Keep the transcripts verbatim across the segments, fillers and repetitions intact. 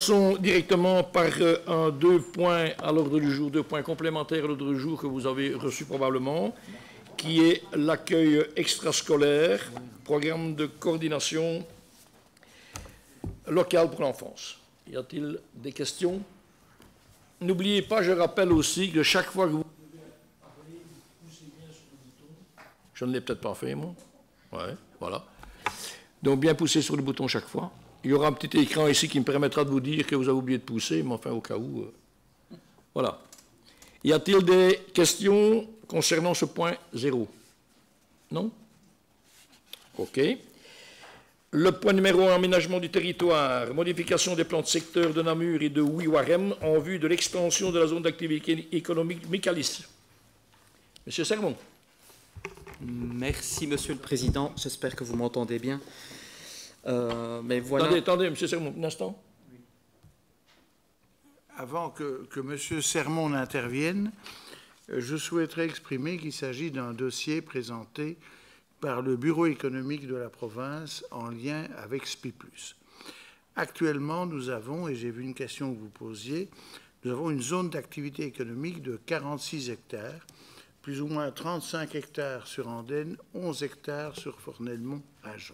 Commençons directement par euh, un deux points à l'ordre du jour, deux points complémentaires à l'ordre du jour que vous avez reçus probablement, qui est l'accueil extrascolaire, programme de coordination locale pour l'enfance. Y a-t-il des questions? N'oubliez pas, je rappelle aussi que chaque fois que vous... Je ne l'ai peut-être pas fait, moi. Ouais, voilà. Donc, bien pousser sur le bouton chaque fois. Il y aura un petit écran ici qui me permettra de vous dire que vous avez oublié de pousser, mais enfin, au cas où... Euh... Voilà. Y a-t-il des questions concernant ce point zéro? Non? OK. Le point numéro un, aménagement du territoire, modification des plans de secteur de Namur et de Ouiwarem en vue de l'extension de la zone d'activité économique Micalis. Monsieur Sermon. Merci, Monsieur le Président. J'espère que vous m'entendez bien. Euh, mais voilà... Attendez, attendez, Monsieur Sermon, un instant. Oui. Avant que, que Monsieur Sermon n'intervienne, je souhaiterais exprimer qu'il s'agit d'un dossier présenté par le Bureau économique de la province en lien avec S P I plus. Actuellement, nous avons, et j'ai vu une question que vous posiez, nous avons une zone d'activité économique de quarante-six hectares, plus ou moins trente-cinq hectares sur Andenne, onze hectares sur Fornelmont-Agen.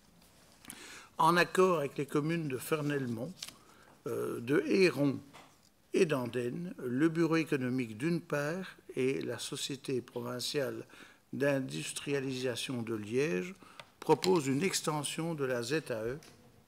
En accord avec les communes de Fornelmont, euh, de Héron et d'Andenne, le Bureau économique d'une part et la Société provinciale d'industrialisation de Liège propose une extension de la Z A E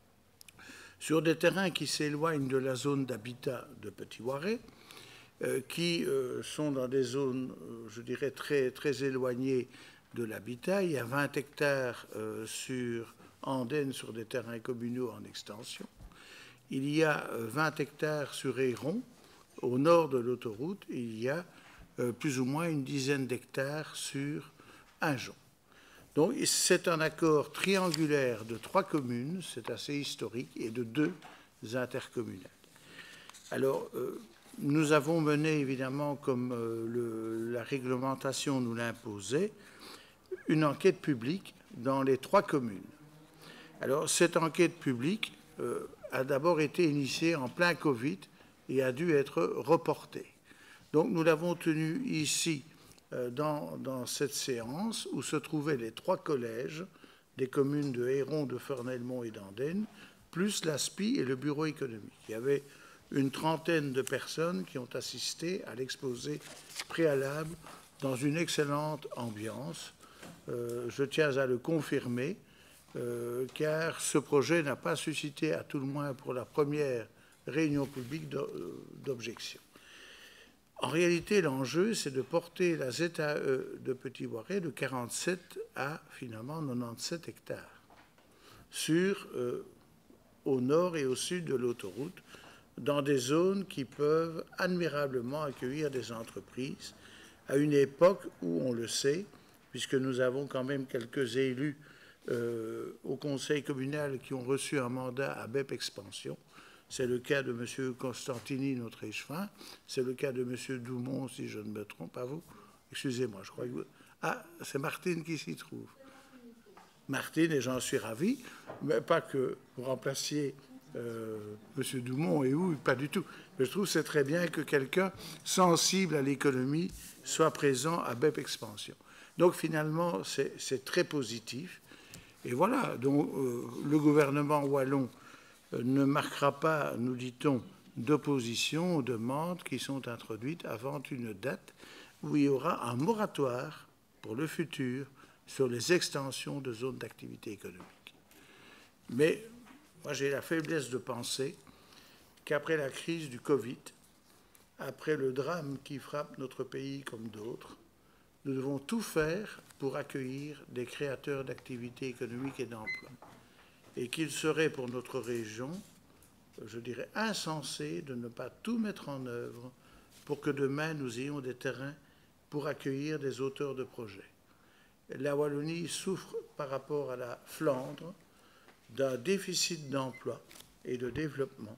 sur des terrains qui s'éloignent de la zone d'habitat de Petit-Ouaré, euh, qui euh, sont dans des zones, euh, je dirais, très, très éloignées de l'habitat. Il y a vingt hectares euh, sur Andenne, sur des terrains communaux en extension. Il y a euh, vingt hectares sur Héron, au nord de l'autoroute. Il y a Euh, plus ou moins une dizaine d'hectares sur Agen. Donc c'est un accord triangulaire de trois communes, c'est assez historique, et de deux intercommunales. Alors, euh, nous avons mené, évidemment, comme euh, le, la réglementation nous l'imposait, une enquête publique dans les trois communes. Alors, cette enquête publique euh, a d'abord été initiée en plein Covid et a dû être reportée. Donc nous l'avons tenu ici euh, dans, dans cette séance où se trouvaient les trois collèges des communes de Héron, de Fornelmont et d'Andenne, plus l'A S P I et le bureau économique. Il y avait une trentaine de personnes qui ont assisté à l'exposé préalable dans une excellente ambiance. Euh, je tiens à le confirmer, euh, car ce projet n'a pas suscité, à tout le moins pour la première réunion publique, d'objection. En réalité, l'enjeu, c'est de porter la Z A E de Petit-Ouaré de quarante-sept à, finalement, quatre-vingt-dix-sept hectares, sur, euh, au nord et au sud de l'autoroute, dans des zones qui peuvent admirablement accueillir des entreprises, à une époque où, on le sait, puisque nous avons quand même quelques élus euh, au conseil communal qui ont reçu un mandat à B E P Expansion. C'est le cas de M. Constantini, notre échevin. C'est le cas de M. Doumont, si je ne me trompe pas, vous. Excusez-moi, je crois que vous... Ah, c'est Martine qui s'y trouve. Martine, et j'en suis ravi, mais pas que vous remplaciez euh, M. Doumont et où, pas du tout. Mais je trouve que c'est très bien que quelqu'un sensible à l'économie soit présent à B E P Expansion. Donc finalement, c'est très positif. Et voilà, donc euh, le gouvernement wallon ne marquera pas, nous dit-on, d'opposition aux demandes qui sont introduites avant une date où il y aura un moratoire pour le futur sur les extensions de zones d'activité économique. Mais moi, j'ai la faiblesse de penser qu'après la crise du Covid, après le drame qui frappe notre pays comme d'autres, nous devons tout faire pour accueillir des créateurs d'activités économiques et d'emplois. Et qu'il serait pour notre région, je dirais, insensé de ne pas tout mettre en œuvre pour que demain nous ayons des terrains pour accueillir des auteurs de projets. La Wallonie souffre par rapport à la Flandre d'un déficit d'emploi et de développement.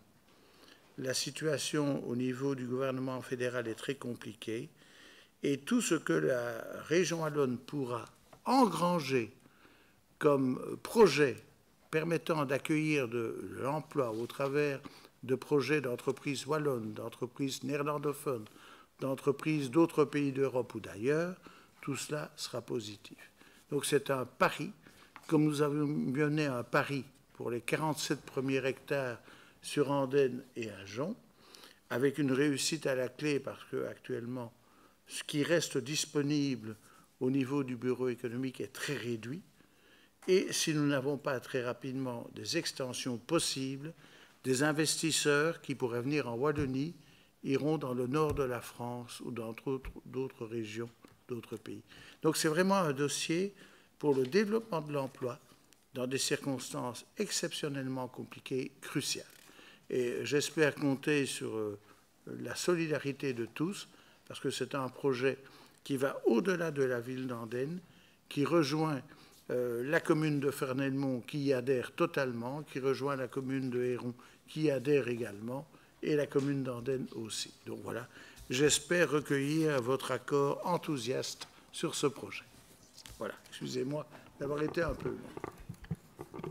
La situation au niveau du gouvernement fédéral est très compliquée et tout ce que la région wallonne pourra engranger comme projet permettant d'accueillir de l'emploi au travers de projets d'entreprises wallonnes, d'entreprises néerlandophones, d'entreprises d'autres pays d'Europe ou d'ailleurs, tout cela sera positif. Donc c'est un pari, comme nous avons mené un pari pour les quarante-sept premiers hectares sur Andenne et Agen, avec une réussite à la clé parce qu'actuellement, ce qui reste disponible au niveau du bureau économique est très réduit. Et si nous n'avons pas très rapidement des extensions possibles, des investisseurs qui pourraient venir en Wallonie iront dans le nord de la France ou dans d'autres régions, d'autres pays. Donc c'est vraiment un dossier pour le développement de l'emploi dans des circonstances exceptionnellement compliquées, cruciales. Et j'espère compter sur la solidarité de tous, parce que c'est un projet qui va au-delà de la ville d'Andenne, qui rejoint euh, la commune de Fernelmont, qui y adhère totalement, qui rejoint la commune de Héron, qui y adhère également, et la commune d'Andenne aussi. Donc voilà, j'espère recueillir votre accord enthousiaste sur ce projet. Voilà, excusez-moi d'avoir été un peu long.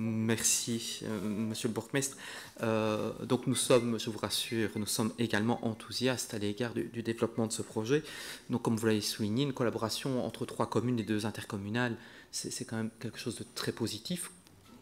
Merci, euh, Monsieur le Bourgmestre. Euh, donc nous sommes, je vous rassure, nous sommes également enthousiastes à l'égard du, du développement de ce projet. Donc comme vous l'avez souligné, une collaboration entre trois communes et deux intercommunales, c'est quand même quelque chose de très positif.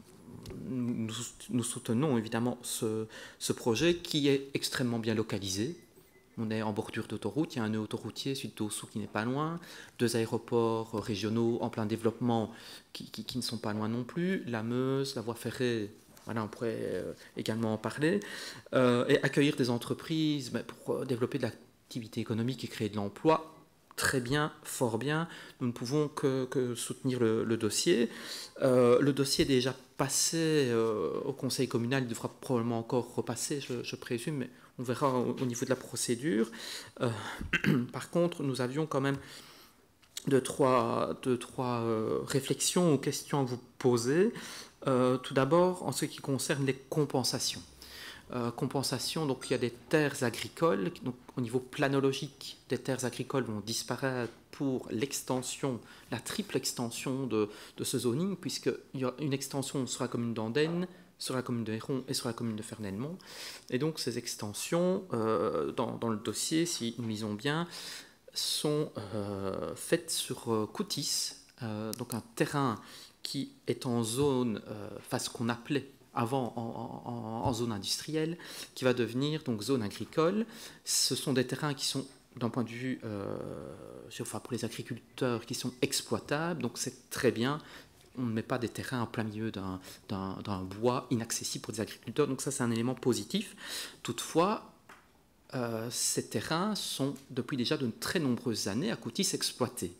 Nous, nous soutenons évidemment ce, ce projet qui est extrêmement bien localisé. On est en bordure d'autoroute, il y a un nœud autoroutier, celui d'Ossou qui n'est pas loin, deux aéroports régionaux en plein développement qui, qui, qui ne sont pas loin non plus, la Meuse, la voie ferrée, voilà, on pourrait euh, également en parler, euh, et accueillir des entreprises ben, pour développer de l'activité économique et créer de l'emploi. Très bien, fort bien, nous ne pouvons que, que soutenir le, le dossier. Euh, le dossier est déjà passé euh, au conseil communal, il devra probablement encore repasser, je, je présume, mais on verra au, au niveau de la procédure. Euh, par contre, nous avions quand même deux, trois, deux, trois euh, réflexions ou questions à vous poser. Euh, tout d'abord, en ce qui concerne les compensations. Euh, compensation, donc il y a des terres agricoles, donc au niveau planologique, des terres agricoles vont disparaître pour l'extension, la triple extension de, de ce zoning, puisqu'il y a une extension sur la commune d'Andenne, sur la commune de Héron et sur la commune de Fernelmont. Et donc ces extensions, euh, dans, dans le dossier, si nous lisons bien, sont euh, faites sur euh, Coutis, euh, donc un terrain qui est en zone, euh, enfin ce qu'on appelait avant en, en, en zone industrielle, qui va devenir donc zone agricole. Ce sont des terrains qui sont, d'un point de vue, euh, enfin pour les agriculteurs, qui sont exploitables, donc c'est très bien. On ne met pas des terrains en plein milieu d'un bois inaccessible pour des agriculteurs, donc ça c'est un élément positif. Toutefois, euh, ces terrains sont depuis déjà de très nombreuses années à Coutis exploités.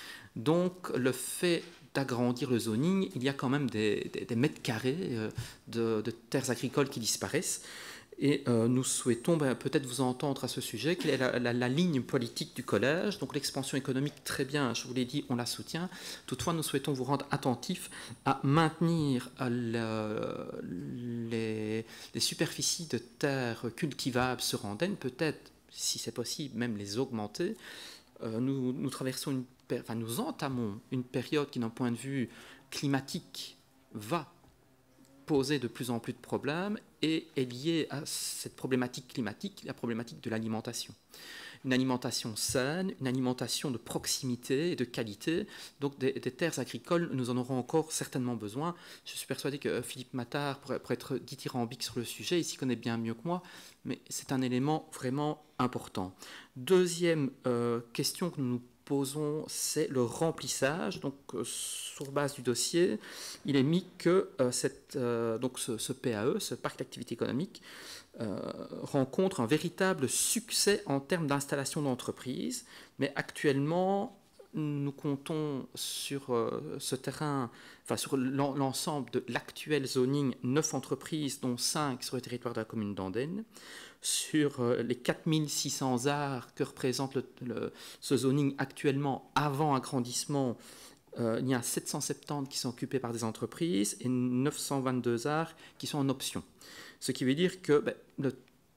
Donc le fait d'agrandir le zoning, il y a quand même des, des, des mètres carrés de, de terres agricoles qui disparaissent. Et euh, nous souhaitons ben, peut-être vous entendre à ce sujet. Quelle est la, la, la ligne politique du collège? Donc l'expansion économique, très bien, je vous l'ai dit, on la soutient. Toutefois, nous souhaitons vous rendre attentifs à maintenir le, les, les superficies de terres cultivables sur Andenne, peut-être, si c'est possible, même les augmenter. Euh, nous, nous traversons une Enfin, nous entamons une période qui, d'un point de vue climatique, va poser de plus en plus de problèmes et est liée à cette problématique climatique, la problématique de l'alimentation. Une alimentation saine, une alimentation de proximité et de qualité. Donc des, des terres agricoles, nous en aurons encore certainement besoin. Je suis persuadé que Philippe Mattard pourrait, pourrait être dithyrambique sur le sujet, il s'y connaît bien mieux que moi, mais c'est un élément vraiment important. Deuxième euh, question que nous nous posons, c'est le remplissage. Donc, euh, sur base du dossier, il est mis que euh, cette, euh, donc ce, ce P A E, ce parc d'activité économique, euh, rencontre un véritable succès en termes d'installation d'entreprises. Mais actuellement, nous comptons sur euh, ce terrain, enfin sur l'ensemble de l'actuel zoning, neuf entreprises, dont cinq sur le territoire de la commune d'Andenne. Sur euh, les quatre mille six cents arts que représente le, le, ce zoning actuellement avant agrandissement, euh, il y a sept cent soixante-dix qui sont occupés par des entreprises et neuf cent vingt-deux arts qui sont en option. Ce qui veut dire que ben, le,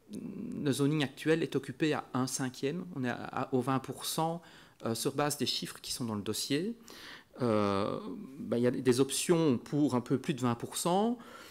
le zoning actuel est occupé à un cinquième, on est à, à, au vingt pour cent euh, sur base des chiffres qui sont dans le dossier. Euh, ben, il y a des options pour un peu plus de vingt pour cent.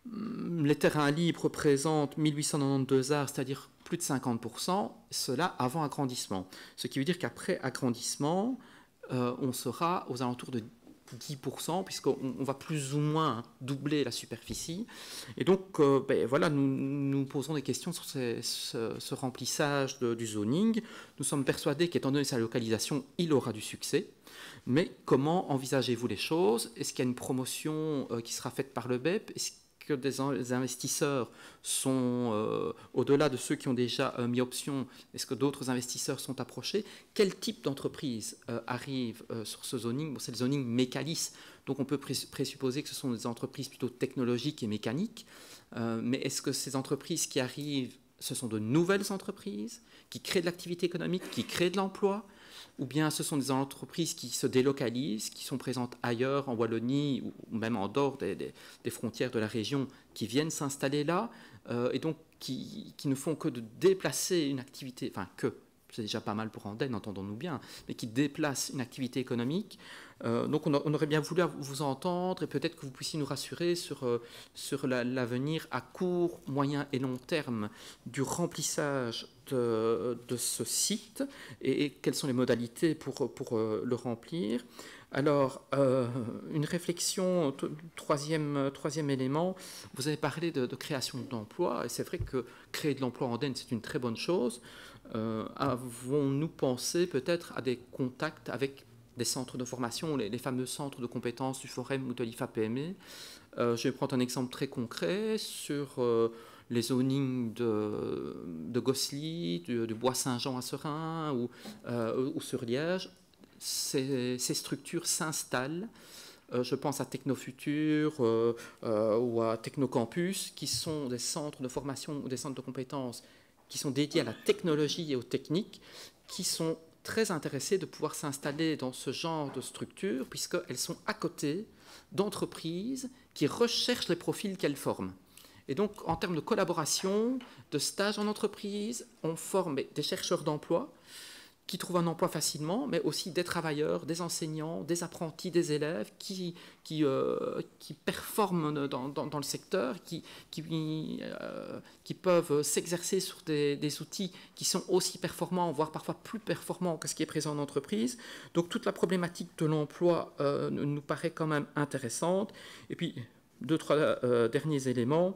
les terrains libres représentent mille huit cent quatre-vingt-douze arts, c'est-à-dire plus de cinquante pour cent, cela avant agrandissement. Ce qui veut dire qu'après agrandissement, euh, on sera aux alentours de dix pour cent, puisqu'on on va plus ou moins doubler la superficie. Et donc, euh, ben, voilà, nous nous posons des questions sur ces, ce, ce remplissage de, du zoning. Nous sommes persuadés qu'étant donné sa localisation, il aura du succès. Mais comment envisagez-vous les choses? Est-ce qu'il y a une promotion euh, qui sera faite par le B E P? Est-ce que des investisseurs sont, euh, au-delà de ceux qui ont déjà euh, mis option, est-ce que d'autres investisseurs sont approchés? Quel type d'entreprise euh, arrive euh, sur ce zoning? Bon, c'est le zoning Mécalis, donc on peut présupposer que ce sont des entreprises plutôt technologiques et mécaniques, euh, mais est-ce que ces entreprises qui arrivent, ce sont de nouvelles entreprises qui créent de l'activité économique, qui créent de l'emploi? Ou bien ce sont des entreprises qui se délocalisent, qui sont présentes ailleurs, en Wallonie, ou même en dehors des, des, des frontières de la région, qui viennent s'installer là, euh, et donc qui, qui ne font que de déplacer une activité, enfin que, c'est déjà pas mal pour Andenne, entendons-nous bien, mais qui déplacent une activité économique. Euh, donc on, a, on aurait bien voulu vous entendre, et peut-être que vous puissiez nous rassurer sur, euh, sur l'avenir à court, moyen et long terme du remplissage de, de ce site, et, et quelles sont les modalités pour, pour euh, le remplir. Alors, euh, une réflexion, troisième, troisième élément, vous avez parlé de, de création d'emplois, et c'est vrai que créer de l'emploi en Andenne, c'est une très bonne chose. Euh, avons-nous pensé peut-être à des contacts avec des centres de formation, les, les fameux centres de compétences du Forum ou de l'I F A P M E? euh, Je vais prendre un exemple très concret sur euh, les zonings de, de Gosselies, du, du Bois-Saint-Jean à Serein ou, euh, ou sur Liège. Ces, ces structures s'installent. Euh, je pense à Technofutur euh, euh, ou à Technocampus, qui sont des centres de formation ou des centres de compétences qui sont dédiés à la technologie et aux techniques, qui sont très intéressés de pouvoir s'installer dans ce genre de structure, puisqu'elles sont à côté d'entreprises qui recherchent les profils qu'elles forment. Et donc, en termes de collaboration, de stage en entreprise, on forme des chercheurs d'emploi qui trouvent un emploi facilement, mais aussi des travailleurs, des enseignants, des apprentis, des élèves qui, qui, euh, qui performent dans, dans, dans le secteur, qui, qui, euh, qui peuvent s'exercer sur des, des outils qui sont aussi performants, voire parfois plus performants que ce qui est présent en entreprise. Donc toute la problématique de l'emploi euh, nous paraît quand même intéressante. Et puis, deux, trois euh, derniers éléments.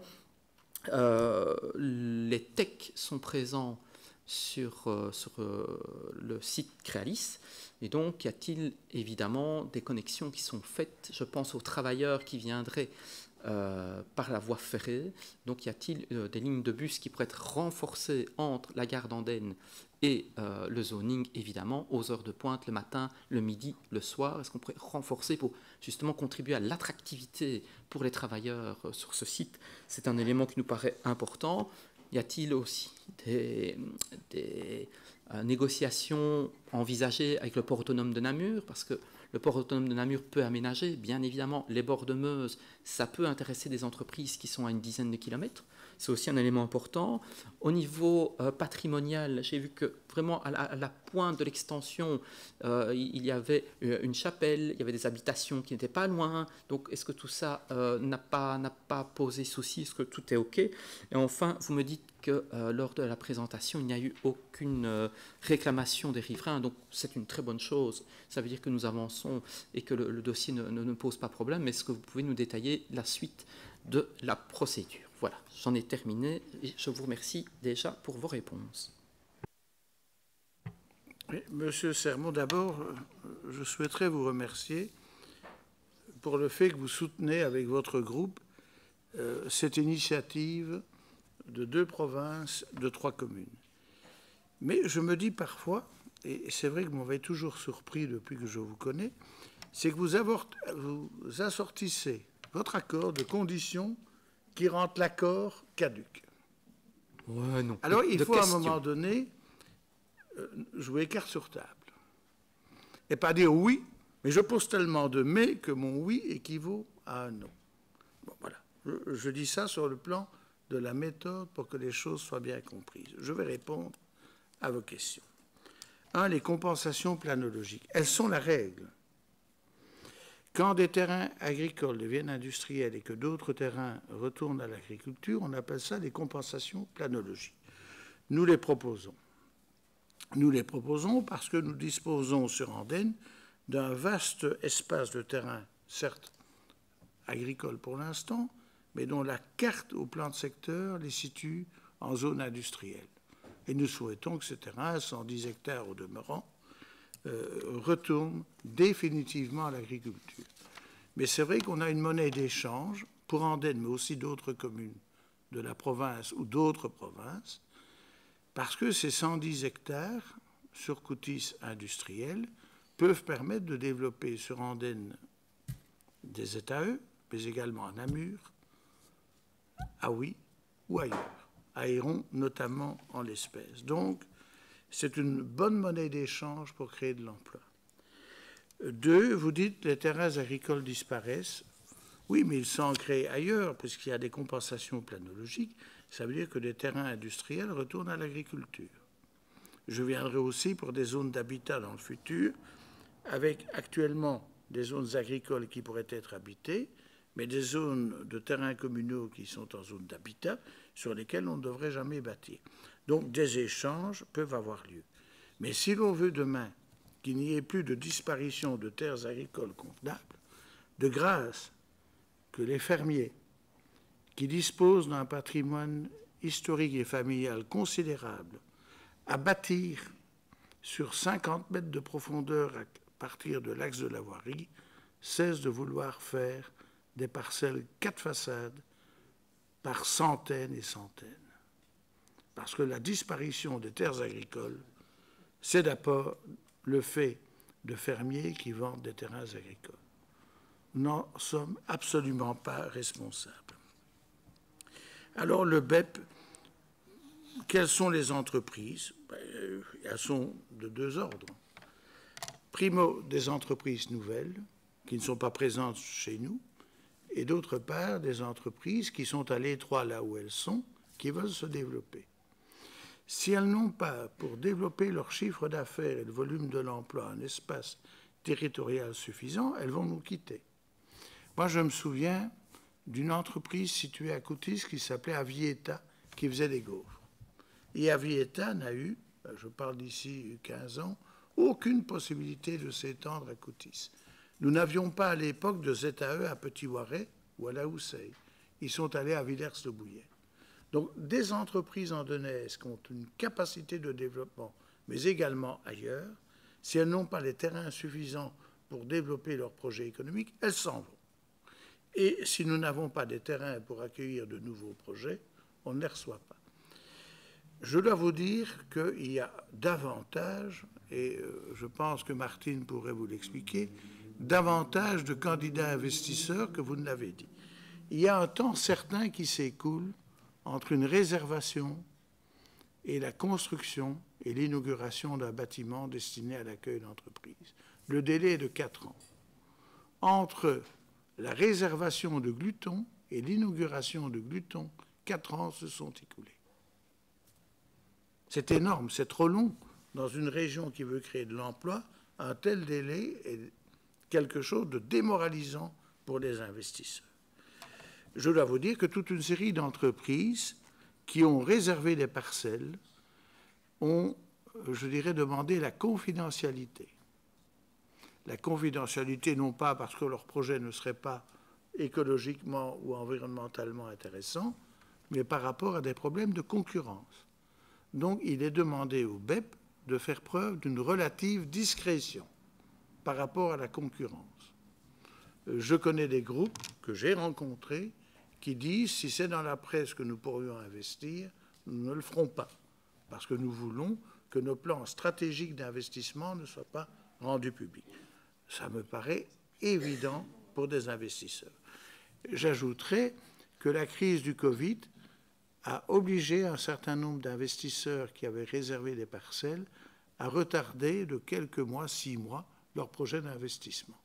Euh, les techs sont présents sur, euh, sur euh, le site Créalis. Et donc, y a-t-il évidemment des connexions qui sont faites? Je pense aux travailleurs qui viendraient euh, par la voie ferrée. Donc, y a-t-il euh, des lignes de bus qui pourraient être renforcées entre la gare d'Andenne et euh, le zoning, évidemment, aux heures de pointe, le matin, le midi, le soir? Est-ce qu'on pourrait renforcer pour justement contribuer à l'attractivité pour les travailleurs euh, sur ce site? C'est un élément qui nous paraît important. Y a-t-il aussi des, des euh, négociations envisagées avec le port autonome de Namur? Parce que le port autonome de Namur peut aménager, bien évidemment, les bords de Meuse, ça peut intéresser des entreprises qui sont à une dizaine de kilomètres. C'est aussi un élément important. Au niveau euh, patrimonial, j'ai vu que vraiment à la, à la pointe de l'extension, euh, il y avait une chapelle, il y avait des habitations qui n'étaient pas loin. Donc, est-ce que tout ça euh, n'a pas, n'a pas posé souci? Est-ce que tout est OK? Et enfin, vous me dites que euh, lors de la présentation, il n'y a eu aucune euh, réclamation des riverains. Donc, c'est une très bonne chose. Ça veut dire que nous avançons et que le, le dossier ne, ne, ne pose pas problème. Mais est-ce que vous pouvez nous détailler la suite de la procédure? Voilà, j'en ai terminé et je vous remercie déjà pour vos réponses. Monsieur Sermon, d'abord, je souhaiterais vous remercier pour le fait que vous soutenez avec votre groupe euh, cette initiative de deux provinces, de trois communes. Mais je me dis parfois, et c'est vrai que vous m'avez toujours surpris depuis que je vous connais, c'est que vous, avorte, vous assortissez votre accord de conditions qui rendent l'accord caduc. Ouais, non. Alors, de, il de faut question. à un moment donné euh, jouer carte sur table. Et pas dire oui, mais je pose tellement de mais que mon oui équivaut à un non. Bon, voilà. Je, je dis ça sur le plan de la méthode pour que les choses soient bien comprises. Je vais répondre à vos questions. Un, les compensations planologiques. Elles sont la règle. Quand des terrains agricoles deviennent industriels et que d'autres terrains retournent à l'agriculture, on appelle ça des compensations planologiques. Nous les proposons. Nous les proposons parce que nous disposons sur Andenne d'un vaste espace de terrain, certes agricole pour l'instant, mais dont la carte au plan de secteur les situe en zone industrielle. Et nous souhaitons que ce terrain, cent dix hectares au demeurant, euh, retourne définitivement à l'agriculture. Mais c'est vrai qu'on a une monnaie d'échange pour Andenne, mais aussi d'autres communes de la province ou d'autres provinces, parce que ces cent dix hectares sur Coutis industriels peuvent permettre de développer sur Andenne des Z A E, mais également à Namur, à Huy ou ailleurs, à Héron notamment en l'espèce. Donc, c'est une bonne monnaie d'échange pour créer de l'emploi. Deux, vous dites les terrains agricoles disparaissent. Oui, mais ils sont créés ailleurs, puisqu'il y a des compensations planologiques. Ça veut dire que les terrains industriels retournent à l'agriculture. Je viendrai aussi pour des zones d'habitat dans le futur, avec actuellement des zones agricoles qui pourraient être habitées, mais des zones de terrains communaux qui sont en zone d'habitat, sur lesquelles on ne devrait jamais bâtir. Donc des échanges peuvent avoir lieu. Mais si l'on veut demain qu'il n'y ait plus de disparition de terres agricoles convenables, de grâce que les fermiers qui disposent d'un patrimoine historique et familial considérable à bâtir sur cinquante mètres de profondeur à partir de l'axe de la voirie cessent de vouloir faire des parcelles quatre façades par centaines et centaines. Parce que la disparition des terres agricoles, c'est d'abord le fait de fermiers qui vendent des terrains agricoles. Nous n'en sommes absolument pas responsables. Alors le B E P, quelles sont les entreprises? Elles sont de deux ordres. Primo, des entreprises nouvelles qui ne sont pas présentes chez nous, et d'autre part, des entreprises qui sont à l'étroit là où elles sont, qui veulent se développer. Si elles n'ont pas, pour développer leur chiffre d'affaires et le volume de l'emploi, un espace territorial suffisant, elles vont nous quitter. Moi, je me souviens d'une entreprise située à Coutis qui s'appelait Avieta, qui faisait des gaufres. Et Avieta n'a eu, je parle d'ici quinze ans, aucune possibilité de s'étendre à Coutis. Nous n'avions pas à l'époque de Z A E à Petit-Voiret ou à La Houssaye. Ils sont allés à Villers-le-Bouillet. Donc, des entreprises andonnaises qui ont une capacité de développement, mais également ailleurs, si elles n'ont pas les terrains suffisants pour développer leurs projets économiques, elles s'en vont. Et si nous n'avons pas des terrains pour accueillir de nouveaux projets, on ne les reçoit pas. Je dois vous dire qu'il y a davantage, et je pense que Martine pourrait vous l'expliquer, davantage de candidats investisseurs que vous ne l'avez dit. Il y a un temps certain qui s'écoule entre une réservation et la construction et l'inauguration d'un bâtiment destiné à l'accueil d'entreprises. Le délai est de quatre ans. Entre la réservation de Gluton et l'inauguration de Gluton, quatre ans se sont écoulés. C'est énorme, c'est trop long. Dans une région qui veut créer de l'emploi, un tel délai est quelque chose de démoralisant pour les investisseurs. Je dois vous dire que toute une série d'entreprises qui ont réservé des parcelles ont, je dirais, demandé la confidentialité. La confidentialité, non pas parce que leur projet ne serait pas écologiquement ou environnementalement intéressant, mais par rapport à des problèmes de concurrence. Donc, il est demandé au B E P de faire preuve d'une relative discrétion par rapport à la concurrence. Je connais des groupes que j'ai rencontrés qui disent, si c'est dans la presse que nous pourrions investir, nous ne le ferons pas, parce que nous voulons que nos plans stratégiques d'investissement ne soient pas rendus publics. Ça me paraît évident pour des investisseurs. J'ajouterai que la crise du Covid a obligé un certain nombre d'investisseurs qui avaient réservé des parcelles à retarder de quelques mois, six mois, leur projet d'investissement.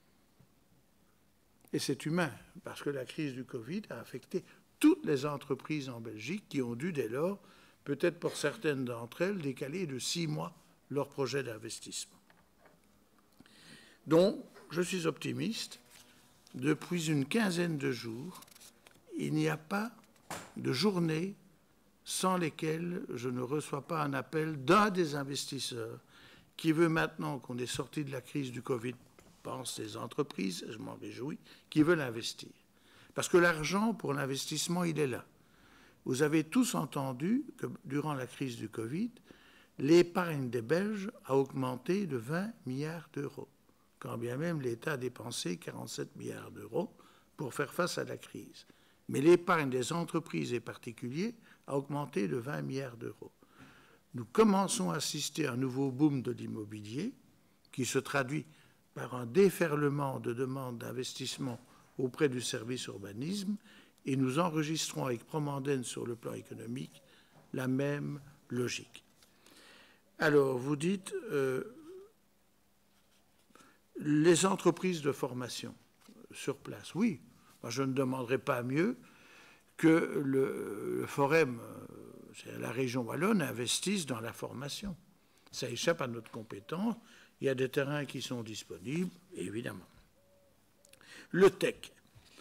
Et c'est humain, parce que la crise du Covid a affecté toutes les entreprises en Belgique qui ont dû dès lors, peut-être pour certaines d'entre elles, décaler de six mois leur projet d'investissement. Donc, je suis optimiste. Depuis une quinzaine de jours, il n'y a pas de journée sans lesquelles je ne reçois pas un appel d'un des investisseurs qui veut maintenant qu'on est sorti de la crise du Covid, pense les entreprises, je m'en réjouis, qui veulent investir. Parce que l'argent pour l'investissement, il est là. Vous avez tous entendu que durant la crise du Covid, l'épargne des Belges a augmenté de vingt milliards d'euros, quand bien même l'État a dépensé quarante-sept milliards d'euros pour faire face à la crise. Mais l'épargne des entreprises et particuliers a augmenté de vingt milliards d'euros. Nous commençons à assister à un nouveau boom de l'immobilier qui se traduit par un déferlement de demandes d'investissement auprès du service urbanisme, et nous enregistrons avec Promanden sur le plan économique la même logique. Alors, vous dites euh, les entreprises de formation sur place. Oui, moi je ne demanderai pas mieux que le, le Forem, euh, la région wallonne, investisse dans la formation. Ça échappe à notre compétence. Il y a des terrains qui sont disponibles, évidemment. Le T E C.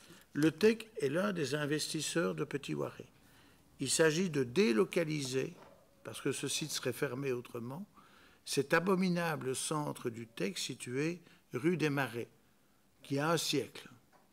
Le T E C est l'un des investisseurs de Petit-Ouaré. Il s'agit de délocaliser, parce que ce site serait fermé autrement, cet abominable centre du T E C situé rue des Marais, qui a un siècle,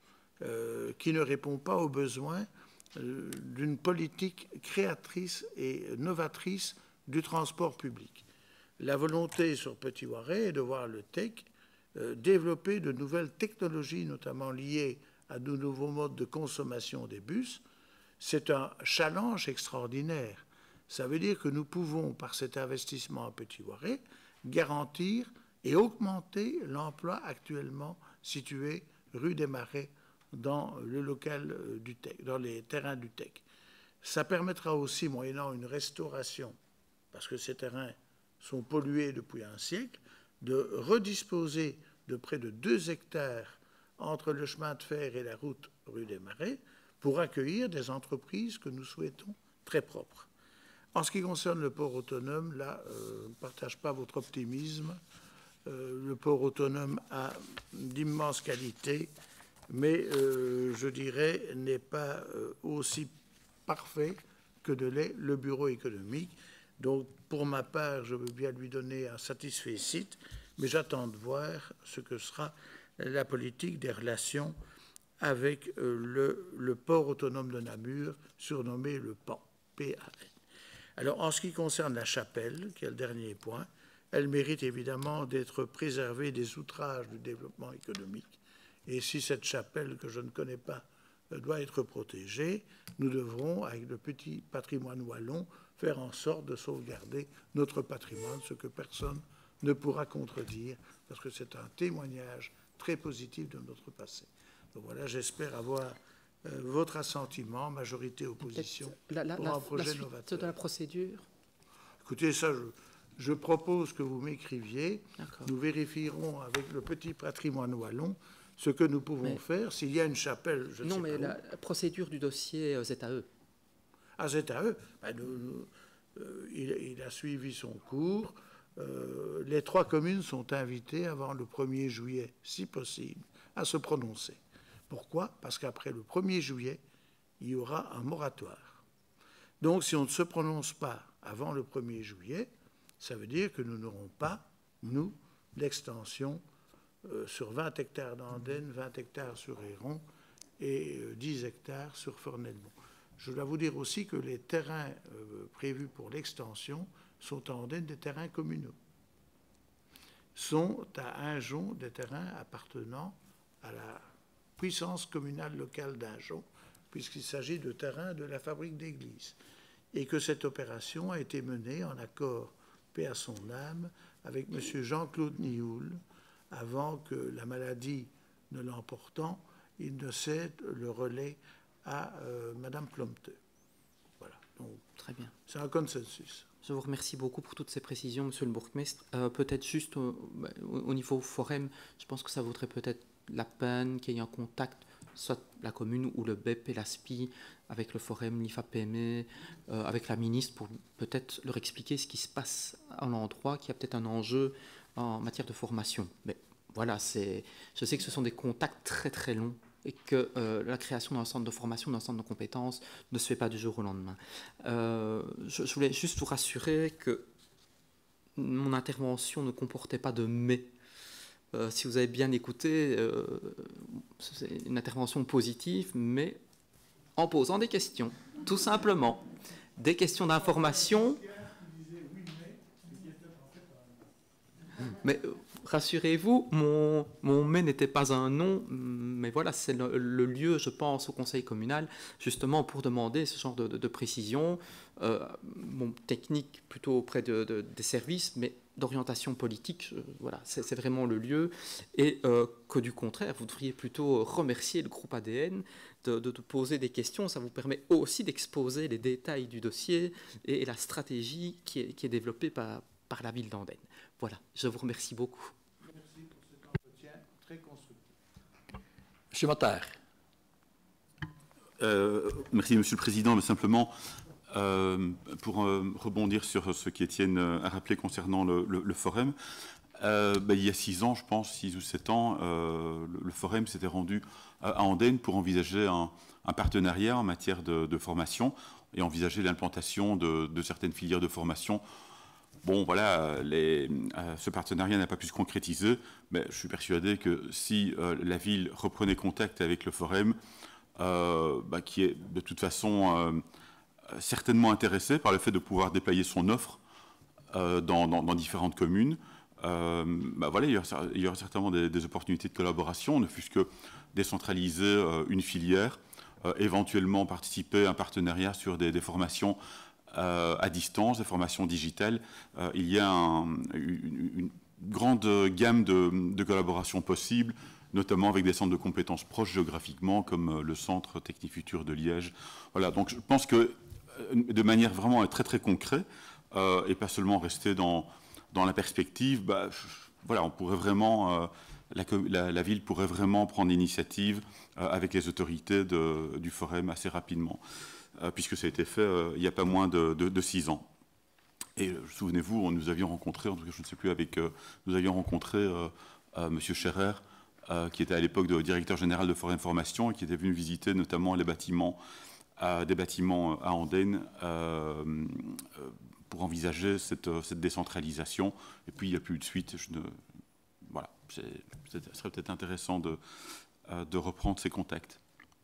euh, qui ne répond pas aux besoins euh, d'une politique créatrice et novatrice du transport public. La volonté sur Petit-Ouaré est de voir le T E C euh, développer de nouvelles technologies, notamment liées à de nouveaux modes de consommation des bus. C'est un challenge extraordinaire. Ça veut dire que nous pouvons, par cet investissement à Petit-Ouaré, garantir et augmenter l'emploi actuellement situé rue des Marais dans le local du T E C, dans les terrains du T E C. Ça permettra aussi, moyennant une restauration, parce que ces terrains sont pollués depuis un siècle, de redisposer de près de deux hectares entre le chemin de fer et la route rue des Marais pour accueillir des entreprises que nous souhaitons très propres. En ce qui concerne le port autonome, là, euh, je ne partage pas votre optimisme. Euh, le port autonome a d'immenses qualités, mais euh, je dirais n'est pas euh, aussi parfait que de l'est le bureau économique. Donc, pour ma part, je veux bien lui donner un satisfecit, mais j'attends de voir ce que sera la politique des relations avec euh, le, le port autonome de Namur, surnommé le P A N, P A N. Alors, en ce qui concerne la chapelle, qui est le dernier point, elle mérite évidemment d'être préservée des outrages du développement économique. Et si cette chapelle, que je ne connais pas, doit être protégée, nous devrons, avec le petit patrimoine wallon, faire en sorte de sauvegarder notre patrimoine, ce que personne ne pourra contredire, parce que c'est un témoignage très positif de notre passé. Donc voilà, j'espère avoir euh, votre assentiment, majorité, opposition, la, la, pour la, un projet la suite novateur. de la procédure. Écoutez, ça, je, je propose que vous m'écriviez. Nous vérifierons avec le petit patrimoine wallon ce que nous pouvons mais, faire. S'il y a une chapelle, je ne sais pas. Non, mais la, la procédure du dossier Z A E. Ah, Z A E, ben nous, nous, euh, il, il a suivi son cours. Euh, les trois communes sont invitées avant le premier juillet, si possible, à se prononcer. Pourquoi? Parce qu'après le premier juillet, il y aura un moratoire. Donc, si on ne se prononce pas avant le premier juillet, ça veut dire que nous n'aurons pas, nous, l'extension euh, sur vingt hectares d'Andenne, vingt hectares sur Héron et euh, dix hectares sur Fornelmont. Je dois vous dire aussi que les terrains euh, prévus pour l'extension sont en Andenne des terrains communaux. Sont à Injon des terrains appartenant à la puissance communale locale d'Injon, puisqu'il s'agit de terrains de la fabrique d'église. Et que cette opération a été menée en accord, paix à son âme, avec M. Jean-Claude Nioul, avant que la maladie ne l'emportant, il ne cède le relais à euh, Mme Plomteux. Voilà. Donc, très bien. C'est un consensus. Je vous remercie beaucoup pour toutes ces précisions, Monsieur le bourgmestre. Euh, peut-être juste au, au niveau Forem, je pense que ça vaudrait peut-être la peine qu'il y ait un contact, soit la commune ou le B E P et l'A S P I, avec le Forem, l'I F A P M E, euh, avec la ministre, pour peut-être leur expliquer ce qui se passe à l'endroit, qu'il y a peut-être un enjeu en matière de formation. Mais voilà, c'est, je sais que ce sont des contacts très très longs et que euh, la création d'un centre de formation, d'un centre de compétences ne se fait pas du jour au lendemain. Euh, je, je voulais juste vous rassurer que mon intervention ne comportait pas de « mais ». Euh, si vous avez bien écouté, euh, c'est une intervention positive, mais en posant des questions, tout simplement. Des questions d'information. Mais euh, rassurez-vous, mon, mon mais n'était pas un non, mais voilà, c'est le, le lieu, je pense, au conseil communal, justement pour demander ce genre de, de, de précision, euh, bon, technique plutôt auprès de, de, des services, mais d'orientation politique, euh, voilà, c'est vraiment le lieu, et euh, que du contraire, vous devriez plutôt remercier le groupe A D N de, de, de poser des questions, ça vous permet aussi d'exposer les détails du dossier et, et la stratégie qui est, qui est développée par, par la ville d'Andenne. Voilà, je vous remercie beaucoup. Merci pour cet entretien très constructif. Monsieur Mattard. Euh, merci, Monsieur le Président, mais simplement euh, pour euh, rebondir sur ce qu'Étienne a rappelé concernant le, le, le Forum. Euh, ben, il y a six ans, je pense, six ou sept ans, euh, le, le Forum s'était rendu à Andenne pour envisager un, un partenariat en matière de, de formation et envisager l'implantation de, de certaines filières de formation. Bon, voilà, les, euh, ce partenariat n'a pas pu se concrétiser, mais je suis persuadé que si euh, la ville reprenait contact avec le Forum, euh, bah, qui est de toute façon euh, certainement intéressé par le fait de pouvoir déployer son offre euh, dans, dans, dans différentes communes, euh, bah, voilà, il y aura, il y aura certainement des, des opportunités de collaboration, ne fût-ce que décentraliser euh, une filière, euh, éventuellement participer à un partenariat sur des, des formations Euh, à distance, des formations digitales. Euh, il y a un, une, une grande gamme de, de collaborations possibles, notamment avec des centres de compétences proches géographiquement, comme euh, le Centre Technique Futur de Liège. Voilà, donc je pense que euh, de manière vraiment très très concrète, euh, et pas seulement rester dans, dans la perspective, bah, voilà, on pourrait vraiment, euh, la, la, la ville pourrait vraiment prendre l'initiative euh, avec les autorités de, du Forum assez rapidement. Euh, puisque ça a été fait euh, il n'y a pas moins de, de, de six ans. Et euh, souvenez-vous, nous avions rencontré, en tout cas je ne sais plus avec, euh, nous avions rencontré euh, euh, M. Scherer, euh, qui était à l'époque directeur général de Forum Formation et qui était venu visiter notamment les bâtiments, euh, des bâtiments à Andenne euh, euh, pour envisager cette, cette décentralisation. Et puis il n'y a plus eu de suite. Je ne, voilà, ce serait peut-être intéressant de, euh, de reprendre ces contacts.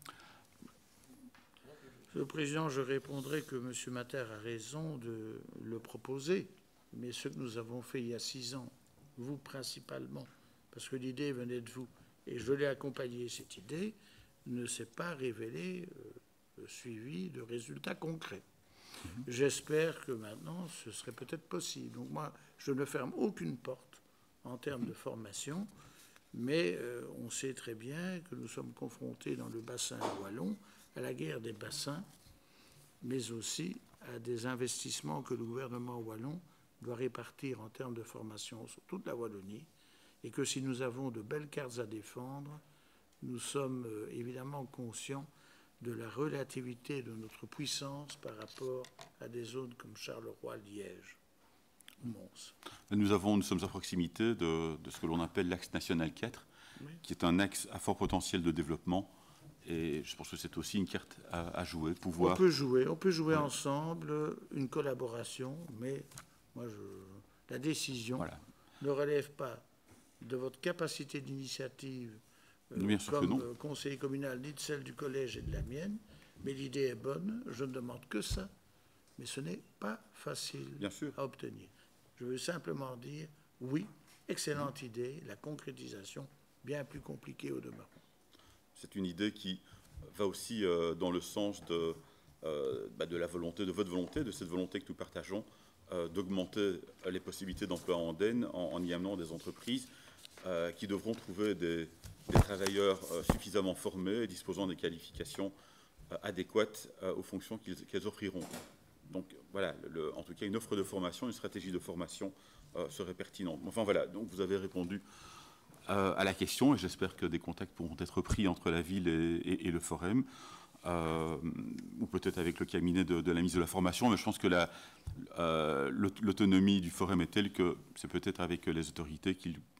Monsieur le Président, je répondrai que M. Mattard a raison de le proposer, mais ce que nous avons fait il y a six ans, vous principalement, parce que l'idée venait de vous, et je l'ai accompagné, cette idée, ne s'est pas révélée euh, suivie de résultats concrets. Mmh. J'espère que maintenant, ce serait peut-être possible. Donc moi, je ne ferme aucune porte en termes de formation, mais euh, on sait très bien que nous sommes confrontés dans le bassin wallon à la guerre des bassins, mais aussi à des investissements que le gouvernement wallon doit répartir en termes de formation sur toute la Wallonie, et que si nous avons de belles cartes à défendre, nous sommes euh, évidemment conscients de la relativité de notre puissance par rapport à des zones comme Charleroi, Liège, Mons. Nous, avons, nous sommes à proximité de, de ce que l'on appelle l'axe national quatre, oui, qui est un axe à fort potentiel de développement. Et je pense que c'est aussi une carte à, à jouer, pouvoir... On peut jouer, on peut jouer ouais. ensemble, une collaboration, mais moi, je, la décision voilà. ne relève pas de votre capacité d'initiative euh, comme conseiller communal, ni de celle du collège et de la mienne, mais l'idée est bonne, je ne demande que ça, mais ce n'est pas facile Bien sûr. à obtenir. Je veux simplement dire, oui, excellente mmh. idée, la concrétisation, bien plus compliquée au demeurant. C'est une idée qui va aussi euh, dans le sens de, euh, bah de la volonté, de votre volonté, de cette volonté que nous partageons, euh, d'augmenter les possibilités d'emploi en Andenne en, en y amenant des entreprises euh, qui devront trouver des, des travailleurs euh, suffisamment formés et disposant des qualifications euh, adéquates euh, aux fonctions qu'ils qu'elles offriront. Donc voilà, le, en tout cas, une offre de formation, une stratégie de formation euh, serait pertinente. Enfin voilà, donc vous avez répondu Euh, à la question, et j'espère que des contacts pourront être pris entre la ville et, et, et le Forum, euh, ou peut-être avec le cabinet de, de la mise de la formation, mais je pense que euh, l'autonomie du Forum est telle que c'est peut-être avec les autorités qu'il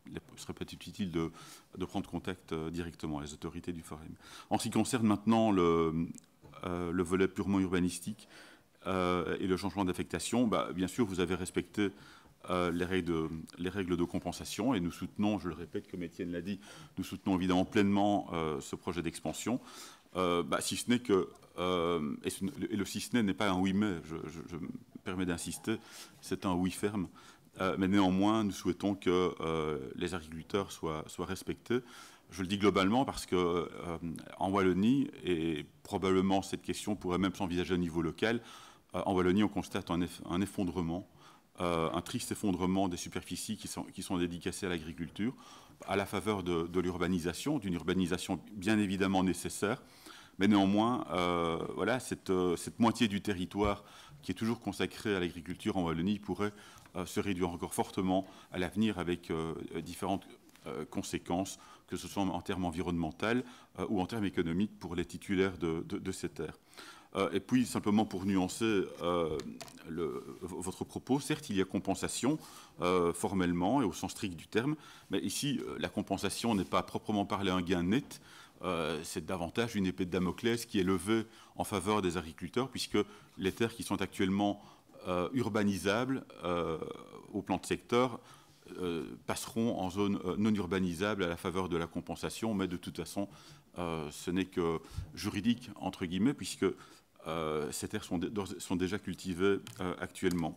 il serait peut-être utile de, de prendre contact euh, directement avec les autorités du Forum. En ce qui concerne maintenant le, euh, le volet purement urbanistique euh, et le changement d'affectation, bah, bien sûr, vous avez respecté euh, les, règles de, les règles de compensation et nous soutenons, je le répète, comme Étienne l'a dit, nous soutenons évidemment pleinement euh, ce projet d'expansion. Euh, bah, si ce n'est que, euh, et, ce, et le si ce n'est n'est pas un oui mais, je, je, je me permets d'insister, c'est un oui ferme. Euh, mais néanmoins, nous souhaitons que euh, les agriculteurs soient, soient respectés. Je le dis globalement parce que euh, en Wallonie, et probablement cette question pourrait même s'envisager au niveau local, euh, en Wallonie, on constate un, eff un effondrement, euh, un triste effondrement des superficies qui sont, qui sont dédicacées à l'agriculture, à la faveur de, de l'urbanisation, d'une urbanisation bien évidemment nécessaire, mais néanmoins, euh, voilà, cette, euh, cette moitié du territoire qui est toujours consacrée à l'agriculture en Wallonie pourrait euh, se réduire encore fortement à l'avenir avec euh, différentes euh, conséquences, que ce soit en termes environnementaux euh, ou en termes économiques pour les titulaires de, de, de ces terres. Euh, et puis, simplement pour nuancer euh, le, votre propos, certes, il y a compensation euh, formellement et au sens strict du terme, mais ici, euh, la compensation n'est pas à proprement parler un gain net, euh, c'est davantage une épée de Damoclès qui est levée en faveur des agriculteurs, puisque les terres qui sont actuellement euh, urbanisables euh, au plan de secteur euh, passeront en zone euh, non urbanisable à la faveur de la compensation, mais de toute façon, euh, ce n'est que juridique, entre guillemets, puisque Euh, ces terres sont, sont déjà cultivées euh, actuellement.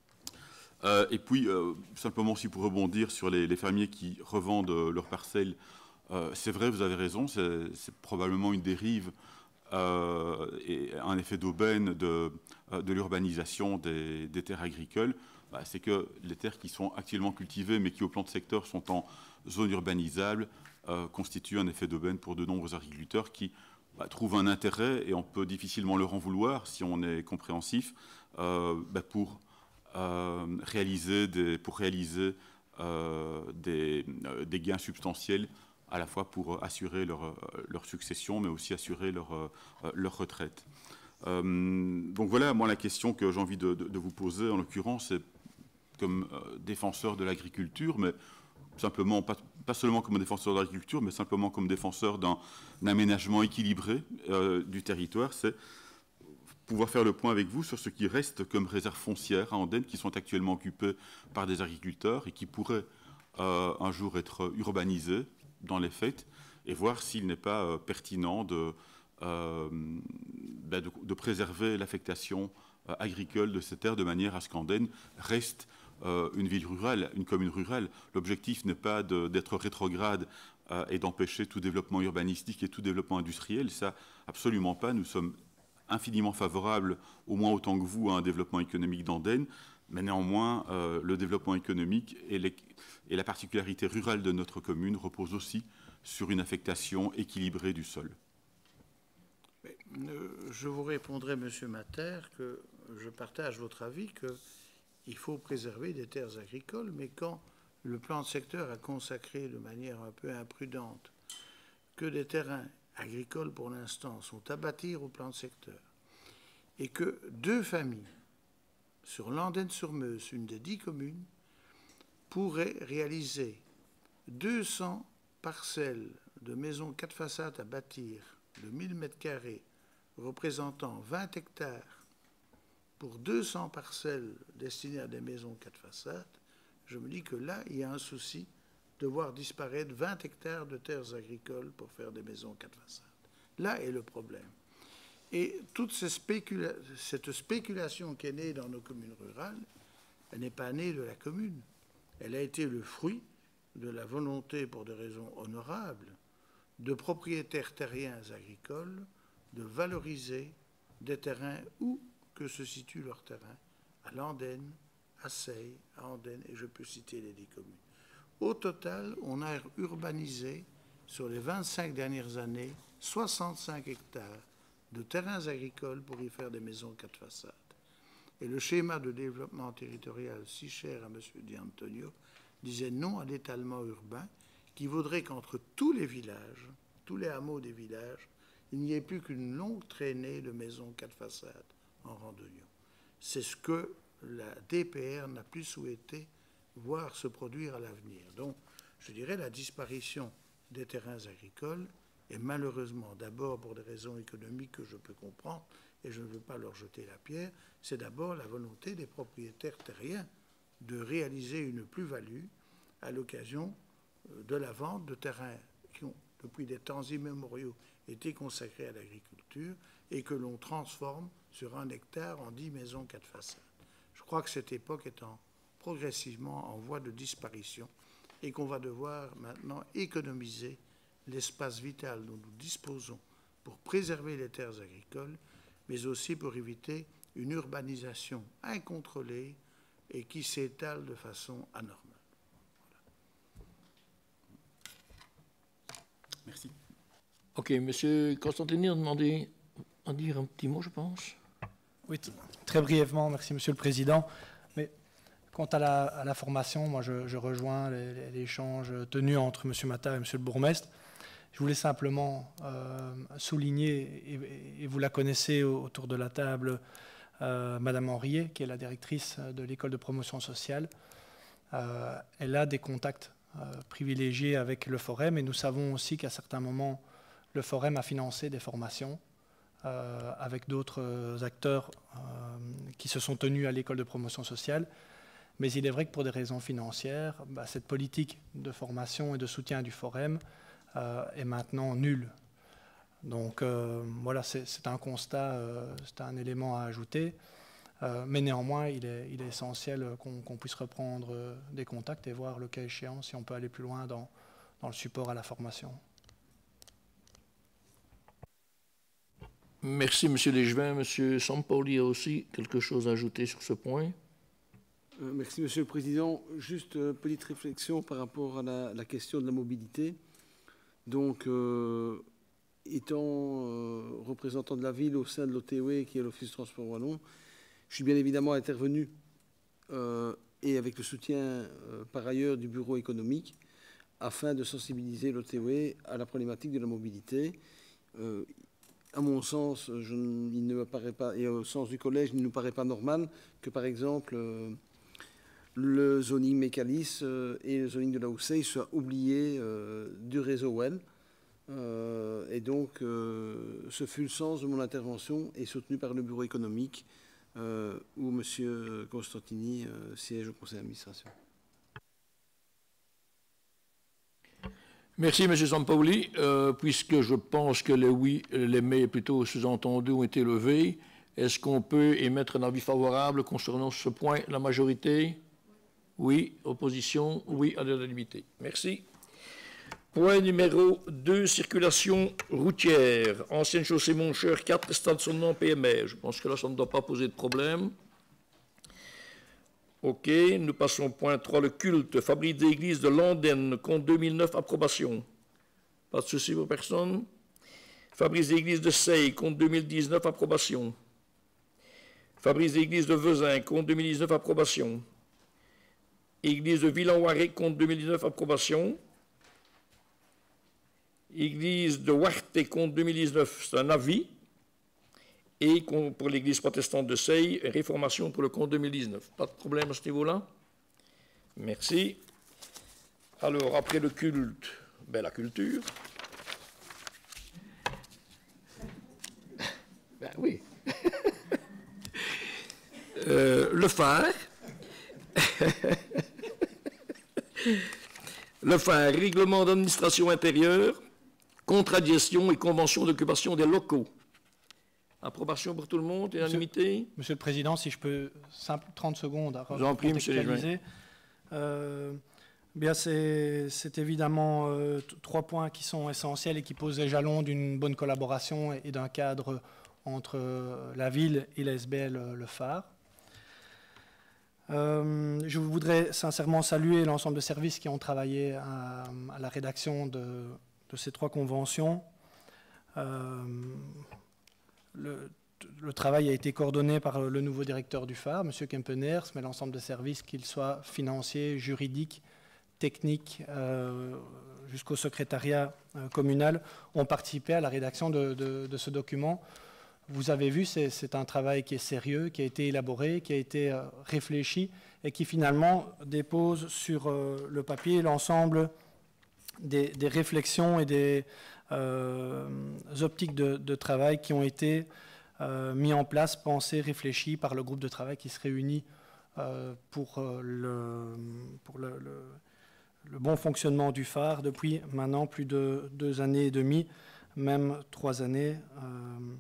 Euh, et puis, euh, simplement aussi pour rebondir sur les, les fermiers qui revendent euh, leurs parcelles, euh, c'est vrai, vous avez raison, c'est probablement une dérive euh, et un effet d'aubaine de, de l'urbanisation des, des terres agricoles. Bah, c'est que les terres qui sont actuellement cultivées, mais qui au plan de secteur sont en zone urbanisable, euh, constituent un effet d'aubaine pour de nombreux agriculteurs qui Bah, trouve un intérêt, et on peut difficilement leur en vouloir si on est compréhensif, euh, bah, pour, euh, réaliser des, pour réaliser euh, des, euh, des gains substantiels, à la fois pour assurer leur, leur succession, mais aussi assurer leur, euh, leur retraite. Euh, donc voilà, moi, la question que j'ai envie de, de, de vous poser, en l'occurrence, c'est comme euh, défenseur de l'agriculture, mais simplement, pas, pas seulement comme défenseur de l'agriculture, mais simplement comme défenseur d'un aménagement équilibré euh, du territoire, c'est pouvoir faire le point avec vous sur ce qui reste comme réserves foncières à Andenne, qui sont actuellement occupées par des agriculteurs et qui pourraient euh, un jour être urbanisées dans les faits, et voir s'il n'est pas euh, pertinent de, euh, ben de, de préserver l'affectation euh, agricole de ces terres de manière à ce qu'Andenne reste Euh, une ville rurale, une commune rurale. L'objectif n'est pas d'être rétrograde euh, et d'empêcher tout développement urbanistique et tout développement industriel. Ça, absolument pas. Nous sommes infiniment favorables, au moins autant que vous, à un développement économique d'Andenne. Mais néanmoins, euh, le développement économique et, les, et la particularité rurale de notre commune reposent aussi sur une affectation équilibrée du sol. Mais, euh, je vous répondrai, Monsieur Mater, que je partage votre avis que il faut préserver des terres agricoles, mais quand le plan de secteur a consacré de manière un peu imprudente que des terrains agricoles, pour l'instant, sont à bâtir au plan de secteur, et que deux familles, sur l'Andenne-sur-Meuse, une des dix communes, pourraient réaliser deux cents parcelles de maisons quatre façades à bâtir de mille mètres carrés, représentant vingt hectares, pour deux cents parcelles destinées à des maisons quatre façades, je me dis que là, il y a un souci de voir disparaître vingt hectares de terres agricoles pour faire des maisons quatre façades. Là est le problème. Et toute ces spécula cette spéculation qui est née dans nos communes rurales, elle n'est pas née de la commune. Elle a été le fruit de la volonté, pour des raisons honorables, de propriétaires terriens agricoles de valoriser des terrains où que se situent leurs terrains, à l'Andenne, à Seille, à Andenne, et je peux citer les dix communes. Au total, on a urbanisé, sur les vingt-cinq dernières années, soixante-cinq hectares de terrains agricoles pour y faire des maisons quatre façades. Et le schéma de développement territorial, si cher à M. Di Antonio, disait non à l'étalement urbain, qui vaudrait qu'entre tous les villages, tous les hameaux des villages, il n'y ait plus qu'une longue traînée de maisons quatre façades en randonnion. C'est ce que la D P R n'a plus souhaité voir se produire à l'avenir. Donc, je dirais, la disparition des terrains agricoles, et malheureusement, d'abord pour des raisons économiques que je peux comprendre, et je ne veux pas leur jeter la pierre, c'est d'abord la volonté des propriétaires terriens de réaliser une plus-value à l'occasion de la vente de terrains qui ont, depuis des temps immémoriaux, été consacrés à l'agriculture et que l'on transforme sur un hectare en dix maisons, quatre façades. Je crois que cette époque est en, progressivement en voie de disparition et qu'on va devoir maintenant économiser l'espace vital dont nous disposons pour préserver les terres agricoles, mais aussi pour éviter une urbanisation incontrôlée et qui s'étale de façon anormale. Voilà. Merci. Ok, M. Constantini a demandé à dire un petit mot, je pense. Oui, très brièvement, merci Monsieur le Président. Mais quant à la, à la formation, moi je, je rejoins l'échange tenu entre M. Mattard et M. le bourgmestre. Je voulais simplement euh, souligner, et, et vous la connaissez autour de la table, euh, Madame Henriet, qui est la directrice de l'école de promotion sociale. Euh, elle a des contacts euh, privilégiés avec le Forem, et nous savons aussi qu'à certains moments, le Forem a financé des formations euh, avec d'autres acteurs euh, qui se sont tenus à l'école de promotion sociale. Mais il est vrai que pour des raisons financières, bah, cette politique de formation et de soutien du Forem Euh, est maintenant nul. Donc euh, voilà, c'est un constat, euh, c'est un élément à ajouter, euh, mais néanmoins il est, il est essentiel qu'on qu'on puisse reprendre euh, des contacts et voir le cas échéant si on peut aller plus loin dans, dans le support à la formation. Merci M. Legevin. M. Sampaoli a aussi quelque chose à ajouter sur ce point. Euh, merci M. le Président. Juste une petite réflexion par rapport à la, la question de la mobilité. Donc, euh, étant euh, représentant de la ville au sein de l'O T W E, qui est l'Office de transport wallon, je suis bien évidemment intervenu euh, et avec le soutien euh, par ailleurs du bureau économique afin de sensibiliser l'O T W E à la problématique de la mobilité. Euh, à mon sens, je, il ne me paraît pas, et au sens du collège, il ne nous paraît pas normal que, par exemple, euh, le zoning Mécalis euh, et le zoning de la Houssaye soient oubliés euh, du réseau W E L. Euh, et donc, euh, ce fut le sens de mon intervention et soutenu par le bureau économique euh, où M. Constantini euh, siège au conseil d'administration. Merci M. Sampaoli. Euh, puisque je pense que les oui, les mais plutôt sous-entendus ont été levés, est-ce qu'on peut émettre un avis favorable concernant ce point, la majorité? Oui. Opposition? Oui à l'unanimité. Merci. Point numéro deux, circulation routière. Ancienne chaussée Montcheur quatre, stationnement P M R. Je pense que là, ça ne doit pas poser de problème. OK. Nous passons au point trois, le culte. Fabrique d'église de Landenne, compte deux mille neuf, approbation. Pas de souci pour personne. Fabrice d'église de Seille, compte deux mille dix-neuf, approbation. Fabrice d'église de Vezin, compte deux mille dix-neuf, approbation. Église de Villan-Waré, compte deux mille dix-neuf, approbation. Église de Huarte, compte deux mille dix-neuf, c'est un avis. Et pour l'église protestante de Seille, réformation pour le compte deux mille dix-neuf. Pas de problème à ce niveau-là? Merci. Alors, après le culte, ben, la culture. Ben oui. euh, le phare. Le phare, règlement d'administration intérieure, contrat de gestion et convention d'occupation des locaux. Approbation pour tout le monde, unanimité. Monsieur, Monsieur le Président, si je peux, simple, trente secondes à vous en prie, Monsieur Legevin. Euh, bien, c'est évidemment euh, trois points qui sont essentiels et qui posent les jalons d'une bonne collaboration et, et d'un cadre entre euh, la ville et la S B L Le Phare. Euh, je voudrais sincèrement saluer l'ensemble des services qui ont travaillé à, à la rédaction de, de ces trois conventions. Euh, le, le travail a été coordonné par le nouveau directeur du phare, M. Kempeners, mais l'ensemble des services, qu'ils soient financiers, juridiques, techniques, euh, jusqu'au secrétariat euh, communal, ont participé à la rédaction de, de, de ce document. Vous avez vu, c'est un travail qui est sérieux, qui a été élaboré, qui a été euh, réfléchi et qui finalement dépose sur euh, le papier l'ensemble des, des réflexions et des euh, optiques de, de travail qui ont été euh, mis en place, pensées, réfléchies par le groupe de travail qui se réunit euh, pour, euh, le, pour le, le, le bon fonctionnement du phare depuis maintenant plus de deux années et demie, même trois années. Euh,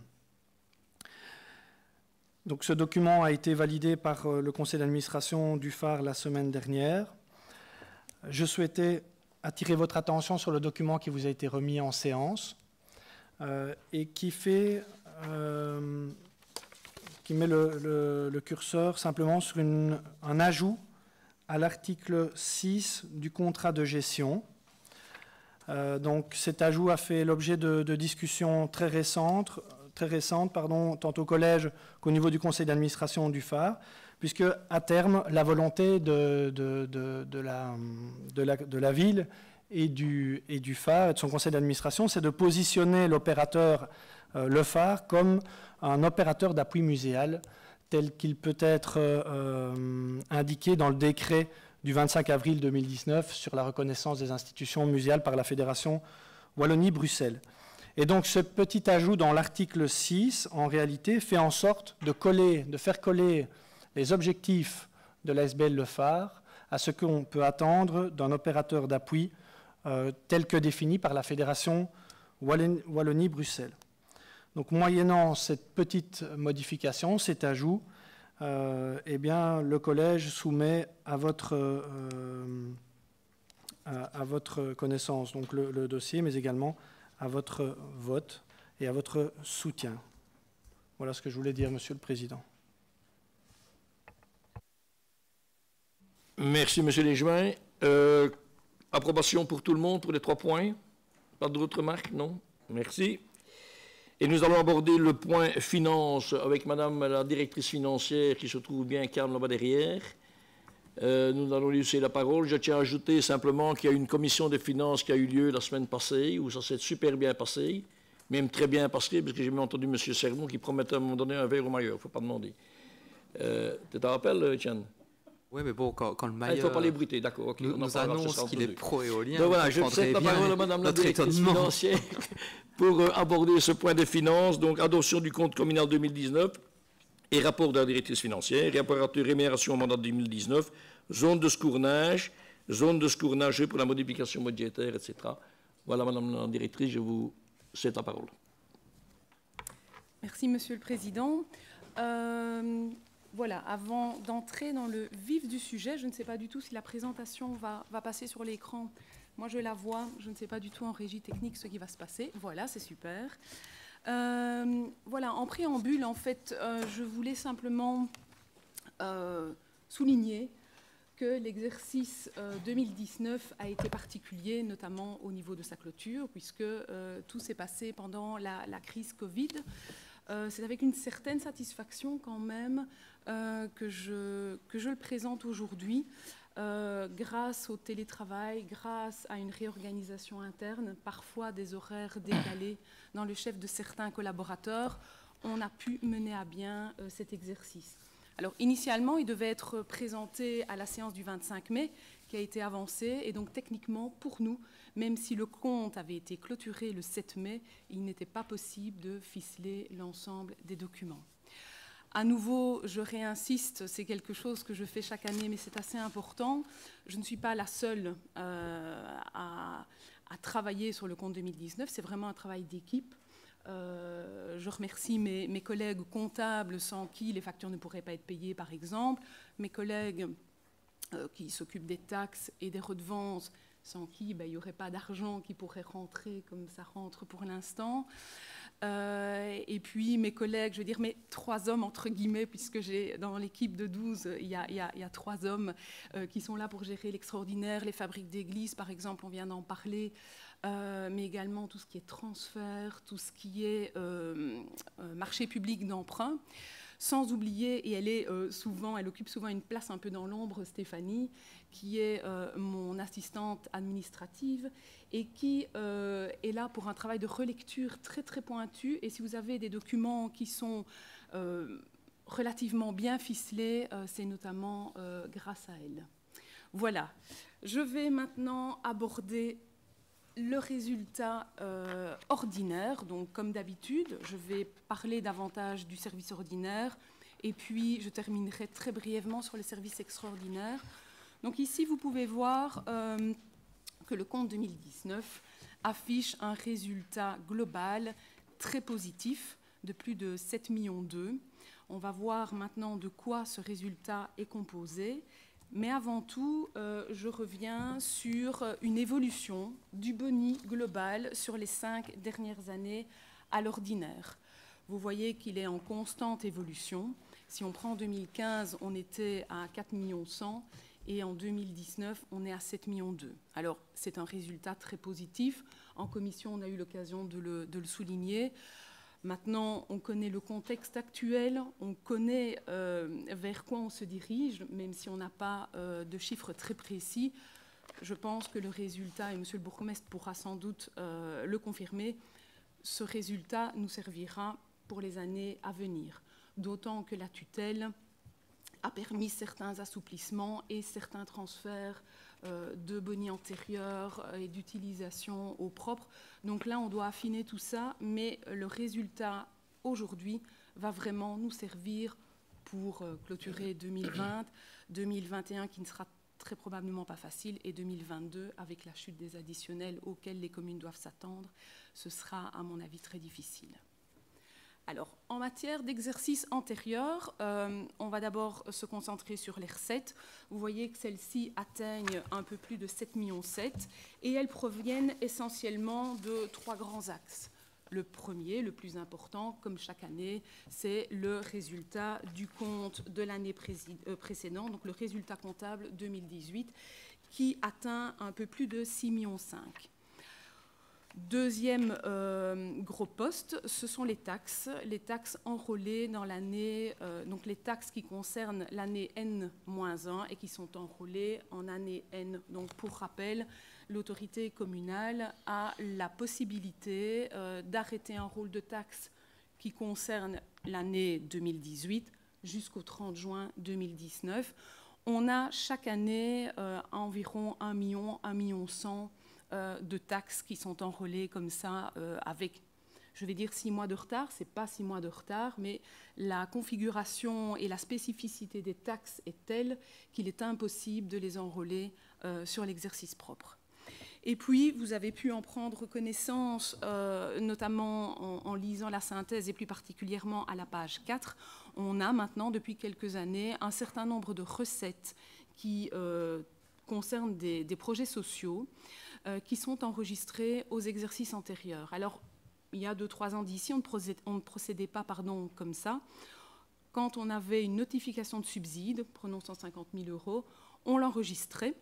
Donc, ce document a été validé par le conseil d'administration du phare la semaine dernière. Je souhaitais attirer votre attention sur le document qui vous a été remis en séance euh, et qui, fait, euh, qui met le, le, le curseur simplement sur une, un ajout à l'article six du contrat de gestion. Euh, donc, cet ajout a fait l'objet de, de discussions très récentes, très récente, pardon, tant au collège qu'au niveau du conseil d'administration du phare, puisque à terme, la volonté de, de, de, de, la, de, la, de la ville et du, et du phare et de son conseil d'administration, c'est de positionner l'opérateur, euh, le phare, comme un opérateur d'appui muséal, tel qu'il peut être euh, indiqué dans le décret du vingt-cinq avril deux mille dix-neuf sur la reconnaissance des institutions muséales par la Fédération Wallonie-Bruxelles. Et donc ce petit ajout dans l'article six, en réalité, fait en sorte de, coller, de faire coller les objectifs de l'A S B L Le Phare à ce qu'on peut attendre d'un opérateur d'appui euh, tel que défini par la Fédération Wallonie-Bruxelles. Donc moyennant cette petite modification, cet ajout, euh, eh bien, le collège soumet à votre, euh, à, à votre connaissance donc le, le dossier, mais également à votre vote et à votre soutien. Voilà ce que je voulais dire, Monsieur le Président. Merci, Monsieur Légemin. Euh, approbation pour tout le monde pour les trois points. Pas d'autres remarques? Non? Merci. Et nous allons aborder le point finance avec Madame la directrice financière qui se trouve bien calme là-bas derrière. Euh, nous allons lui laisser la parole. Je tiens à ajouter simplement qu'il y a une commission des finances qui a eu lieu la semaine passée, où ça s'est super bien passé, même très bien passé, parce que j'ai même entendu M. Sermon qui promettait à un moment donné un verre au maillot. Il ne faut pas demander. Euh, tu te rappelles, Etienne? Oui, mais bon, quand, quand le maillot... Ah, il ne faut pas les bruiter, d'accord. Okay, nous, nous annonce qu'il est pro-éolien. Donc voilà, je cède la parole à Mme la directrice financière pour euh, aborder ce point des finances. Donc, adoption du compte communal deux mille dix-neuf et rapport de la directrice financière, rapport de rémunération au mandat deux mille dix-neuf, zone de scournage, zone de scournage pour la modification budgétaire, et cetera. Voilà, Madame la directrice, je vous cède la parole. Merci, Monsieur le Président. Euh, voilà, avant d'entrer dans le vif du sujet, je ne sais pas du tout si la présentation va, va passer sur l'écran. Moi, je la vois, je ne sais pas du tout en régie technique ce qui va se passer. Voilà, c'est super. Euh, voilà, en préambule, en fait, euh, je voulais simplement euh, souligner que l'exercice euh, deux mille dix-neuf a été particulier, notamment au niveau de sa clôture, puisque euh, tout s'est passé pendant la, la crise Covid. Euh, c'est avec une certaine satisfaction quand même euh, que, je, que je le présente aujourd'hui. Euh, grâce au télétravail, grâce à une réorganisation interne, parfois des horaires décalés dans le chef de certains collaborateurs, on a pu mener à bien euh, cet exercice. Alors, initialement, il devait être présenté à la séance du vingt-cinq mai, qui a été avancée, et donc techniquement, pour nous, même si le compte avait été clôturé le sept mai, il n'était pas possible de ficeler l'ensemble des documents. À nouveau, je réinsiste, c'est quelque chose que je fais chaque année, mais c'est assez important. Je ne suis pas la seule euh, à, à travailler sur le compte deux mille dix-neuf, c'est vraiment un travail d'équipe. Euh, je remercie mes, mes collègues comptables sans qui les factures ne pourraient pas être payées, par exemple, mes collègues euh, qui s'occupent des taxes et des redevances, sans qui ben, il n'y aurait pas d'argent qui pourrait rentrer comme ça rentre pour l'instant. Euh, et puis mes collègues, je veux dire mes trois hommes entre guillemets, puisque j'ai dans l'équipe de douze, il y a, il y a, il y a trois hommes euh, qui sont là pour gérer l'extraordinaire, les fabriques d'église par exemple, on vient d'en parler, euh, mais également tout ce qui est transfert, tout ce qui est euh, euh, marché public d'emprunt. Sans oublier, et elle, est, euh, souvent, elle occupe souvent une place un peu dans l'ombre, Stéphanie, qui est euh, mon assistante administrative et qui euh, est là pour un travail de relecture très très pointu. Et si vous avez des documents qui sont euh, relativement bien ficelés, euh, c'est notamment euh, grâce à elle. Voilà. Je vais maintenant aborder le résultat euh, ordinaire, donc comme d'habitude, je vais parler davantage du service ordinaire et puis je terminerai très brièvement sur le service extraordinaire. Donc ici, vous pouvez voir euh, que le compte deux mille dix-neuf affiche un résultat global très positif de plus de sept virgule deux millions. On va voir maintenant de quoi ce résultat est composé. Mais avant tout, euh, je reviens sur une évolution du boni global sur les cinq dernières années à l'ordinaire. Vous voyez qu'il est en constante évolution. Si on prend deux mille quinze, on était à quatre millions cent et en deux mille dix-neuf, on est à sept virgule deux millions. Alors, c'est un résultat très positif. En commission, on a eu l'occasion de le, de le souligner. Maintenant, on connaît le contexte actuel, on connaît euh, vers quoi on se dirige, même si on n'a pas euh, de chiffres très précis. Je pense que le résultat, et M. le bourgmestre pourra sans doute euh, le confirmer, ce résultat nous servira pour les années à venir. D'autant que la tutelle a permis certains assouplissements et certains transferts euh, de boni antérieurs et d'utilisation au propre. Donc là, on doit affiner tout ça, mais le résultat aujourd'hui va vraiment nous servir pour euh, clôturer deux mille vingt, deux mille vingt et un qui ne sera très probablement pas facile, et deux mille vingt-deux avec la chute des additionnels auxquels les communes doivent s'attendre. Ce sera, à mon avis, très difficile. Alors, en matière d'exercice antérieur, euh, on va d'abord se concentrer sur les recettes. Vous voyez que celles-ci atteignent un peu plus de sept virgule sept millions et elles proviennent essentiellement de trois grands axes. Le premier, le plus important, comme chaque année, c'est le résultat du compte de l'année précédente, donc le résultat comptable deux mille dix-huit, qui atteint un peu plus de six virgule cinq millions. Deuxième euh, gros poste, ce sont les taxes, les taxes enrôlées dans l'année, euh, donc les taxes qui concernent l'année N moins un et qui sont enrôlées en année N. Donc pour rappel, l'autorité communale a la possibilité euh, d'arrêter un rôle de taxes qui concerne l'année deux mille dix-huit jusqu'au trente juin deux mille dix-neuf. On a chaque année euh, environ un million, un million cent Euh, de taxes qui sont enrôlées comme ça euh, avec, je vais dire, six mois de retard. Ce n'est pas six mois de retard, mais la configuration et la spécificité des taxes est telle qu'il est impossible de les enrôler euh, sur l'exercice propre. Et puis, vous avez pu en prendre connaissance, euh, notamment en, en lisant la synthèse et plus particulièrement à la page quatre. On a maintenant, depuis quelques années, un certain nombre de recettes qui euh, concernent des, des projets sociaux Euh, qui sont enregistrés aux exercices antérieurs. Alors, il y a deux, trois ans d'ici, on ne procédait, on ne procédait pas pardon, comme ça. Quand on avait une notification de subside, prenons cent cinquante mille euros, on l'enregistrait.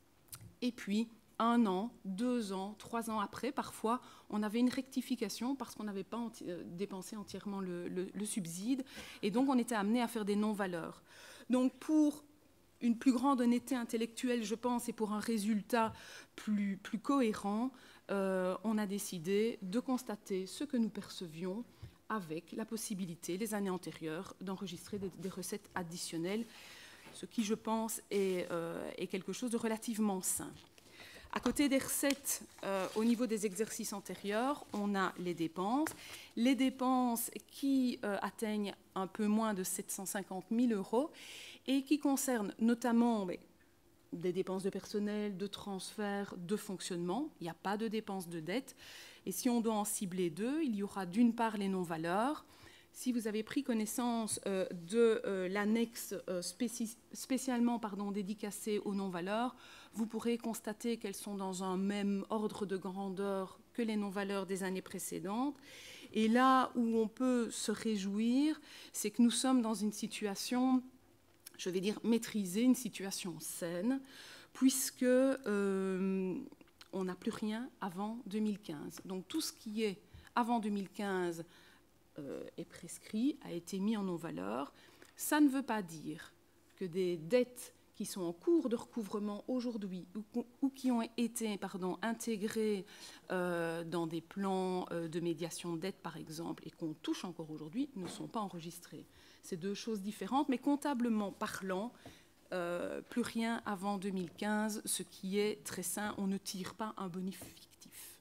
Et puis, un an, deux ans, trois ans après, parfois, on avait une rectification parce qu'on n'avait pas enti- euh, dépensé entièrement le, le, le subside. Et donc, on était amené à faire des non-valeurs. Donc, pour une plus grande honnêteté intellectuelle, je pense, et pour un résultat plus, plus cohérent, euh, on a décidé de constater ce que nous percevions avec la possibilité, les années antérieures, d'enregistrer des, des recettes additionnelles, ce qui, je pense, est, euh, est quelque chose de relativement sain. À côté des recettes, euh, au niveau des exercices antérieurs, on a les dépenses. Les dépenses qui euh, atteignent un peu moins de sept cent cinquante mille euros et qui concernent notamment mais, des dépenses de personnel, de transfert, de fonctionnement. Il n'y a pas de dépenses de dette. Et si on doit en cibler deux, il y aura d'une part les non-valeurs. Si vous avez pris connaissance euh, de euh, l'annexe euh, spéci spécialement pardon, dédicacée aux non-valeurs, vous pourrez constater qu'elles sont dans un même ordre de grandeur que les non-valeurs des années précédentes. Et là où on peut se réjouir, c'est que nous sommes dans une situation, je vais dire maîtrisée, une situation saine, puisque euh, on n'a plus rien avant deux mille quinze. Donc tout ce qui est avant deux mille quinze euh, est prescrit, a été mis en non-valeur. Ça ne veut pas dire que des dettes qui sont en cours de recouvrement aujourd'hui ou, ou qui ont été pardon, intégrées euh, dans des plans euh, de médiation de dette, par exemple, et qu'on touche encore aujourd'hui, ne sont pas enregistrées. C'est deux choses différentes, mais comptablement parlant, euh, plus rien avant deux mille quinze, ce qui est très sain. On ne tire pas un bonus fictif.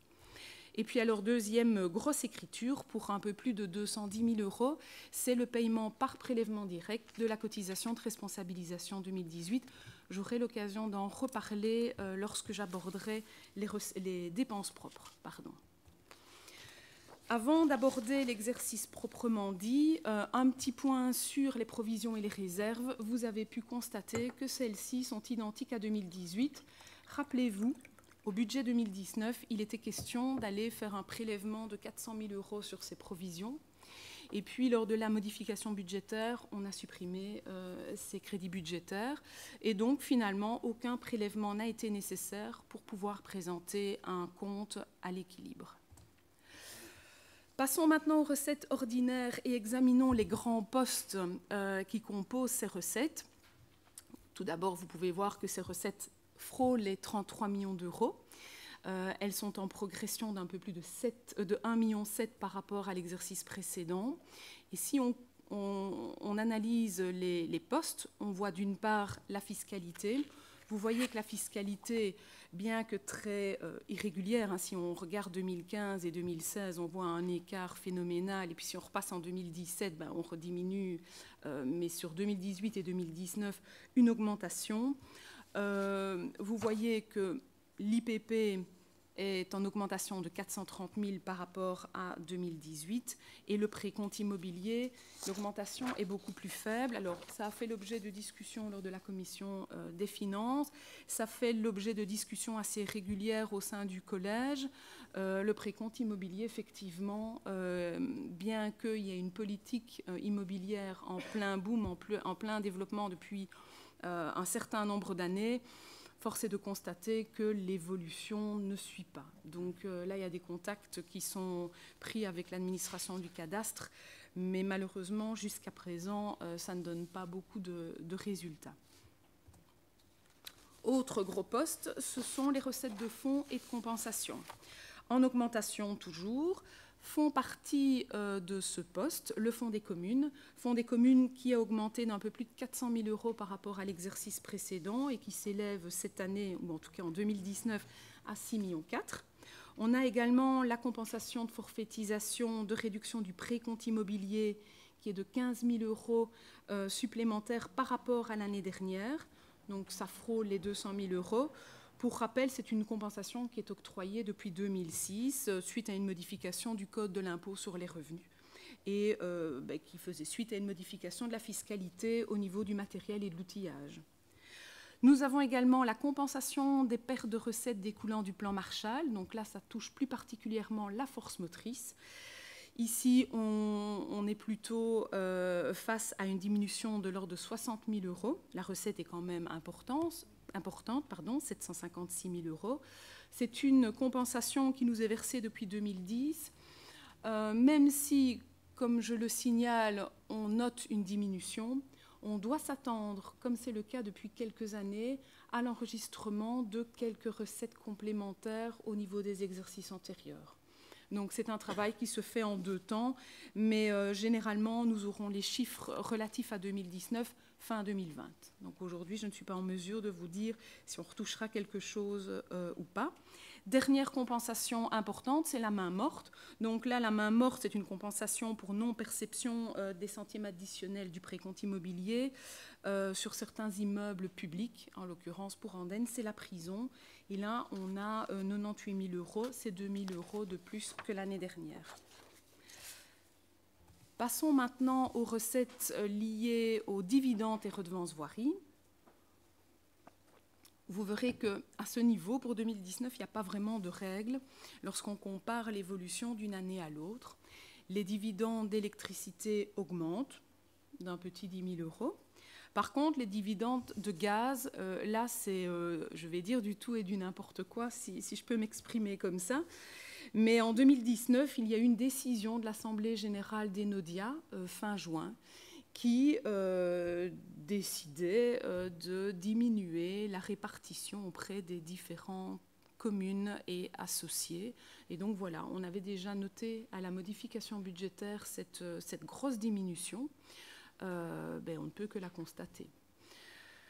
Et puis alors, deuxième grosse écriture, pour un peu plus de deux cent dix mille euros, c'est le paiement par prélèvement direct de la cotisation de responsabilisation deux mille dix-huit. J'aurai l'occasion d'en reparler euh, lorsque j'aborderai les, les dépenses propres. Pardon. Avant d'aborder l'exercice proprement dit, euh, un petit point sur les provisions et les réserves. Vous avez pu constater que celles-ci sont identiques à deux mille dix-huit. Rappelez-vous, au budget deux mille dix-neuf, il était question d'aller faire un prélèvement de quatre cent mille euros sur ces provisions. Et puis, lors de la modification budgétaire, on a supprimé euh, ces crédits budgétaires. Et donc, finalement, aucun prélèvement n'a été nécessaire pour pouvoir présenter un compte à l'équilibre. Passons maintenant aux recettes ordinaires et examinons les grands postes euh, qui composent ces recettes. Tout d'abord, vous pouvez voir que ces recettes frôlent les trente-trois millions d'euros. Euh, elles sont en progression d'un peu plus de, sept, euh, de un virgule sept million par rapport à l'exercice précédent. Et si on, on, on analyse les, les postes, on voit d'une part la fiscalité. Vous voyez que la fiscalité, bien que très euh, irrégulière, hein, si on regarde deux mille quinze et deux mille seize, on voit un écart phénoménal. Et puis si on repasse en deux mille dix-sept, ben, on rediminue. Euh, mais sur deux mille dix-huit et deux mille dix-neuf, une augmentation. Euh, vous voyez que l'I P P est en augmentation de quatre cent trente mille par rapport à deux mille dix-huit. Et le précompte immobilier, l'augmentation est beaucoup plus faible. Alors, ça a fait l'objet de discussions lors de la commission euh, des finances. Ça fait l'objet de discussions assez régulières au sein du collège. Euh, le précompte immobilier, effectivement, euh, bien qu'il y ait une politique euh, immobilière en plein boom, en, ple en plein développement depuis euh, un certain nombre d'années, force est de constater que l'évolution ne suit pas. Donc euh, là, il y a des contacts qui sont pris avec l'administration du cadastre, mais malheureusement, jusqu'à présent, euh, ça ne donne pas beaucoup de, de résultats. Autre gros poste, ce sont les recettes de fonds et de compensation. En augmentation toujours, font partie euh, de ce poste le fonds des communes. Fonds des communes qui a augmenté d'un peu plus de quatre cent mille euros par rapport à l'exercice précédent et qui s'élève cette année, ou en tout cas en deux mille dix-neuf, à six virgule quatre millions. On a également la compensation de forfaitisation de réduction du précompte immobilier qui est de quinze mille euros euh, supplémentaires par rapport à l'année dernière. Donc ça frôle les deux cent mille euros. Pour rappel, c'est une compensation qui est octroyée depuis deux mille six euh, suite à une modification du Code de l'impôt sur les revenus et euh, ben, qui faisait suite à une modification de la fiscalité au niveau du matériel et de l'outillage. Nous avons également la compensation des pertes de recettes découlant du plan Marshall. Donc là, ça touche plus particulièrement la force motrice. Ici, on, on est plutôt euh, face à une diminution de l'ordre de soixante mille euros. La recette est quand même importante. importante, pardon, sept cent cinquante-six mille euros. C'est une compensation qui nous est versée depuis deux mille dix, euh, même si, comme je le signale, on note une diminution, on doit s'attendre, comme c'est le cas depuis quelques années, à l'enregistrement de quelques recettes complémentaires au niveau des exercices antérieurs. Donc c'est un travail qui se fait en deux temps, mais euh, généralement, nous aurons les chiffres relatifs à deux mille dix-neuf fin deux mille vingt. Donc aujourd'hui, je ne suis pas en mesure de vous dire si on retouchera quelque chose euh, ou pas. Dernière compensation importante, c'est la main morte. Donc là, la main morte, c'est une compensation pour non-perception euh, des centièmes additionnels du précompte immobilier euh, sur certains immeubles publics. En l'occurrence, pour Andenne, c'est la prison. Et là, on a euh, quatre-vingt-dix-huit mille euros, c'est deux mille euros de plus que l'année dernière. Passons maintenant aux recettes liées aux dividendes et redevances voirie. Vous verrez qu'à ce niveau, pour deux mille dix-neuf, il n'y a pas vraiment de règles lorsqu'on compare l'évolution d'une année à l'autre. Les dividendes d'électricité augmentent d'un petit dix mille euros. Par contre, les dividendes de gaz, euh, là, c'est, euh, je vais dire, du tout et du n'importe quoi, si, si je peux m'exprimer comme ça. Mais en deux mille dix-neuf, il y a eu une décision de l'Assemblée générale d'Enodia, euh, fin juin, qui euh, décidait euh, de diminuer la répartition auprès des différentes communes et associés. Et donc voilà, on avait déjà noté à la modification budgétaire cette, cette grosse diminution. Euh, ben, on ne peut que la constater.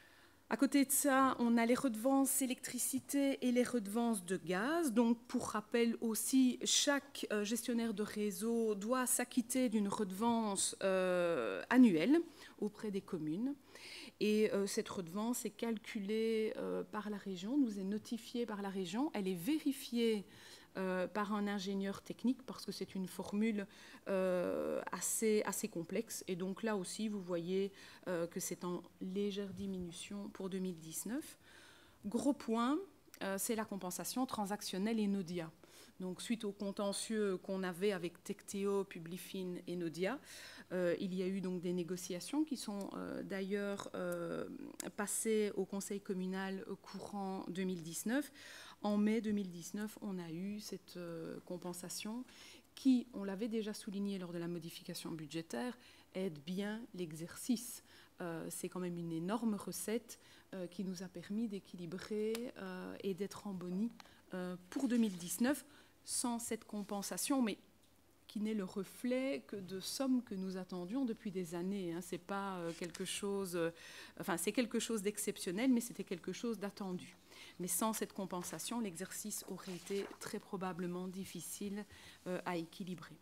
À côté de ça, on a les redevances électricité et les redevances de gaz. Donc, pour rappel aussi, chaque euh, gestionnaire de réseau doit s'acquitter d'une redevance euh, annuelle auprès des communes. Et euh, cette redevance est calculée euh, par la région, nous est notifiée par la région, elle est vérifiée euh, par un ingénieur technique parce que c'est une formule euh, assez, assez complexe. Et donc là aussi, vous voyez euh, que c'est en légère diminution pour deux mille dix-neuf. Gros point, euh, c'est la compensation transactionnelle et Nodia. Donc, suite au contentieux qu'on avait avec Tecteo, Publifin et Nodia, euh, il y a eu donc des négociations qui sont euh, d'ailleurs euh, passées au Conseil communal courant deux mille dix-neuf. En mai deux mille dix-neuf, on a eu cette euh, compensation qui, on l'avait déjà souligné lors de la modification budgétaire, aide bien l'exercice. Euh, c'est quand même une énorme recette euh, qui nous a permis d'équilibrer euh, et d'être en boni euh, pour deux mille dix-neuf. Sans cette compensation, mais qui n'est le reflet que de sommes que nous attendions depuis des années. Hein. C'est pas euh, quelque chose, euh, enfin c'est quelque chose d'exceptionnel, mais c'était quelque chose d'attendu. Mais sans cette compensation, l'exercice aurait été très probablement difficile euh, à équilibrer.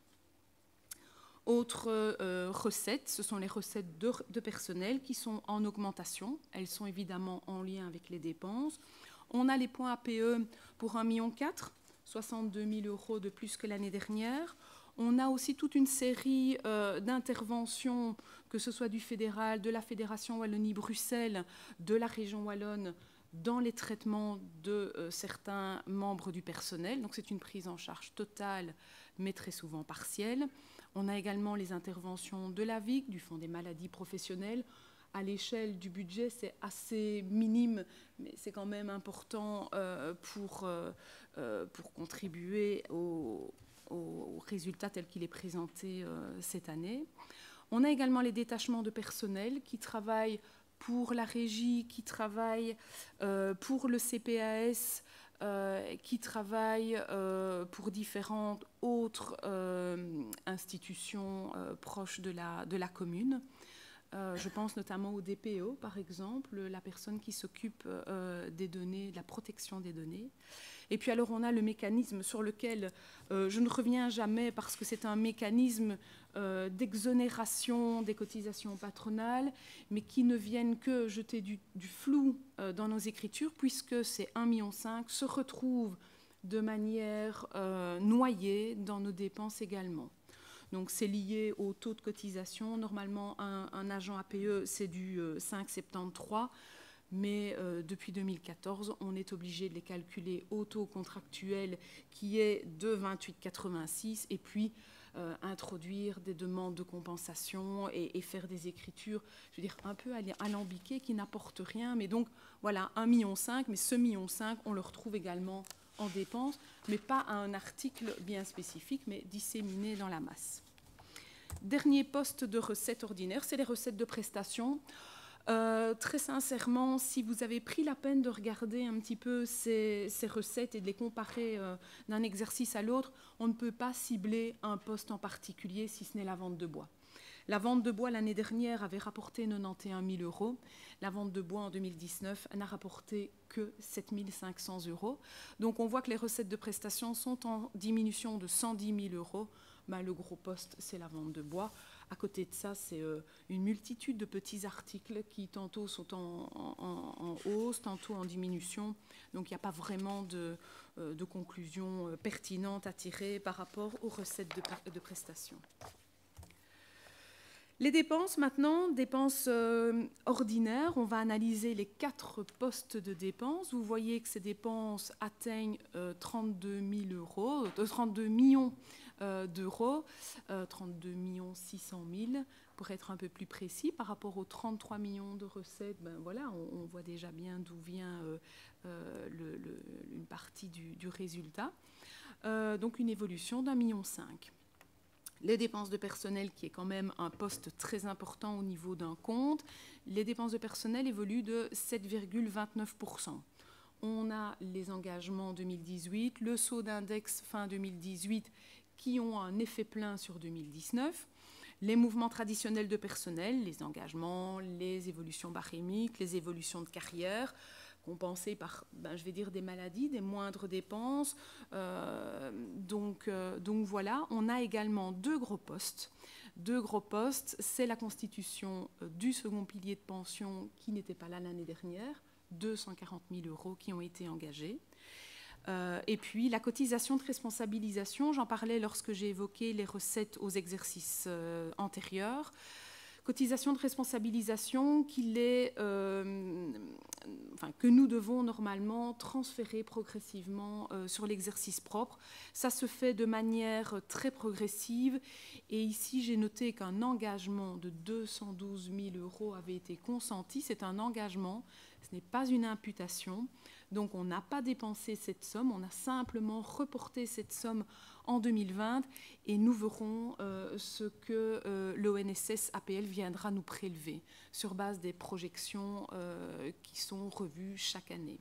Autres euh, recettes, ce sont les recettes de, de personnel qui sont en augmentation. Elles sont évidemment en lien avec les dépenses. On a les points A P E pour un virgule quatre million, soixante-deux mille euros de plus que l'année dernière. On a aussi toute une série euh, d'interventions, que ce soit du fédéral, de la Fédération Wallonie-Bruxelles, de la région wallonne, dans les traitements de euh, certains membres du personnel. Donc c'est une prise en charge totale, mais très souvent partielle. On a également les interventions de l'A V I C, du Fonds des maladies professionnelles. À l'échelle du budget, c'est assez minime, mais c'est quand même important euh, pour, euh, pour contribuer au, au résultat tel qu'il est présenté euh, cette année. On a également les détachements de personnel qui travaillent pour la régie, qui travaillent euh, pour le C P A S, euh, qui travaillent euh, pour différentes autres euh, institutions euh, proches de la, de la commune. Euh, je pense notamment au D P O, par exemple, la personne qui s'occupe euh, des données, de la protection des données. Et puis alors on a le mécanisme sur lequel euh, je ne reviens jamais parce que c'est un mécanisme euh, d'exonération des cotisations patronales, mais qui ne viennent que jeter du, du flou euh, dans nos écritures, puisque ces un virgule cinq million se retrouvent de manière euh, noyée dans nos dépenses également. Donc c'est lié au taux de cotisation. Normalement, un, un agent A P E, c'est du euh, cinq virgule soixante-treize, mais euh, depuis deux mille quatorze, on est obligé de les calculer au taux contractuel qui est de vingt-huit virgule quatre-vingt-six et puis euh, introduire des demandes de compensation et, et faire des écritures, je veux dire, un peu alambiquées qui n'apportent rien. Mais donc, voilà, un virgule cinq million, mais ce un virgule cinq million, on le retrouve également en dépenses, mais pas à un article bien spécifique, mais disséminé dans la masse. Dernier poste de recettes ordinaires, c'est les recettes de prestations. Euh, très sincèrement, si vous avez pris la peine de regarder un petit peu ces, ces recettes et de les comparer euh, d'un exercice à l'autre, on ne peut pas cibler un poste en particulier si ce n'est la vente de bois. La vente de bois l'année dernière avait rapporté quatre-vingt-onze mille euros. La vente de bois en deux mille dix-neuf n'a rapporté que sept mille cinq cents euros. Donc on voit que les recettes de prestations sont en diminution de cent dix mille euros. Ben, le gros poste, c'est la vente de bois. À côté de ça, c'est euh, une multitude de petits articles qui tantôt sont en, en, en hausse, tantôt en diminution. Donc il n'y a pas vraiment de, euh, de conclusion euh, pertinente à tirer par rapport aux recettes de, de prestations. Les dépenses maintenant, dépenses euh, ordinaires, on va analyser les quatre postes de dépenses. Vous voyez que ces dépenses atteignent euh, trente-deux mille euros, euh, trente-deux millions euh, d'euros, euh, trente-deux millions six cent mille pour être un peu plus précis. Par rapport aux trente-trois millions de recettes, ben voilà, on, on voit déjà bien d'où vient euh, euh, le, le, une partie du, du résultat. Euh, donc une évolution d'un million cinq. Les dépenses de personnel, qui est quand même un poste très important au niveau d'un compte, les dépenses de personnel évoluent de sept virgule vingt-neuf pour cent. On a les engagements deux mille dix-huit, le saut d'index fin deux mille dix-huit qui ont un effet plein sur deux mille dix-neuf. Les mouvements traditionnels de personnel, les engagements, les évolutions barémiques, les évolutions de carrière, compensées par, ben, je vais dire, des maladies, des moindres dépenses. Euh, donc, euh, donc voilà, on a également deux gros postes. Deux gros postes, c'est la constitution du second pilier de pension qui n'était pas là l'année dernière, deux cent quarante mille euros qui ont été engagés. Euh, et puis la cotisation de responsabilisation, j'en parlais lorsque j'ai évoqué les recettes aux exercices euh, antérieurs. Cotisation de responsabilisation qu'il est, euh, enfin, que nous devons normalement transférer progressivement euh, sur l'exercice propre. Ça se fait de manière très progressive. Et ici, j'ai noté qu'un engagement de deux cent douze mille euros avait été consenti. C'est un engagement, ce n'est pas une imputation. Donc, on n'a pas dépensé cette somme, on a simplement reporté cette somme en deux mille vingt et nous verrons euh, ce que euh, l'O N S S A P L viendra nous prélever sur base des projections euh, qui sont revues chaque année.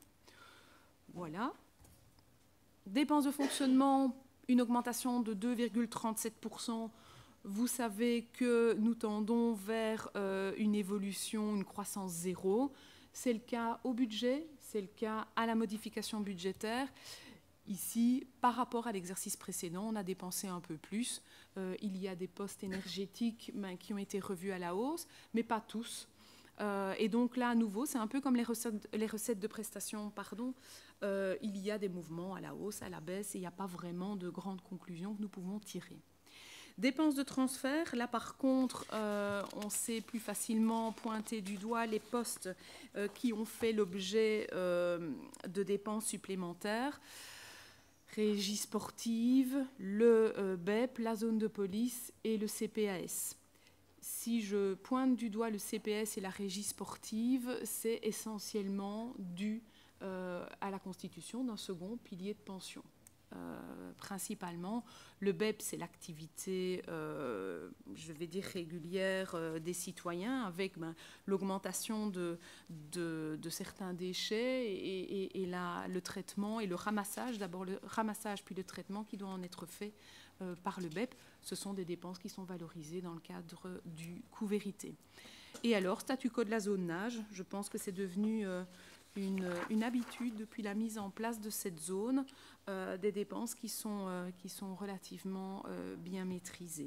Voilà. Dépenses de fonctionnement, une augmentation de deux virgule trente-sept pour cent. Vous savez que nous tendons vers euh, une évolution, une croissance zéro. C'est le cas au budget, c'est le cas à la modification budgétaire. Ici, par rapport à l'exercice précédent, on a dépensé un peu plus. Euh, il y a des postes énergétiques ben, qui ont été revus à la hausse, mais pas tous. Euh, et donc là, à nouveau, c'est un peu comme les recettes, les recettes de prestations, pardon. Euh, il y a des mouvements à la hausse, à la baisse, et il n'y a pas vraiment de grandes conclusions que nous pouvons tirer. Dépenses de transfert, là par contre, euh, on sait plus facilement pointer du doigt les postes euh, qui ont fait l'objet euh, de dépenses supplémentaires. Régie sportive, le euh, B E P, la zone de police et le C P A S. Si je pointe du doigt le C P A S et la régie sportive, c'est essentiellement dû euh, à la constitution d'un second pilier de pension. Euh, principalement, le B E P, c'est l'activité, euh, je vais dire, régulière euh, des citoyens avec ben, l'augmentation de, de, de certains déchets et, et, et la, le traitement et le ramassage, d'abord le ramassage puis le traitement qui doit en être fait euh, par le B E P. Ce sont des dépenses qui sont valorisées dans le cadre du coût vérité. Et alors, statu quo de la zonage, je pense que c'est devenu... Euh, Une, une habitude depuis la mise en place de cette zone, euh, des dépenses qui sont, euh, qui sont relativement euh, bien maîtrisées.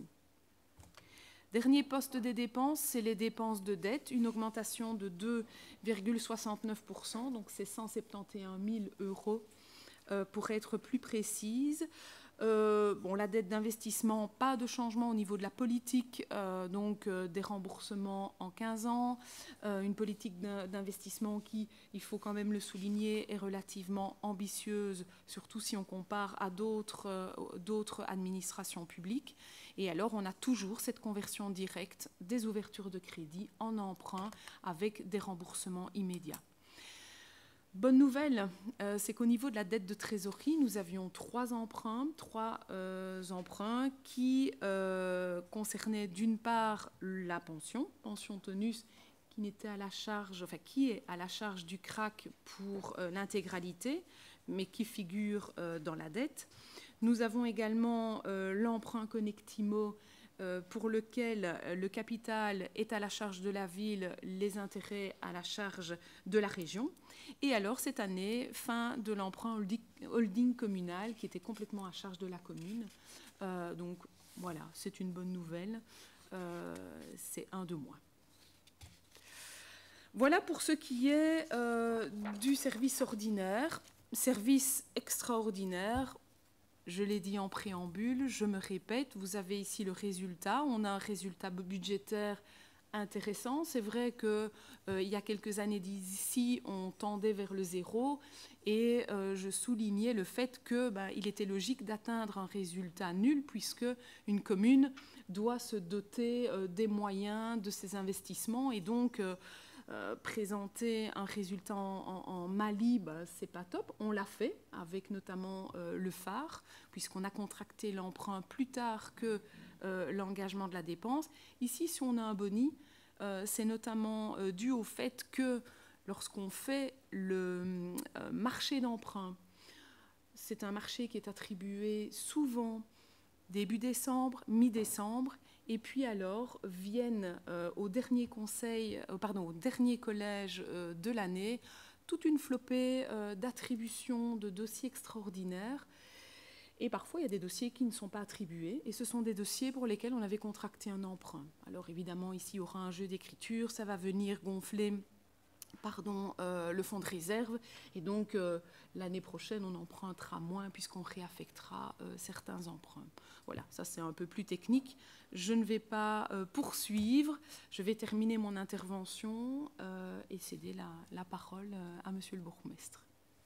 Dernier poste des dépenses, c'est les dépenses de dette, une augmentation de deux virgule soixante-neuf pour cent, donc c'est cent soixante et onze mille euros euh, pour être plus précise. Euh, bon, la dette d'investissement, pas de changement au niveau de la politique, euh, donc euh, des remboursements en quinze ans, euh, une politique d'investissement qui, il faut quand même le souligner, est relativement ambitieuse, surtout si on compare à d'autres euh, d'autres administrations publiques. Et alors, on a toujours cette conversion directe des ouvertures de crédit en emprunt avec des remboursements immédiats. Bonne nouvelle, euh, c'est qu'au niveau de la dette de trésorerie, nous avions trois emprunts, trois euh, emprunts qui euh, concernaient d'une part la pension, pension tonus, qui n'était à la charge, enfin qui est à la charge du C R A C pour euh, l'intégralité, mais qui figure euh, dans la dette. Nous avons également euh, l'emprunt Connectimo, euh, pour lequel le capital est à la charge de la ville, les intérêts à la charge de la région. Et alors, cette année, fin de l'emprunt holding, holding communal qui était complètement à charge de la commune. Euh, donc, voilà, c'est une bonne nouvelle. Euh, c'est un de moins. Voilà pour ce qui est euh, du service ordinaire. Service extraordinaire, je l'ai dit en préambule, je me répète, vous avez ici le résultat. On a un résultat budgétaire intéressant. C'est vrai qu'il euh, y a quelques années d'ici, on tendait vers le zéro et euh, je soulignais le fait qu'il ben, était logique d'atteindre un résultat nul puisque une commune doit se doter euh, des moyens de ses investissements et donc euh, euh, présenter un résultat en, en, en Mali, ben, c'est pas top. On l'a fait avec notamment euh, le phare puisqu'on a contracté l'emprunt plus tard que euh, l'engagement de la dépense. Ici, si on a un boni, Euh, c'est notamment euh, dû au fait que lorsqu'on fait le euh, marché d'emprunt, c'est un marché qui est attribué souvent début décembre, mi-décembre, Et puis alors viennent euh, au dernier conseil, euh, pardon, au dernier collège euh, de l'année, toute une flopée euh, d'attributions de dossiers extraordinaires. Et parfois, il y a des dossiers qui ne sont pas attribués, et ce sont des dossiers pour lesquels on avait contracté un emprunt. Alors évidemment, ici, il y aura un jeu d'écriture, ça va venir gonfler pardon, euh, le fonds de réserve, et donc euh, l'année prochaine, on empruntera moins puisqu'on réaffectera euh, certains emprunts. Voilà, ça c'est un peu plus technique. Je ne vais pas euh, poursuivre, je vais terminer mon intervention euh, et céder la, la parole euh, à Monsieur le bourgmestre.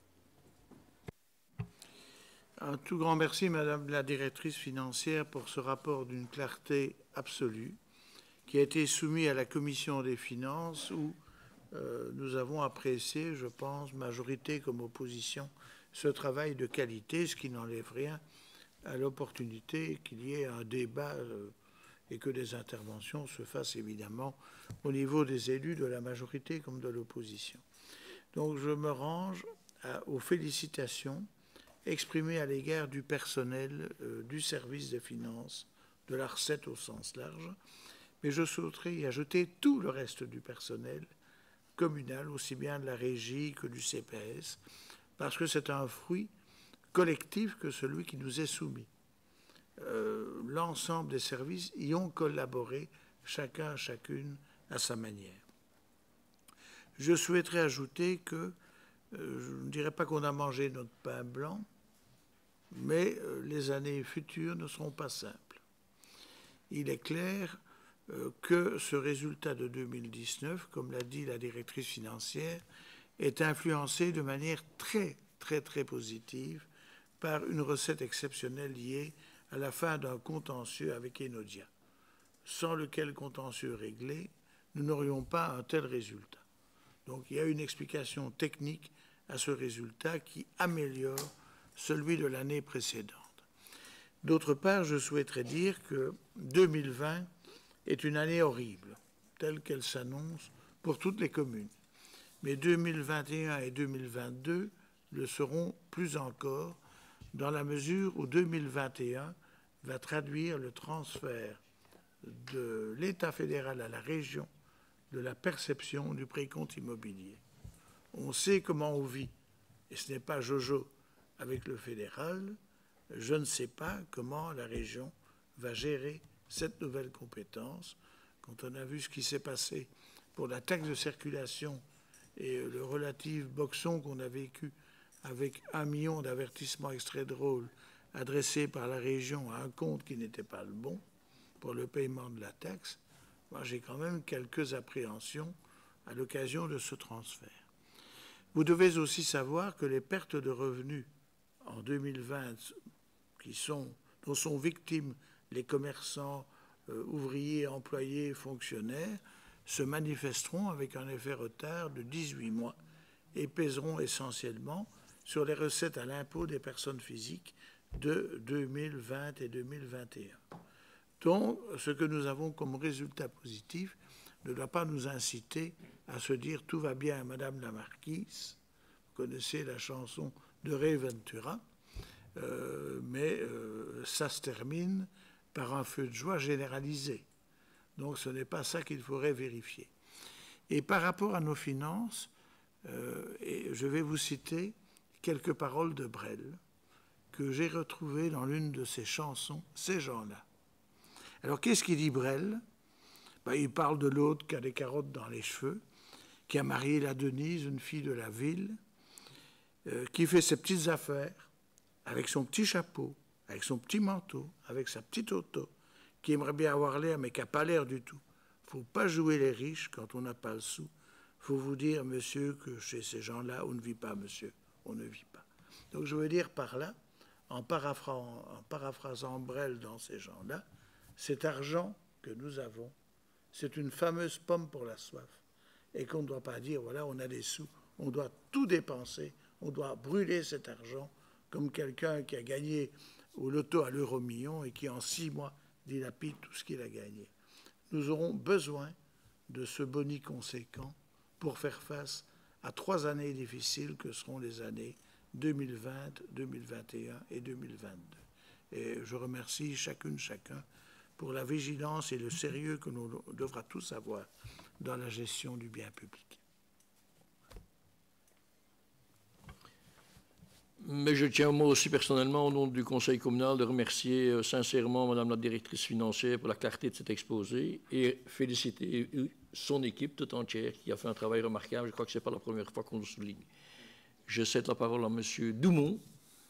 Un tout grand merci, Madame la directrice financière, pour ce rapport d'une clarté absolue qui a été soumis à la Commission des finances où euh, nous avons apprécié, je pense, majorité comme opposition, ce travail de qualité, ce qui n'enlève rien à l'opportunité qu'il y ait un débat euh, et que des interventions se fassent évidemment au niveau des élus de la majorité comme de l'opposition. Donc je me range à, aux félicitations exprimé à l'égard du personnel euh, du service des finances, de la recette au sens large, mais je souhaiterais y ajouter tout le reste du personnel communal, aussi bien de la régie que du C P S, parce que c'est un fruit collectif que celui qui nous est soumis. Euh, l'ensemble des services y ont collaboré, chacun, chacune, à sa manière. Je souhaiterais ajouter que Euh, je ne dirais pas qu'on a mangé notre pain blanc, mais euh, les années futures ne seront pas simples. Il est clair euh, que ce résultat de deux mille dix-neuf, comme l'a dit la directrice financière, est influencé de manière très, très, très positive par une recette exceptionnelle liée à la fin d'un contentieux avec Enodia, sans lequel contentieux réglé, nous n'aurions pas un tel résultat. Donc il y a une explication technique à ce résultat qui améliore celui de l'année précédente. D'autre part, je souhaiterais dire que deux mille vingt est une année horrible, telle qu'elle s'annonce pour toutes les communes. Mais deux mille vingt et un et deux mille vingt-deux le seront plus encore, dans la mesure où deux mille vingt et un va traduire le transfert de l'État fédéral à la région de la perception du précompte immobilier. On sait comment on vit, et ce n'est pas Jojo avec le fédéral. Je ne sais pas comment la région va gérer cette nouvelle compétence. Quand on a vu ce qui s'est passé pour la taxe de circulation et le relatif boxon qu'on a vécu avec un million d'avertissements extraits drôles adressés par la région à un compte qui n'était pas le bon pour le paiement de la taxe, moi j'ai quand même quelques appréhensions à l'occasion de ce transfert. Vous devez aussi savoir que les pertes de revenus en deux mille vingt, qui sont, dont sont victimes les commerçants, euh, ouvriers, employés, fonctionnaires, se manifesteront avec un effet retard de dix-huit mois et pèseront essentiellement sur les recettes à l'impôt des personnes physiques de deux mille vingt et deux mille vingt et un. Donc, ce que nous avons comme résultat positif ne doit pas nous inciter à se dire « tout va bien, Madame la Marquise ». Vous connaissez la chanson de Ray Ventura, euh, mais euh, ça se termine par un feu de joie généralisé. Donc, ce n'est pas ça qu'il faudrait vérifier. Et par rapport à nos finances, euh, et je vais vous citer quelques paroles de Brel que j'ai retrouvées dans l'une de ses chansons, Ces gens-là. Alors, qu'est-ce qu'il dit Brel? Ben, il parle de l'autre qui a des carottes dans les cheveux, qui a marié la Denise, une fille de la ville, euh, qui fait ses petites affaires, avec son petit chapeau, avec son petit manteau, avec sa petite auto, qui aimerait bien avoir l'air, mais qui n'a pas l'air du tout. Il ne faut pas jouer les riches quand on n'a pas le sou. Il faut vous dire, monsieur, que chez ces gens-là, on ne vit pas, monsieur, on ne vit pas. Donc je veux dire par là, en paraphrasant, en paraphrasant Brel dans ces gens-là, cet argent que nous avons, c'est une fameuse pomme pour la soif. Et qu'on ne doit pas dire, voilà, on a des sous, on doit tout dépenser, on doit brûler cet argent, comme quelqu'un qui a gagné au loto à l'euro-million et qui en six mois dilapide tout ce qu'il a gagné. Nous aurons besoin de ce boni conséquent pour faire face à trois années difficiles que seront les années deux mille vingt, deux mille vingt et un et deux mille vingt-deux. Et je remercie chacune, chacun pour la vigilance et le sérieux que nous devra tous avoir dans la gestion du bien public. Mais je tiens moi aussi personnellement, au nom du Conseil communal, de remercier euh, sincèrement Madame la directrice financière pour la clarté de cet exposé et féliciter son équipe tout entière qui a fait un travail remarquable. Je crois que ce n'est pas la première fois qu'on le souligne. Je cède la parole à Monsieur Doumont.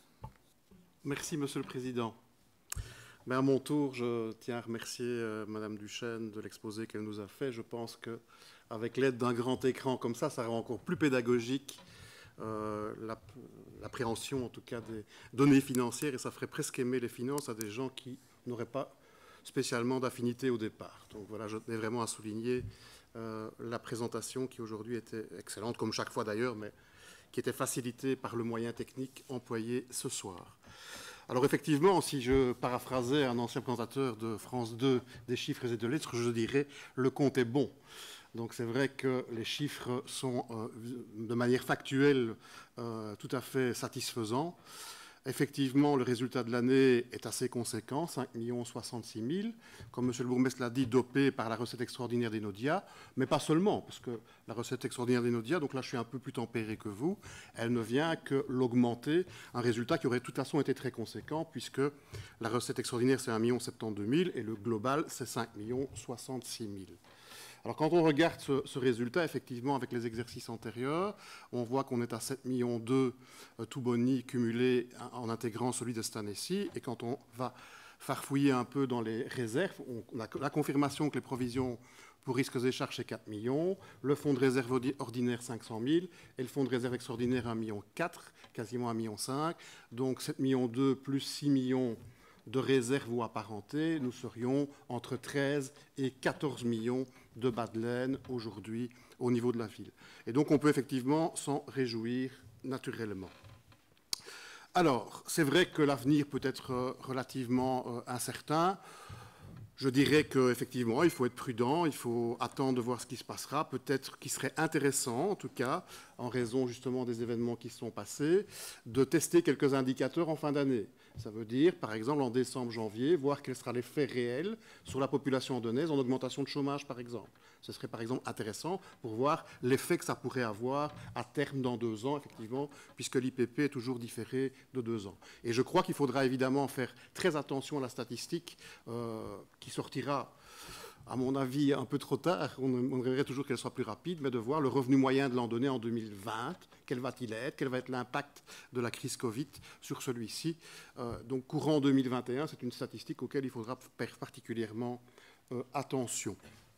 Merci, Monsieur le Président. Mais à mon tour, je tiens à remercier euh, Madame Duchesne de l'exposé qu'elle nous a fait. Je pense qu'avec l'aide d'un grand écran comme ça, ça rend encore plus pédagogique euh, l'appréhension, en tout cas, des données financières, et ça ferait presque aimer les finances à des gens qui n'auraient pas spécialement d'affinité au départ. Donc voilà, je tenais vraiment à souligner euh, la présentation qui aujourd'hui était excellente, comme chaque fois d'ailleurs, mais qui était facilitée par le moyen technique employé ce soir. Alors effectivement, si je paraphrasais un ancien présentateur de France deux des chiffres et des lettres, je dirais « le compte est bon ». Donc c'est vrai que les chiffres sont euh, de manière factuelle euh, tout à fait satisfaisants. Effectivement, le résultat de l'année est assez conséquent, cinq millions soixante-six mille, comme M. le bourgmestre l'a dit, dopé par la recette extraordinaire d'Enodia, mais pas seulement, parce que la recette extraordinaire d'Enodia, donc là je suis un peu plus tempéré que vous, elle ne vient que l'augmenter, un résultat qui aurait de toute façon été très conséquent, puisque la recette extraordinaire c'est un million soixante-douze mille et le global c'est cinq millions soixante-six mille. Alors quand on regarde ce, ce résultat, effectivement, avec les exercices antérieurs, on voit qu'on est à sept millions deux euh, tout boni cumulés en intégrant celui de cette année-ci. Et quand on va farfouiller un peu dans les réserves, on a la confirmation que les provisions pour risques et charges, c'est quatre millions, le fonds de réserve ordinaire, cinq cent mille, et le fonds de réserve extraordinaire, un million quatre, quasiment un million cinq. Donc sept millions deux plus six millions de réserves ou apparentées, nous serions entre treize et quatorze millions de bas de laine aujourd'hui au niveau de la ville. Et donc on peut effectivement s'en réjouir naturellement. Alors, c'est vrai que l'avenir peut être relativement euh, incertain. Je dirais qu'effectivement, il faut être prudent, il faut attendre de voir ce qui se passera. Peut-être qu'il serait intéressant, en tout cas, en raison justement des événements qui se sont passés, de tester quelques indicateurs en fin d'année. Ça veut dire, par exemple, en décembre, janvier, voir quel sera l'effet réel sur la population andonaise en augmentation de chômage, par exemple. Ce serait, par exemple, intéressant pour voir l'effet que ça pourrait avoir à terme dans deux ans, effectivement, puisque l'I P P est toujours différé de deux ans. Et je crois qu'il faudra évidemment faire très attention à la statistique euh, qui sortira, à mon avis, un peu trop tard. On, on aimerait toujours qu'elle soit plus rapide, mais de voir le revenu moyen de l'Andonnais en deux mille vingt, quel va-t-il être, quel va être l'impact de la crise Covid sur celui-ci. Euh, donc, courant deux mille vingt et un, c'est une statistique auquel il faudra faire particulièrement euh, attention.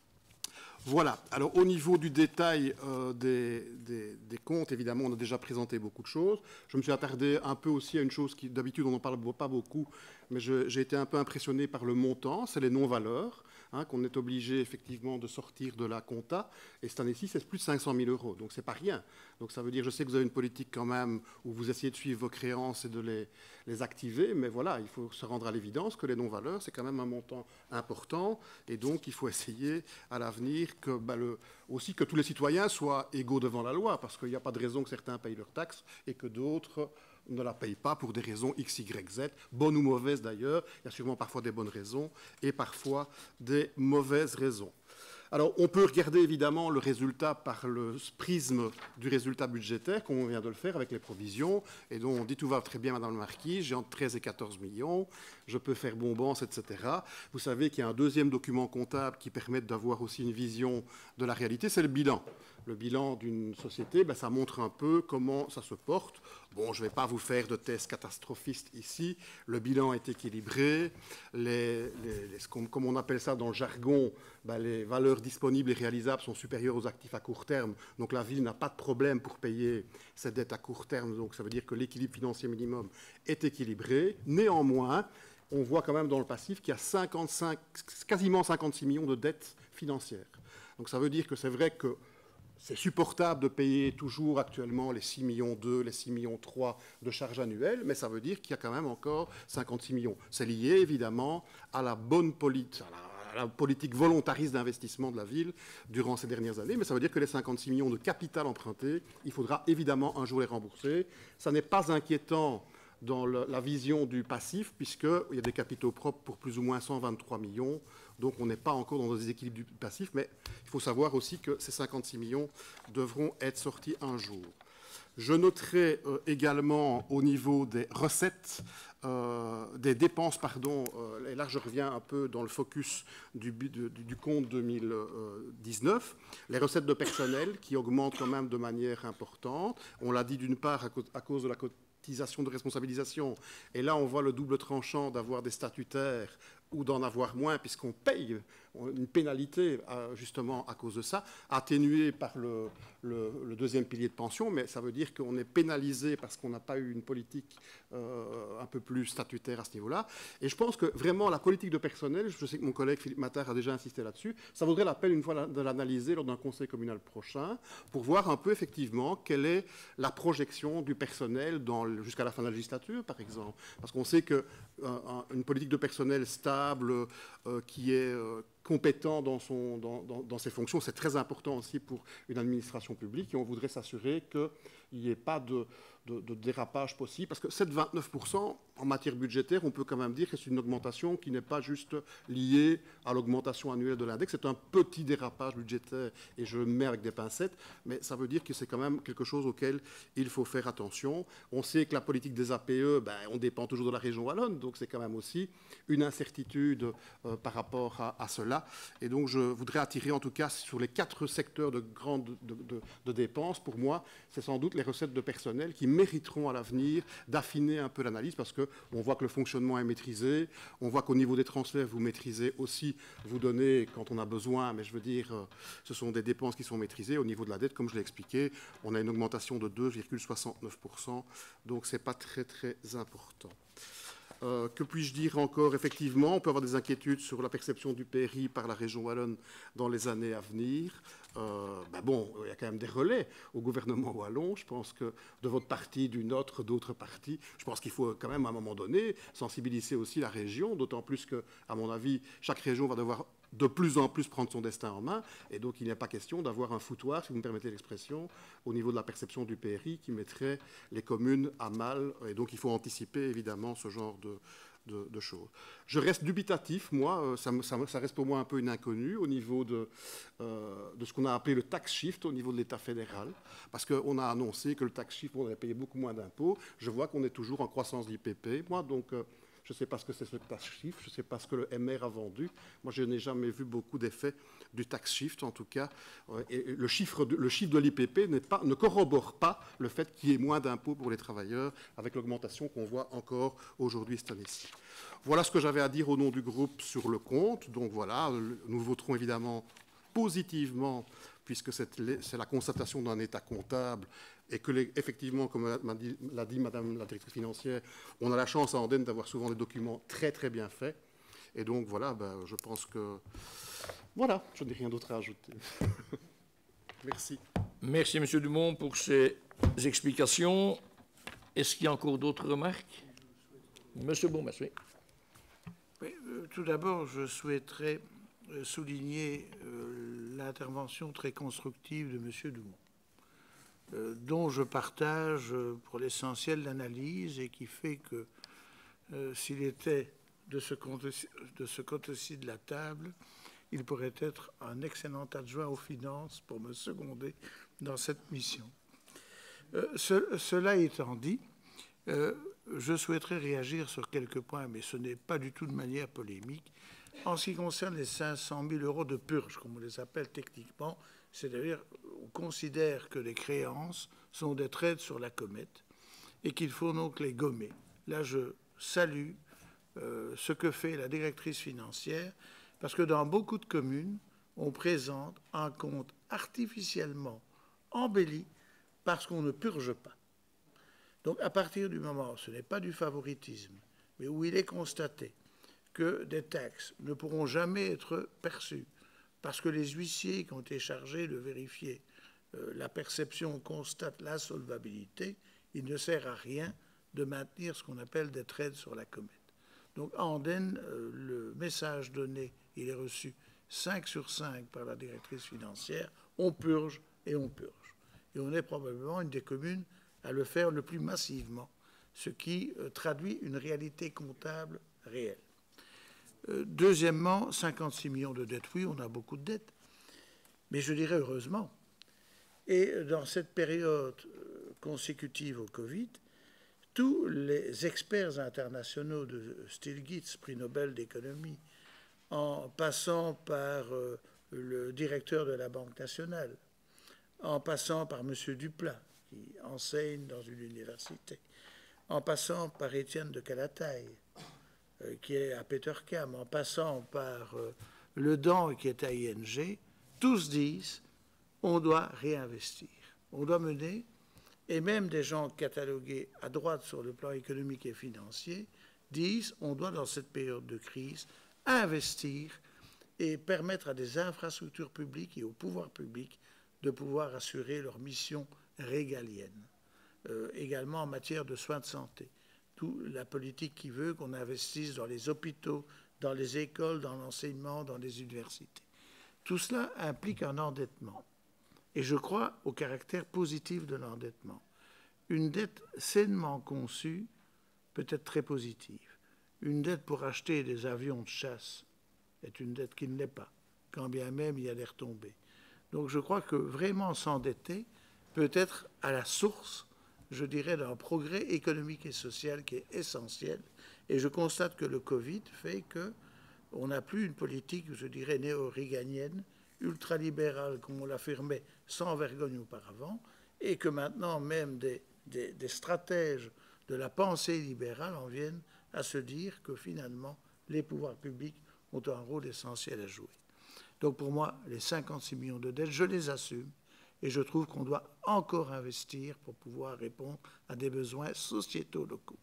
Voilà. Alors, au niveau du détail euh, des, des, des comptes, évidemment, on a déjà présenté beaucoup de choses. Je me suis attardé un peu aussi à une chose qui, d'habitude, on n'en parle pas beaucoup, mais j'ai été un peu impressionné par le montant, c'est les non-valeurs, hein, qu'on est obligé, effectivement, de sortir de la compta. Et cette année-ci, c'est plus de cinq cent mille euros. Donc, c'est pas rien. Donc, ça veut dire, je sais que vous avez une politique quand même où vous essayez de suivre vos créances et de les, les activer, mais voilà, il faut se rendre à l'évidence que les non-valeurs, c'est quand même un montant important. Et donc, il faut essayer, à l'avenir, que, bah, le, aussi que tous les citoyens soient égaux devant la loi, parce qu'il n'y a pas de raison que certains payent leurs taxes et que d'autres ne la payent pas pour des raisons X, Y, Z, bonnes ou mauvaises d'ailleurs. Il y a sûrement parfois des bonnes raisons et parfois des mauvaises raisons. Alors, on peut regarder évidemment le résultat par le prisme du résultat budgétaire, comme on vient de le faire avec les provisions, et dont on dit tout va très bien, Madame la Marquise, j'ai entre treize et quatorze millions, je peux faire bombance, et cetera. Vous savez qu'il y a un deuxième document comptable qui permet d'avoir aussi une vision de la réalité, c'est le bilan. Le bilan d'une société, ben, ça montre un peu comment ça se porte. Bon, je ne vais pas vous faire de tests catastrophistes ici. Le bilan est équilibré. Les, les, les, comme on appelle ça dans le jargon, ben, les valeurs disponibles et réalisables sont supérieures aux actifs à court terme. Donc la ville n'a pas de problème pour payer cette dette à court terme. Donc ça veut dire que l'équilibre financier minimum est équilibré. Néanmoins, on voit quand même dans le passif qu'il y a cinquante-cinq, quasiment cinquante-six millions de dettes financières. Donc ça veut dire que c'est vrai que c'est supportable de payer toujours actuellement les six millions deux, les six millions trois de charges annuelles, mais ça veut dire qu'il y a quand même encore cinquante-six millions. C'est lié évidemment à la bonne politique, à la politique volontariste d'investissement de la ville durant ces dernières années, mais ça veut dire que les cinquante-six millions de capital emprunté, il faudra évidemment un jour les rembourser. Ça n'est pas inquiétant dans le, la vision du passif, puisqu'il y a des capitaux propres pour plus ou moins cent vingt-trois millions. Donc on n'est pas encore dans des équilibres du passif, mais il faut savoir aussi que ces cinquante-six millions devront être sortis un jour. Je noterai euh, également au niveau des recettes, euh, des dépenses, pardon, euh, et là je reviens un peu dans le focus du, du, du compte deux mille dix-neuf, les recettes de personnel qui augmentent quand même de manière importante. On l'a dit d'une part à, co à cause de la cotisation de responsabilisation, et là on voit le double tranchant d'avoir des statutaires ou d'en avoir moins, puisqu'on paye une pénalité justement à cause de ça, atténuée par le, le, le deuxième pilier de pension, mais ça veut dire qu'on est pénalisé parce qu'on n'a pas eu une politique euh, un peu plus statutaire à ce niveau-là. Et je pense que vraiment la politique de personnel, je sais que mon collègue Philippe Mattard a déjà insisté là-dessus, ça vaudrait la peine une fois de l'analyser lors d'un conseil communal prochain, pour voir un peu effectivement quelle est la projection du personnel jusqu'à la fin de la législature, par exemple. Parce qu'on sait qu'une euh, politique de personnel stable, euh, qui est euh, compétent dans, son, dans, dans, dans ses fonctions, c'est très important aussi pour une administration publique, et on voudrait s'assurer qu'il n'y ait pas de, de, de dérapage possible, parce que sept virgule vingt-neuf pour cent en matière budgétaire, on peut quand même dire que c'est une augmentation qui n'est pas juste liée à l'augmentation annuelle de l'index, c'est un petit dérapage budgétaire, et je le mets avec des pincettes, mais ça veut dire que c'est quand même quelque chose auquel il faut faire attention. On sait que la politique des A P E, ben, on dépend toujours de la région wallonne, donc c'est quand même aussi une incertitude euh, par rapport à, à cela. Et donc je voudrais attirer en tout cas sur les quatre secteurs de grandes de, de, de dépenses, pour moi, c'est sans doute les recettes de personnel qui mériteront à l'avenir d'affiner un peu l'analyse, parce qu'on voit que le fonctionnement est maîtrisé, on voit qu'au niveau des transferts, vous maîtrisez aussi, vous donnez quand on a besoin, mais je veux dire, ce sont des dépenses qui sont maîtrisées. Au niveau de la dette, comme je l'ai expliqué, on a une augmentation de deux virgule soixante-neuf pour cent, donc ce n'est pas très très important. Euh, que puis-je dire encore? Effectivement, on peut avoir des inquiétudes sur la perception du P R I par la région wallonne dans les années à venir. Euh, ben bon, il y a quand même des relais au gouvernement wallon. Je pense que de votre parti, du nôtre, d'autres partis, je pense qu'il faut quand même à un moment donné sensibiliser aussi la région, d'autant plus que, à mon avis, chaque région va devoir de plus en plus prendre son destin en main, et donc il n'y a pas question d'avoir un foutoir, si vous me permettez l'expression, au niveau de la perception du P R I qui mettrait les communes à mal, et donc il faut anticiper évidemment ce genre de, de, de choses. Je reste dubitatif, moi, ça, ça, ça reste pour moi un peu une inconnue au niveau de, euh, de ce qu'on a appelé le tax shift au niveau de l'État fédéral, parce qu'on a annoncé que le tax shift, on allait payer beaucoup moins d'impôts. Je vois qu'on est toujours en croissance d'I P P, moi, donc... Euh, je ne sais pas ce que c'est ce tax shift, je ne sais pas ce que le M R a vendu. Moi, je n'ai jamais vu beaucoup d'effets du tax shift, en tout cas. Et le chiffre de, le chiffre de l'I P P n'est pas, ne corrobore pas le fait qu'il y ait moins d'impôts pour les travailleurs, avec l'augmentation qu'on voit encore aujourd'hui cette année-ci. Voilà ce que j'avais à dire au nom du groupe sur le compte. Donc voilà, nous voterons évidemment positivement, puisque c'est la constatation d'un état comptable, et que, les, effectivement, comme l'a dit, dit Madame la directrice financière, on a la chance à Andenne d'avoir souvent des documents très très bien faits. Et donc voilà, ben, je pense que... Voilà, je n'ai rien d'autre à ajouter. Merci. Merci M. Dumont pour ces explications. Est-ce qu'il y a encore d'autres remarques? M. Bourmès, oui. Oui, euh, tout d'abord, je souhaiterais euh, souligner euh, l'intervention très constructive de M. Dumont, euh, dont je partage euh, pour l'essentiel l'analyse, et qui fait que euh, s'il était de ce côté-ci de, ce côté-ci de la table, il pourrait être un excellent adjoint aux finances pour me seconder dans cette mission. Euh, ce, cela étant dit, euh, je souhaiterais réagir sur quelques points, mais ce n'est pas du tout de manière polémique. En ce qui concerne les cinq cent mille euros de purge, comme on les appelle techniquement, c'est-à-dire on considère que les créances sont des traites sur la comète et qu'il faut donc les gommer. Là, je salue euh, ce que fait la directrice financière, parce que dans beaucoup de communes, on présente un compte artificiellement embelli parce qu'on ne purge pas. Donc, à partir du moment, ce n'est pas du favoritisme, mais où il est constaté que des taxes ne pourront jamais être perçues parce que les huissiers qui ont été chargés de vérifier euh, la perception constate la solvabilité, il ne sert à rien de maintenir ce qu'on appelle des traites sur la comète. Donc, à Andenne, euh, le message donné, il est reçu cinq sur cinq par la directrice financière, on purge et on purge. Et on est probablement une des communes à le faire le plus massivement. ce qui euh, traduit une réalité comptable réelle. Euh, deuxièmement, cinquante-six millions de dettes. Oui, on a beaucoup de dettes, mais je dirais heureusement. Et dans cette période consécutive au Covid, tous les experts internationaux de Stiglitz, prix Nobel d'économie, en passant par euh, le directeur de la Banque nationale, en passant par M. Duplat, qui enseigne dans une université, en passant par Étienne de Calataille, euh, qui est à Petercam, en passant par euh, Le Dan, qui est à I N G, tous disent on doit réinvestir, on doit mener, et même des gens catalogués à droite sur le plan économique et financier disent on doit, dans cette période de crise, investir et permettre à des infrastructures publiques et au pouvoir public de pouvoir assurer leur mission régalienne. Euh, également en matière de soins de santé. Toute la politique qui veut qu'on investisse dans les hôpitaux, dans les écoles, dans l'enseignement, dans les universités. Tout cela implique un endettement. Et je crois au caractère positif de l'endettement. Une dette sainement conçue peut être très positive. Une dette pour acheter des avions de chasse est une dette qui ne l'est pas, quand bien même il y a des retombées. Donc je crois que vraiment s'endetter peut être à la source, je dirais, d'un progrès économique et social qui est essentiel. Et je constate que le Covid fait qu'on n'a plus une politique, je dirais, néo-réganienne, ultralibérale, comme on l'affirmait sans vergogne auparavant, et que maintenant même des, des, des stratèges de la pensée libérale en viennent à se dire que finalement les pouvoirs publics ont un rôle essentiel à jouer. Donc pour moi, les cinquante-six millions de dettes, je les assume, et je trouve qu'on doit encore investir pour pouvoir répondre à des besoins sociétaux locaux.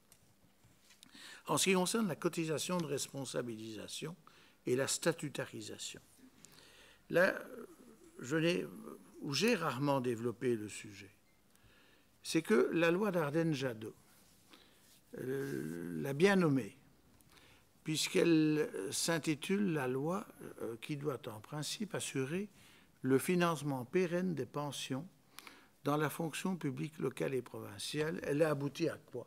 En ce qui concerne la cotisation de responsabilisation et la statutarisation, là, je n'ai, où j'ai rarement développé le sujet, c'est que la loi d'Ardenne-Jadot euh, l'a bien nommée, puisqu'elle s'intitule la loi euh, qui doit en principe assurer le financement pérenne des pensions dans la fonction publique locale et provinciale. Elle a abouti à quoi?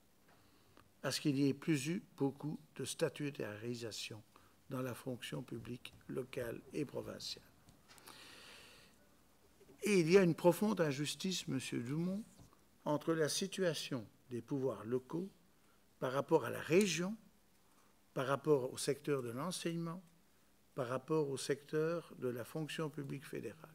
À ce qu'il n'y ait plus eu beaucoup de statutarisation dans la fonction publique locale et provinciale. Et il y a une profonde injustice, Monsieur Dumont, entre la situation des pouvoirs locaux par rapport à la région, par rapport au secteur de l'enseignement, par rapport au secteur de la fonction publique fédérale.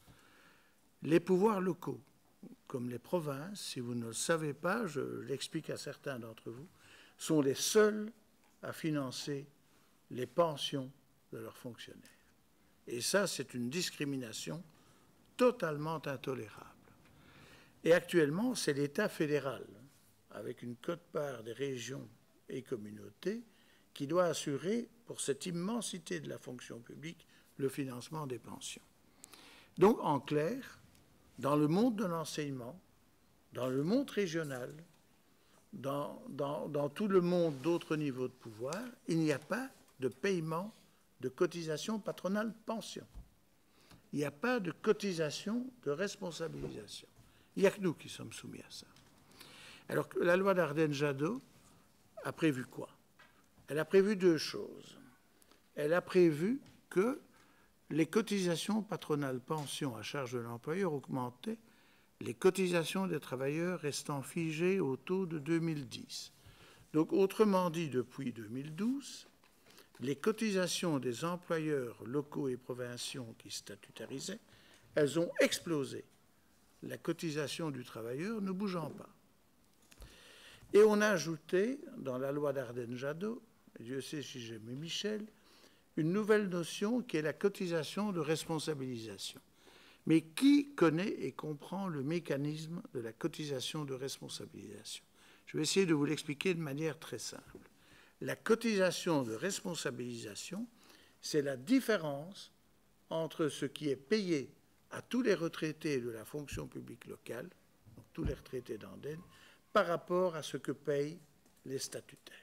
Les pouvoirs locaux, comme les provinces, si vous ne le savez pas, je l'explique à certains d'entre vous, sont les seuls à financer les pensions de leurs fonctionnaires. Et ça, c'est une discrimination totalement intolérable. Et actuellement, c'est l'État fédéral, avec une quote-part des régions et communautés, qui doit assurer, pour cette immensité de la fonction publique, le financement des pensions. Donc, en clair, dans le monde de l'enseignement, dans le monde régional, dans, dans, dans tout le monde d'autres niveaux de pouvoir, il n'y a pas de paiement de cotisation patronale pension. Il n'y a pas de cotisation de responsabilisation. Il n'y a que nous qui sommes soumis à ça. Alors que la loi d'Ardenne-Jadot a prévu quoi? Elle a prévu deux choses. Elle a prévu que les cotisations patronales pension à charge de l'employeur augmentaient, les cotisations des travailleurs restant figées au taux de deux mille dix. Donc, autrement dit, depuis deux mille douze, les cotisations des employeurs locaux et provinciaux qui statutarisaient, elles ont explosé. La cotisation du travailleur ne bougeant pas. Et on a ajouté, dans la loi d'Ardenne-Jadot, Dieu sait si j'aime Michel, une nouvelle notion qui est la cotisation de responsabilisation. Mais qui connaît et comprend le mécanisme de la cotisation de responsabilisation? Je vais essayer de vous l'expliquer de manière très simple. La cotisation de responsabilisation, c'est la différence entre ce qui est payé à tous les retraités de la fonction publique locale, donc tous les retraités d'Andenne, par rapport à ce que payent les statutaires.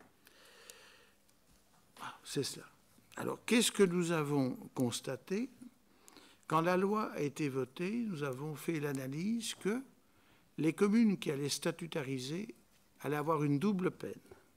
C'est cela. Alors, qu'est-ce que nous avons constaté? Quand la loi a été votée, nous avons fait l'analyse que les communes qui allaient statutariser allait avoir une double peine.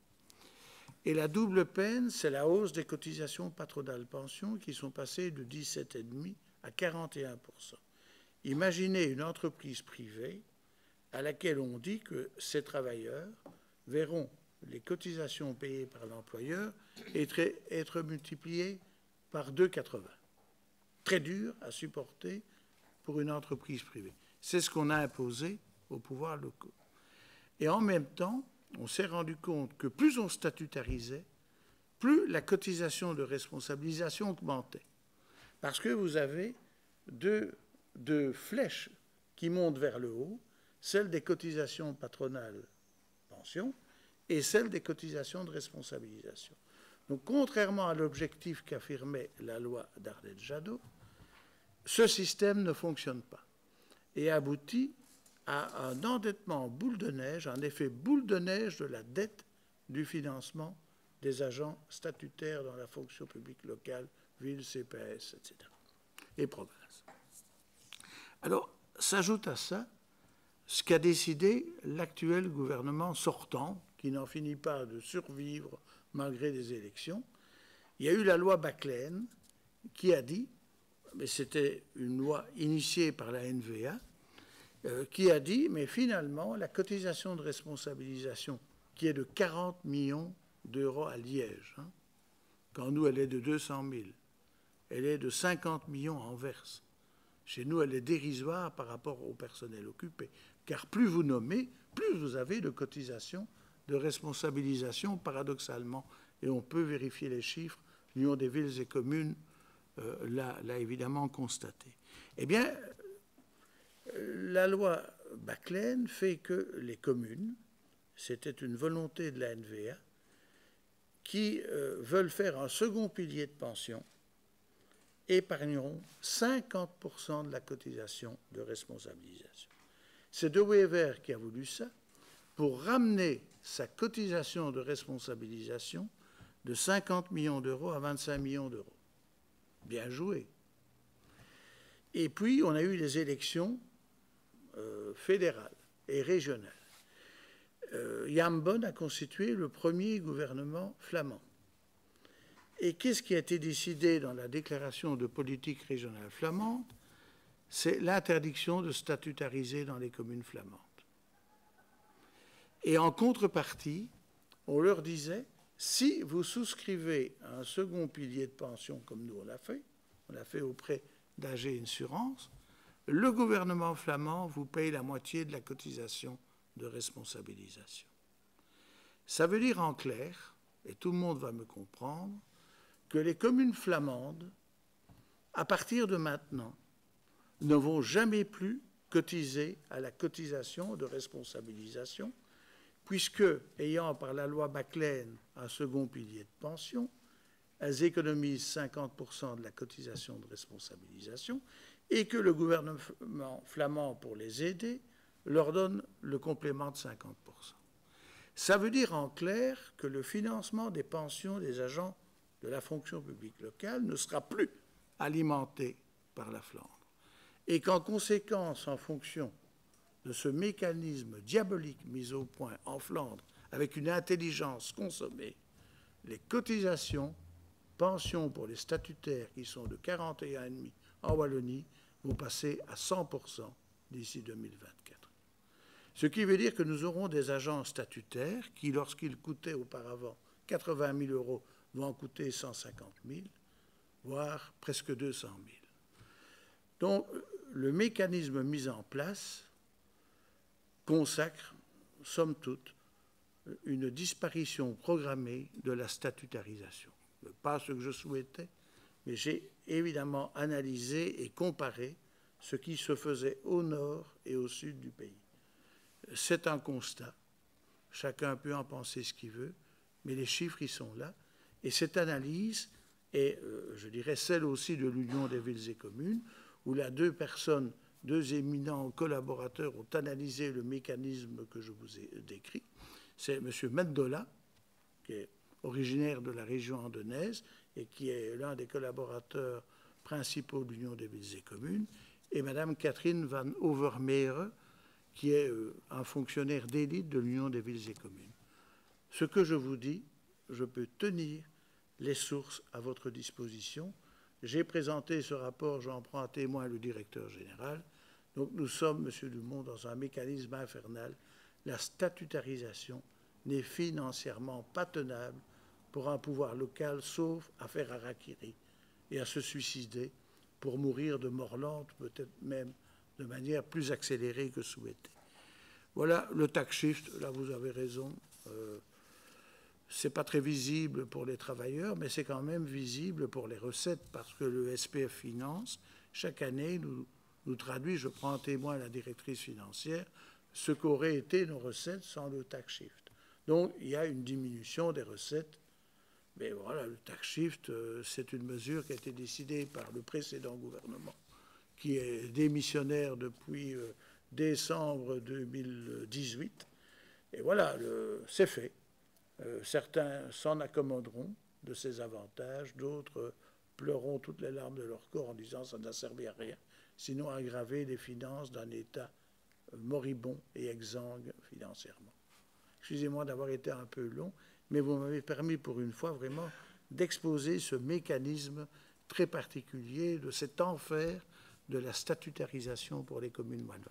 Et la double peine, c'est la hausse des cotisations patronales pension qui sont passées de dix-sept virgule cinq à quarante et un pour cent. Imaginez une entreprise privée à laquelle on dit que ces travailleurs verront les cotisations payées par l'employeur être, être multipliées par deux virgule quatre-vingts. Très dur à supporter pour une entreprise privée. C'est ce qu'on a imposé aux pouvoirs locaux. Et en même temps, on s'est rendu compte que plus on statutarisait, plus la cotisation de responsabilisation augmentait. Parce que vous avez deux, deux flèches qui montent vers le haut, celle des cotisations patronales pension et celle des cotisations de responsabilisation. Donc, contrairement à l'objectif qu'affirmait la loi d'Ardel-Jadot, ce système ne fonctionne pas et aboutit à un endettement en boule de neige, un effet boule de neige de la dette du financement des agents statutaires dans la fonction publique locale, ville, C P A S, et cetera, et province. Alors, s'ajoute à ça ce qu'a décidé l'actuel gouvernement sortant, qui n'en finit pas de survivre malgré des élections. Il y a eu la loi Baclaine qui a dit, mais c'était une loi initiée par la N V A, euh, qui a dit, mais finalement, la cotisation de responsabilisation, qui est de quarante millions d'euros à Liège, hein, quand nous, elle est de deux cent mille, elle est de cinquante millions à Anvers. Chez nous, elle est dérisoire par rapport au personnel occupé, car plus vous nommez, plus vous avez de cotisations de responsabilisation, paradoxalement, et on peut vérifier les chiffres, l'Union des villes et communes euh, l'a évidemment constaté. Eh bien, la loi Baclaine fait que les communes, c'était une volonté de la N V A, qui euh, veulent faire un second pilier de pension, épargneront cinquante pour cent de la cotisation de responsabilisation. C'est De Wever qui a voulu ça pour ramener sa cotisation de responsabilisation de cinquante millions d'euros à vingt-cinq millions d'euros. Bien joué. Et puis, on a eu les élections euh, fédérales et régionales. Euh, Jan Bon a constitué le premier gouvernement flamand. Et qu'est-ce qui a été décidé dans la déclaration de politique régionale flamande? C'est l'interdiction de statutariser dans les communes flamandes. Et en contrepartie, on leur disait, si vous souscrivez à un second pilier de pension, comme nous on l'a fait, on l'a fait auprès d'A G Insurance, le gouvernement flamand vous paye la moitié de la cotisation de responsabilisation. Ça veut dire en clair, et tout le monde va me comprendre, que les communes flamandes, à partir de maintenant, ne vont jamais plus cotiser à la cotisation de responsabilisation, puisque, ayant par la loi Baclaine un second pilier de pension, elles économisent cinquante pour cent de la cotisation de responsabilisation et que le gouvernement flamand, pour les aider, leur donne le complément de cinquante pour cent. Ça veut dire en clair que le financement des pensions des agents de la fonction publique locale ne sera plus alimenté par la Flandre. Et qu'en conséquence, en fonction de ce mécanisme diabolique mis au point en Flandre, avec une intelligence consommée, les cotisations, pensions pour les statutaires qui sont de quarante et un virgule cinq en Wallonie vont passer à cent pour cent d'ici deux mille vingt-quatre. Ce qui veut dire que nous aurons des agents statutaires qui, lorsqu'ils coûtaient auparavant quatre-vingt mille euros, vont en coûter cent cinquante mille, voire presque deux cent mille. Donc, le mécanisme mis en place consacre, somme toute, une disparition programmée de la statutarisation. Pas ce que je souhaitais, mais j'ai évidemment analysé et comparé ce qui se faisait au nord et au sud du pays. C'est un constat. Chacun peut en penser ce qu'il veut, mais les chiffres, ils sont là. Et cette analyse est, euh, je dirais, celle aussi de l'Union des villes et communes, où là, deux personnes, deux éminents collaborateurs ont analysé le mécanisme que je vous ai décrit. C'est M. Mendola, qui est originaire de la région andenaise et qui est l'un des collaborateurs principaux de l'Union des villes et communes, et Mme Catherine van Overmeere, qui est euh, un fonctionnaire d'élite de l'Union des villes et communes. Ce que je vous dis, je peux tenir les sources à votre disposition. J'ai présenté ce rapport, j'en prends à témoin le directeur général. Donc nous sommes, M. Dumont, dans un mécanisme infernal. La statutarisation n'est financièrement pas tenable pour un pouvoir local, sauf à faire harakiri et à se suicider pour mourir de mort lente, peut-être même de manière plus accélérée que souhaitée. Voilà le tax shift, là vous avez raison. Euh, Ce n'est pas très visible pour les travailleurs, mais c'est quand même visible pour les recettes, parce que le S P F Finance, chaque année, nous, nous traduit, je prends en témoin la directrice financière, ce qu'auraient été nos recettes sans le tax shift. Donc, il y a une diminution des recettes. Mais voilà, le tax shift, euh, c'est une mesure qui a été décidée par le précédent gouvernement, qui est démissionnaire depuis euh, décembre deux mille dix-huit. Et voilà, c'est fait. Euh, certains s'en accommoderont de ces avantages, d'autres euh, pleureront toutes les larmes de leur corps en disant ça n'a servi à rien, sinon à aggraver les finances d'un État euh, moribond et exsangue financièrement. Excusez-moi d'avoir été un peu long, mais vous m'avez permis pour une fois vraiment d'exposer ce mécanisme très particulier de cet enfer de la statutarisation pour les communes moyennes.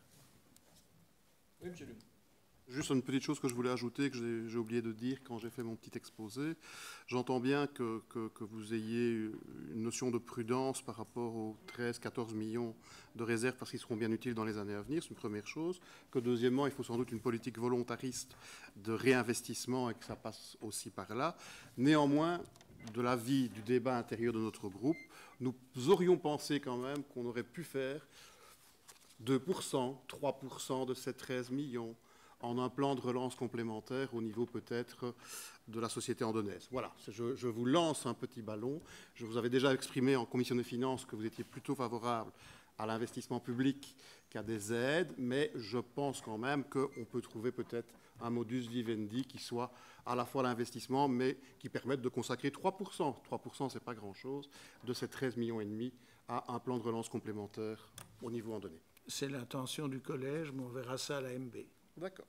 Oui, monsieur Lune. Juste une petite chose que je voulais ajouter, que j'ai oublié de dire quand j'ai fait mon petit exposé. J'entends bien que, que, que vous ayez une notion de prudence par rapport aux treize à quatorze millions de réserves parce qu'ils seront bien utiles dans les années à venir, c'est une première chose. Que deuxièmement, il faut sans doute une politique volontariste de réinvestissement et que ça passe aussi par là. Néanmoins, de l'avis du débat intérieur de notre groupe, nous aurions pensé quand même qu'on aurait pu faire deux pour cent, trois pour cent de ces treize millions en un plan de relance complémentaire au niveau peut-être de la société andonaise. Voilà, je, je vous lance un petit ballon. Je vous avais déjà exprimé en commission des finances que vous étiez plutôt favorable à l'investissement public qu'à des aides, mais je pense quand même qu'on peut trouver peut-être un modus vivendi qui soit à la fois l'investissement, mais qui permette de consacrer trois pour cent. trois pour cent, ce n'est pas grand-chose, de ces treize millions et demi à un plan de relance complémentaire au niveau andonné. C'est l'intention du collège, mais on verra ça à la M B. D'accord.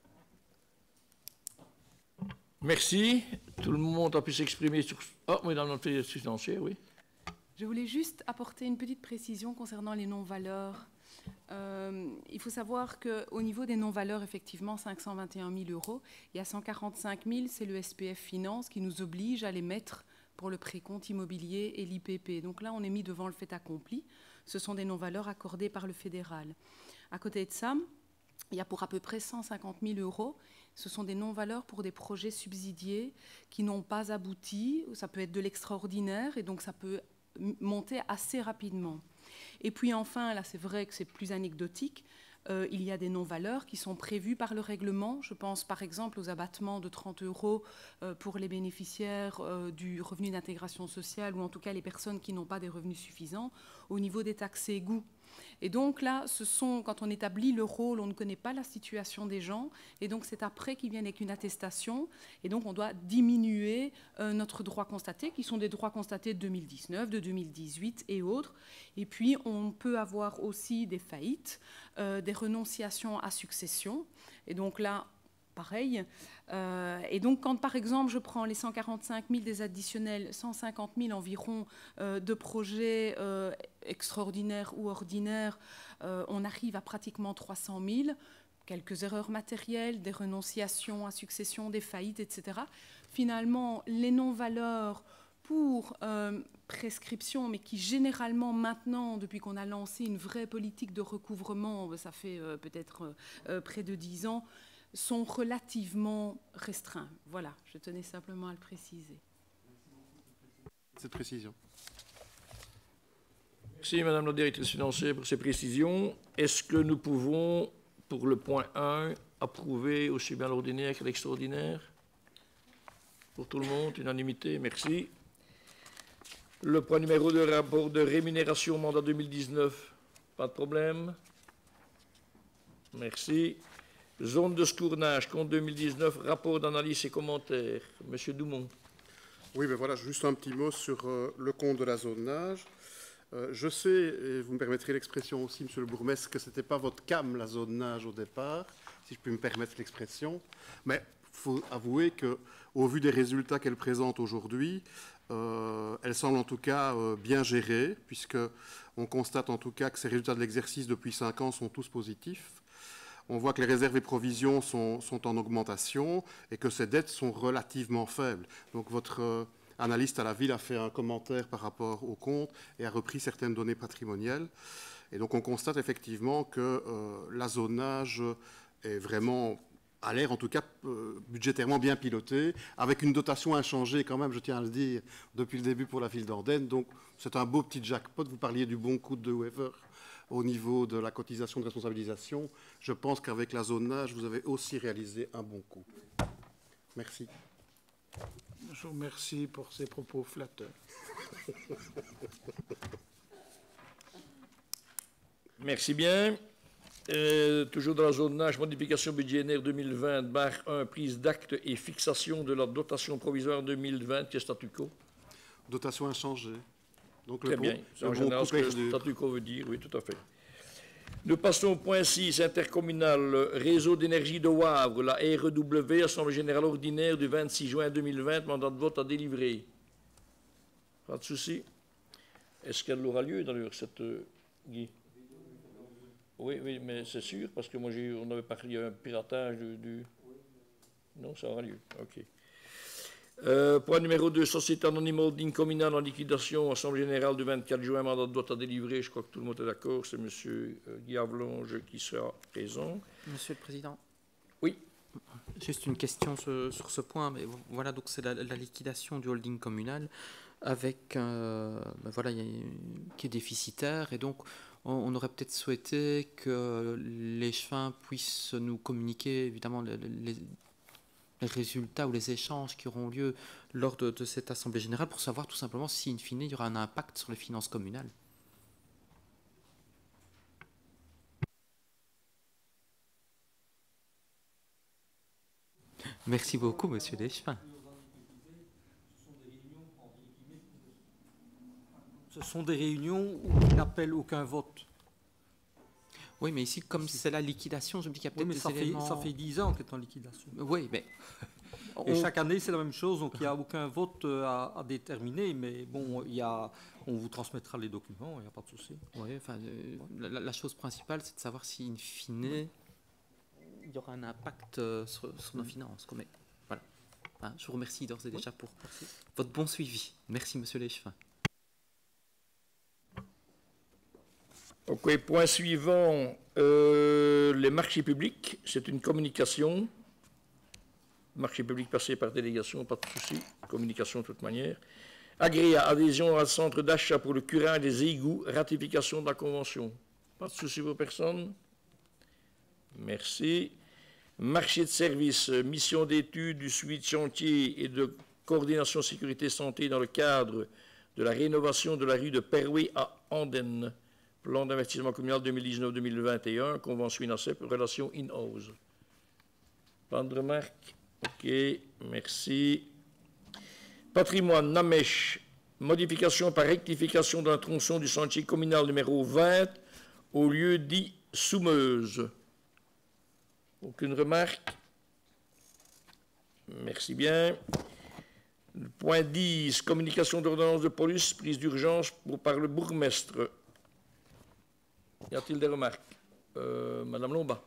Merci. Tout le monde a pu s'exprimer sur... Ah, oui, dans notre financier, oui. Je voulais juste apporter une petite précision concernant les non-valeurs. Euh, il faut savoir qu'au niveau des non-valeurs, effectivement, cinq cent vingt et un mille euros, il y a cent quarante-cinq mille, c'est le S P F Finance qui nous oblige à les mettre pour le précompte immobilier et l'I P P. Donc là, on est mis devant le fait accompli. Ce sont des non-valeurs accordées par le fédéral. À côté de ça, il y a pour à peu près cent cinquante mille euros. Ce sont des non-valeurs pour des projets subsidiés qui n'ont pas abouti. Ça peut être de l'extraordinaire et donc ça peut monter assez rapidement. Et puis enfin, là c'est vrai que c'est plus anecdotique, euh, il y a des non-valeurs qui sont prévues par le règlement. Je pense par exemple aux abattements de trente euros euh, pour les bénéficiaires euh, du revenu d'intégration sociale ou en tout cas les personnes qui n'ont pas des revenus suffisants au niveau des taxes et égouts. Et donc là, ce sont, quand on établit le rôle, on ne connaît pas la situation des gens, et donc c'est après qu'ils viennent avec une attestation, et donc on doit diminuer euh, notre droit constaté, qui sont des droits constatés de deux mille dix-neuf, de deux mille dix-huit et autres. Et puis on peut avoir aussi des faillites, euh, des renonciations à succession, et donc là, pareil. Euh, et donc, quand par exemple, je prends les cent quarante-cinq mille des additionnels, cent cinquante mille environ euh, de projets euh, extraordinaires ou ordinaires, euh, on arrive à pratiquement trois cent mille. Quelques erreurs matérielles, des renonciations à succession, des faillites, et cetera. Finalement, les non-valeurs pour euh, prescription, mais qui généralement maintenant, depuis qu'on a lancé une vraie politique de recouvrement, ça fait euh, peut-être euh, près de dix ans, sont relativement restreints. Voilà, je tenais simplement à le préciser. Cette précision. Merci Madame la directrice financière pour ces précisions. Est-ce que nous pouvons, pour le point un, approuver aussi bien l'ordinaire que l'extraordinaire? Pour tout le monde, unanimité, merci. Le point numéro deux, rapport de rémunération mandat deux mille dix-neuf, pas de problème. Merci. Zone de secournage, compte deux mille dix-neuf, rapport d'analyse et commentaires. Monsieur Dumont. Oui, ben voilà, juste un petit mot sur euh, le compte de la zonage. Euh, je sais, et vous me permettrez l'expression aussi, monsieur le bourgmestre, que ce n'était pas votre cam, la zonage, au départ. si je puis me permettre l'expression. Mais il faut avouer qu'au vu des résultats qu'elle présente aujourd'hui, euh, elle semble en tout cas euh, bien gérée, puisqu'on constate en tout cas que ces résultats de l'exercice depuis cinq ans sont tous positifs. On voit que les réserves et provisions sont, sont en augmentation et que ces dettes sont relativement faibles. Donc votre euh, analyste à la ville a fait un commentaire par rapport au compte et a repris certaines données patrimoniales. Et donc on constate effectivement que euh, l'azonage est vraiment, à l'air en tout cas, euh, budgétairement bien piloté, avec une dotation inchangée quand même, je tiens à le dire, depuis le début pour la ville d'Andenne. Donc c'est un beau petit jackpot. Vous parliez du bon coup de Wever au niveau de la cotisation de responsabilisation. Je pense qu'avec l'azonage, vous avez aussi réalisé un bon coup. Merci. Je vous remercie pour ces propos flatteurs. Merci bien. Euh, toujours dans la zonage, modification budgétaire deux mille vingt, barre un, prise d'acte et fixation de la dotation provisoire deux mille vingt, qui est statu quo. Dotation inchangée. Donc Très le bien, bon, c'est en le général bon ce que le statu quo veut dire, oui, tout à fait. Nous passons au point six, intercommunal, réseau d'énergie de Wavre, la R E W, Assemblée générale ordinaire du vingt-six juin deux mille vingt, mandat de vote à délivrer. Pas de souci. Est-ce qu'elle aura lieu d'ailleurs, cette euh, Guy? Oui, oui, mais c'est sûr, parce que moi, j'ai, on avait parlé d'un piratage du, du... Non, ça aura lieu, ok. Euh, point numéro deux, Société anonyme holding communale en liquidation, Assemblée générale du vingt-quatre juin, mandat de vote à délivrer. Je crois que tout le monde est d'accord. C'est M. Guy Avlonge qui sera présent. Monsieur le Président. Oui. Juste une question sur, sur ce point. Mais voilà, donc c'est la, la liquidation du holding communal avec, euh, ben voilà, y a, qui est déficitaire. Et donc, on, on aurait peut-être souhaité que les chefins puissent nous communiquer, évidemment, les, les les résultats ou les échanges qui auront lieu lors de, de cette Assemblée générale pour savoir tout simplement si, in fine, il y aura un impact sur les finances communales. Merci beaucoup, Monsieur Deschevin. Ce sont des réunions où il n'appelle aucun vote. Oui, mais ici, comme c'est la liquidation, je me dis qu'il y a peut-être oui, mais des ça éléments... fait, ça fait dix ans qu'elle est en liquidation. Oui, mais... Et on... chaque année, c'est la même chose, donc il n'y a aucun vote à, à déterminer, mais bon, il y a, on vous transmettra les documents, il n'y a pas de souci. Oui, enfin, euh, la, la chose principale, c'est de savoir si, in fine, il y aura un impact euh, sur, sur nos finances. Mais, voilà. Hein, je vous remercie d'ores et déjà oui. pour Merci. votre bon suivi. Merci, Monsieur Leschevin. Ok, point suivant, euh, les marchés publics, c'est une communication. Marché public passé par délégation, pas de souci. Communication de toute manière. Agréa, adhésion à centre d'achat pour le curage des égouts, ratification de la convention. Pas de souci pour personne. Merci. Marché de service, mission d'études du suivi de chantier et de coordination sécurité santé dans le cadre de la rénovation de la rue de Perouet à Andenne. Plan d'investissement communal deux mille dix-neuf deux mille vingt et un, convention INACEP, relation in-house. Pas de remarques? Ok, merci. Patrimoine, Namèche, modification par rectification d'un tronçon du sentier communal numéro vingt au lieu dit Soumeuse. Aucune remarque? Merci bien. Point dix, communication d'ordonnance de police, prise d'urgence pour, par le bourgmestre. Y a-t-il des remarques? euh, Madame Lomba.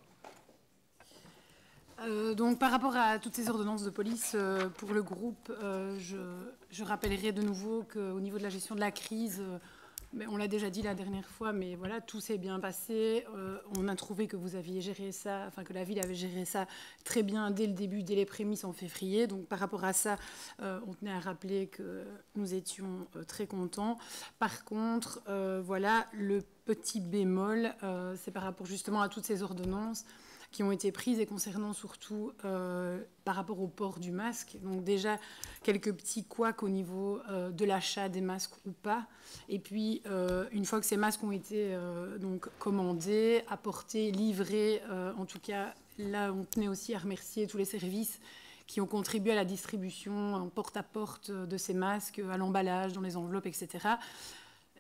Euh, donc, par rapport à toutes ces ordonnances de police, euh, pour le groupe, euh, je, je rappellerai de nouveau qu'au niveau de la gestion de la crise, euh, mais on l'a déjà dit la dernière fois, mais voilà, tout s'est bien passé. Euh, on a trouvé que vous aviez géré ça, enfin que la ville avait géré ça très bien dès le début, dès les prémices en février. Donc, par rapport à ça, euh, on tenait à rappeler que nous étions euh, très contents. Par contre, euh, voilà, le petit bémol, euh, c'est par rapport justement à toutes ces ordonnances qui ont été prises et concernant surtout euh, par rapport au port du masque. Donc déjà, quelques petits couacs au niveau euh, de l'achat des masques ou pas. Et puis, euh, une fois que ces masques ont été euh, donc, commandés, apportés, livrés, euh, en tout cas, là, on tenait aussi à remercier tous les services qui ont contribué à la distribution en porte-à-porte de ces masques, à l'emballage, dans les enveloppes, et cetera.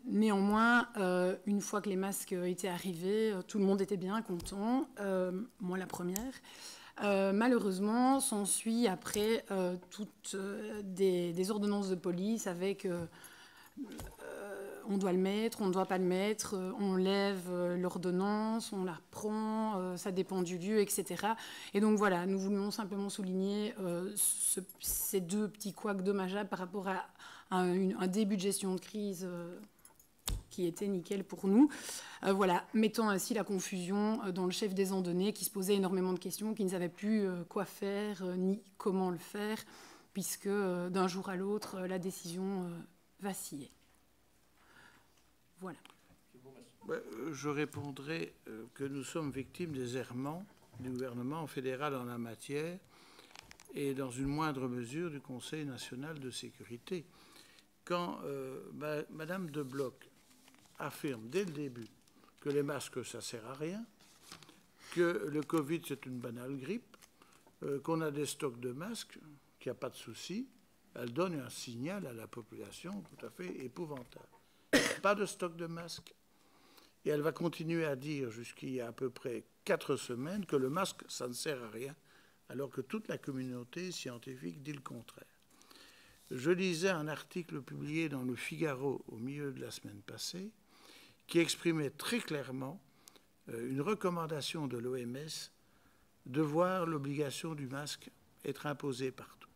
néanmoins, euh, une fois que les masques étaient arrivés, euh, tout le monde était bien content, euh, moi la première. Euh, malheureusement, s'ensuit après euh, toutes euh, des, des ordonnances de police avec euh, euh, on doit le mettre, on ne doit pas le mettre, euh, on lève euh, l'ordonnance, on la reprend, euh, ça dépend du lieu, et cetera. Et donc voilà, nous voulions simplement souligner euh, ce, ces deux petits couacs dommageables par rapport à, à un, un début de gestion de crise euh, qui était nickel pour nous. Euh, voilà, mettant ainsi la confusion euh, dans le chef des andonnés qui se posait énormément de questions, qui ne savait plus euh, quoi faire, euh, ni comment le faire, puisque euh, d'un jour à l'autre, euh, la décision euh, vacillait. Voilà. Je répondrai que nous sommes victimes des errements du gouvernement fédéral en la matière et dans une moindre mesure du Conseil national de sécurité. Quand euh, Madame de Bloch affirme dès le début que les masques, ça ne sert à rien, que le Covid, c'est une banale grippe, euh, qu'on a des stocks de masques, qu'il n'y a pas de souci, elle donne un signal à la population tout à fait épouvantable. Il n'y a pas de stock de masques. Et elle va continuer à dire jusqu'il y a à peu près quatre semaines que le masque, ça ne sert à rien, alors que toute la communauté scientifique dit le contraire. Je lisais un article publié dans le Figaro au milieu de la semaine passée qui exprimait très clairement une recommandation de l'O M S de voir l'obligation du masque être imposée partout.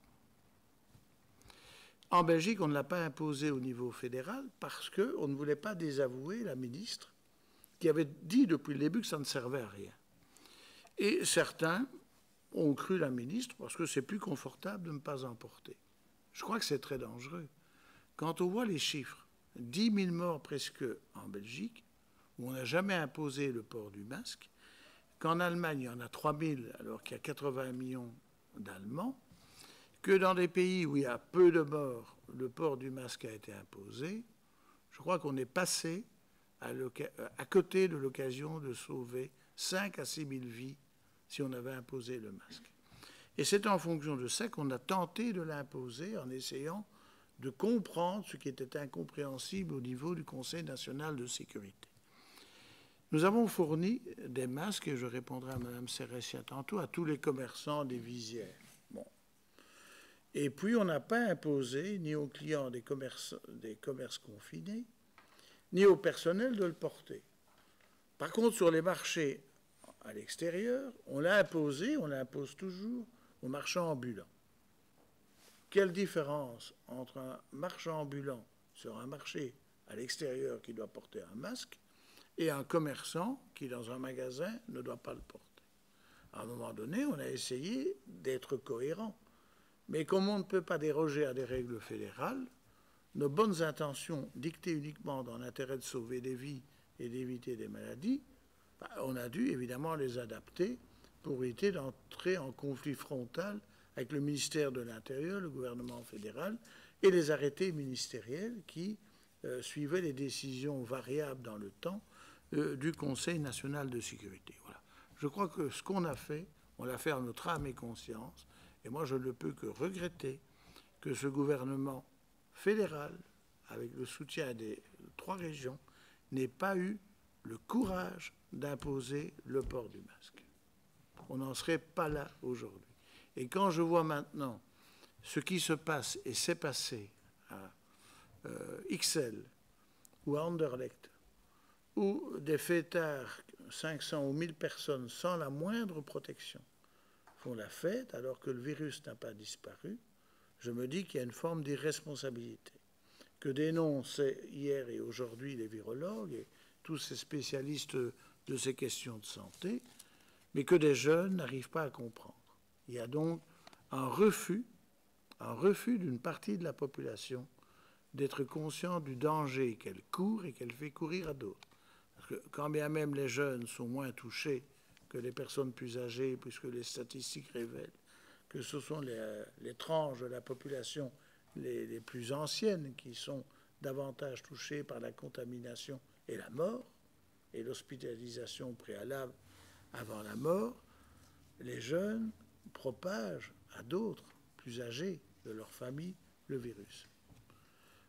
En Belgique, on ne l'a pas imposé au niveau fédéral parce qu'on ne voulait pas désavouer la ministre qui avait dit depuis le début que ça ne servait à rien. Et certains ont cru la ministre parce que c'est plus confortable de ne pas en porter. Je crois que c'est très dangereux. Quand on voit les chiffres, dix mille morts presque en Belgique, où on n'a jamais imposé le port du masque, qu'en Allemagne, il y en a trois mille alors qu'il y a quatre-vingts millions d'Allemands, que dans des pays où il y a peu de morts, le port du masque a été imposé, je crois qu'on est passé à, à côté de l'occasion de sauver cinq à six mille vies si on avait imposé le masque. Et c'est en fonction de ça qu'on a tenté de l'imposer en essayant de comprendre ce qui était incompréhensible au niveau du Conseil national de sécurité. Nous avons fourni des masques, et je répondrai à Mme Serressia tantôt, à tous les commerçants des visières. Bon. Et puis, on n'a pas imposé ni aux clients des commerces, des commerces confinés, ni au personnel de le porter. Par contre, sur les marchés à l'extérieur, on l'a imposé, on l'impose toujours aux marchands ambulants. Quelle différence entre un marchand ambulant sur un marché à l'extérieur qui doit porter un masque et un commerçant qui, dans un magasin, ne doit pas le porter? À un moment donné, on a essayé d'être cohérent. Mais comme on ne peut pas déroger à des règles fédérales, nos bonnes intentions, dictées uniquement dans l'intérêt de sauver des vies et d'éviter des maladies, bah, on a dû évidemment les adapter pour éviter d'entrer en conflit frontal avec le ministère de l'Intérieur, le gouvernement fédéral, et les arrêtés ministériels qui euh, suivaient les décisions variables dans le temps euh, du Conseil national de sécurité. Voilà. Je crois que ce qu'on a fait, on l'a fait en notre âme et conscience, et moi je ne peux que regretter que ce gouvernement fédéral, avec le soutien des trois régions, n'ait pas eu le courage d'imposer le port du masque. On n'en serait pas là aujourd'hui. Et quand je vois maintenant ce qui se passe et s'est passé à euh, Ixelles ou à Anderlecht, où des fêtards, cinq cents ou mille personnes, sans la moindre protection, font la fête alors que le virus n'a pas disparu, je me dis qu'il y a une forme d'irresponsabilité que dénoncent hier et aujourd'hui les virologues et tous ces spécialistes de ces questions de santé, mais que des jeunes n'arrivent pas à comprendre. Il y a donc un refus, un refus d'une partie de la population d'être conscient du danger qu'elle court et qu'elle fait courir à d'autres. Parce que quand bien même les jeunes sont moins touchés que les personnes plus âgées, puisque les statistiques révèlent que ce sont les, les tranches de la population les, les plus anciennes qui sont davantage touchées par la contamination et la mort, et l'hospitalisation préalable avant la mort, les jeunes propagent à d'autres plus âgés de leur famille le virus.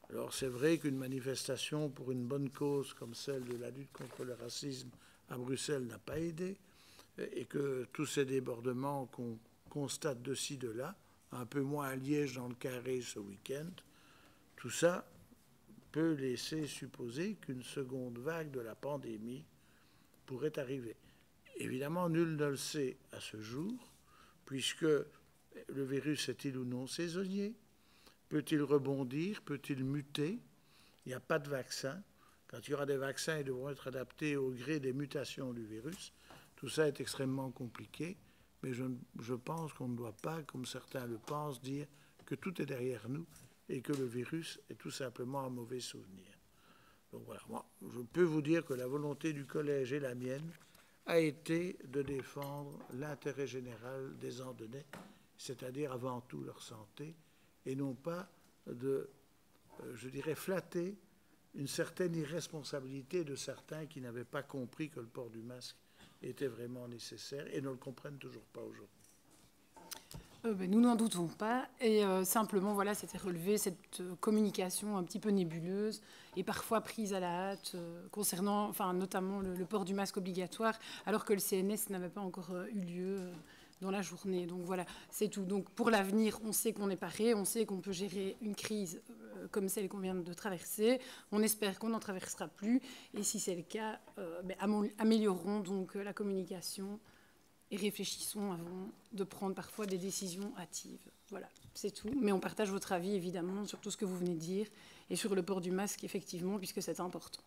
Alors c'est vrai qu'une manifestation pour une bonne cause comme celle de la lutte contre le racisme à Bruxelles n'a pas aidé, et que tous ces débordements qu'on constate de ci, de là, un peu moins à Liège dans le Carré ce week-end, tout ça peut laisser supposer qu'une seconde vague de la pandémie pourrait arriver. Évidemment, nul ne le sait à ce jour, puisque le virus est-il ou non saisonnier? Peut-il rebondir? Peut-il muter? Il n'y a pas de vaccin. Quand il y aura des vaccins, ils devront être adaptés au gré des mutations du virus. Tout ça est extrêmement compliqué, mais je, je pense qu'on ne doit pas, comme certains le pensent, dire que tout est derrière nous et que le virus est tout simplement un mauvais souvenir. Donc voilà, moi, je peux vous dire que la volonté du collège et la mienne a été de défendre l'intérêt général des Andonnais, c'est-à-dire avant tout leur santé, et non pas de, euh, je dirais, flatter une certaine irresponsabilité de certains qui n'avaient pas compris que le port du masque était vraiment nécessaire et ne le comprennent toujours pas aujourd'hui. Euh, ben, nous n'en doutons pas. Et euh, simplement, voilà, c'était relevé cette euh, communication un petit peu nébuleuse et parfois prise à la hâte euh, concernant, enfin, notamment le, le port du masque obligatoire, alors que le C N S n'avait pas encore euh, eu lieu euh, dans la journée. Donc voilà, c'est tout. Donc pour l'avenir, on sait qu'on est paré, on sait qu'on peut gérer une crise euh, comme celle qu'on vient de traverser. On espère qu'on n'en traversera plus. Et si c'est le cas, euh, ben, améliorons donc euh, la communication et réfléchissons avant de prendre parfois des décisions hâtives. Voilà, c'est tout. Mais on partage votre avis, évidemment, sur tout ce que vous venez de dire et sur le port du masque, effectivement, puisque c'est important.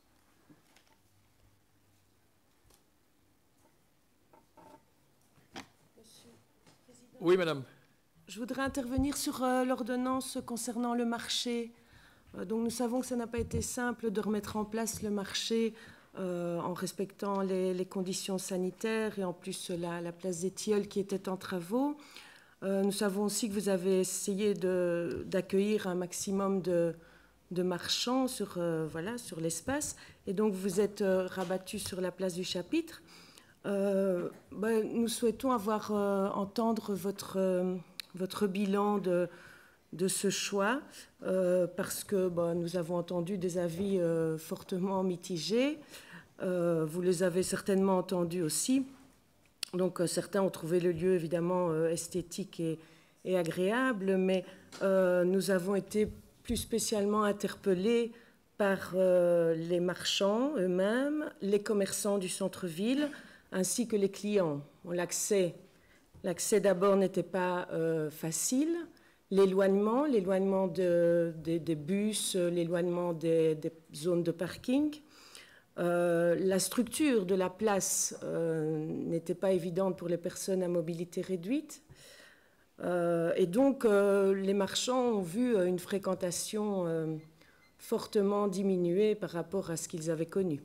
Oui, madame. Je voudrais intervenir sur euh, l'ordonnance concernant le marché. Euh, donc nous savons que ça n'a pas été simple de remettre en place le marché Euh, en respectant les, les conditions sanitaires et en plus la, la place des Tilleuls qui était en travaux. Euh, nous savons aussi que vous avez essayé d'accueillir un maximum de, de marchands sur, euh, voilà, sur l'espace et donc vous êtes euh, rabattu sur la place du Chapitre. Euh, ben, nous souhaitons avoir, euh, entendre votre, euh, votre bilan de, de ce choix euh, parce que ben, nous avons entendu des avis euh, fortement mitigés. Euh, vous les avez certainement entendus aussi. Donc euh, certains ont trouvé le lieu évidemment euh, esthétique et, et agréable, mais euh, nous avons été plus spécialement interpellés par euh, les marchands eux-mêmes, les commerçants du centre-ville, ainsi que les clients. L'accès, l'accès d'abord n'était pas euh, facile. L'éloignement, l'éloignement de, de, des bus, l'éloignement des, des zones de parking. Euh, la structure de la place euh, n'était pas évidente pour les personnes à mobilité réduite. Euh, et donc, euh, les marchands ont vu une fréquentation euh, fortement diminuée par rapport à ce qu'ils avaient connu.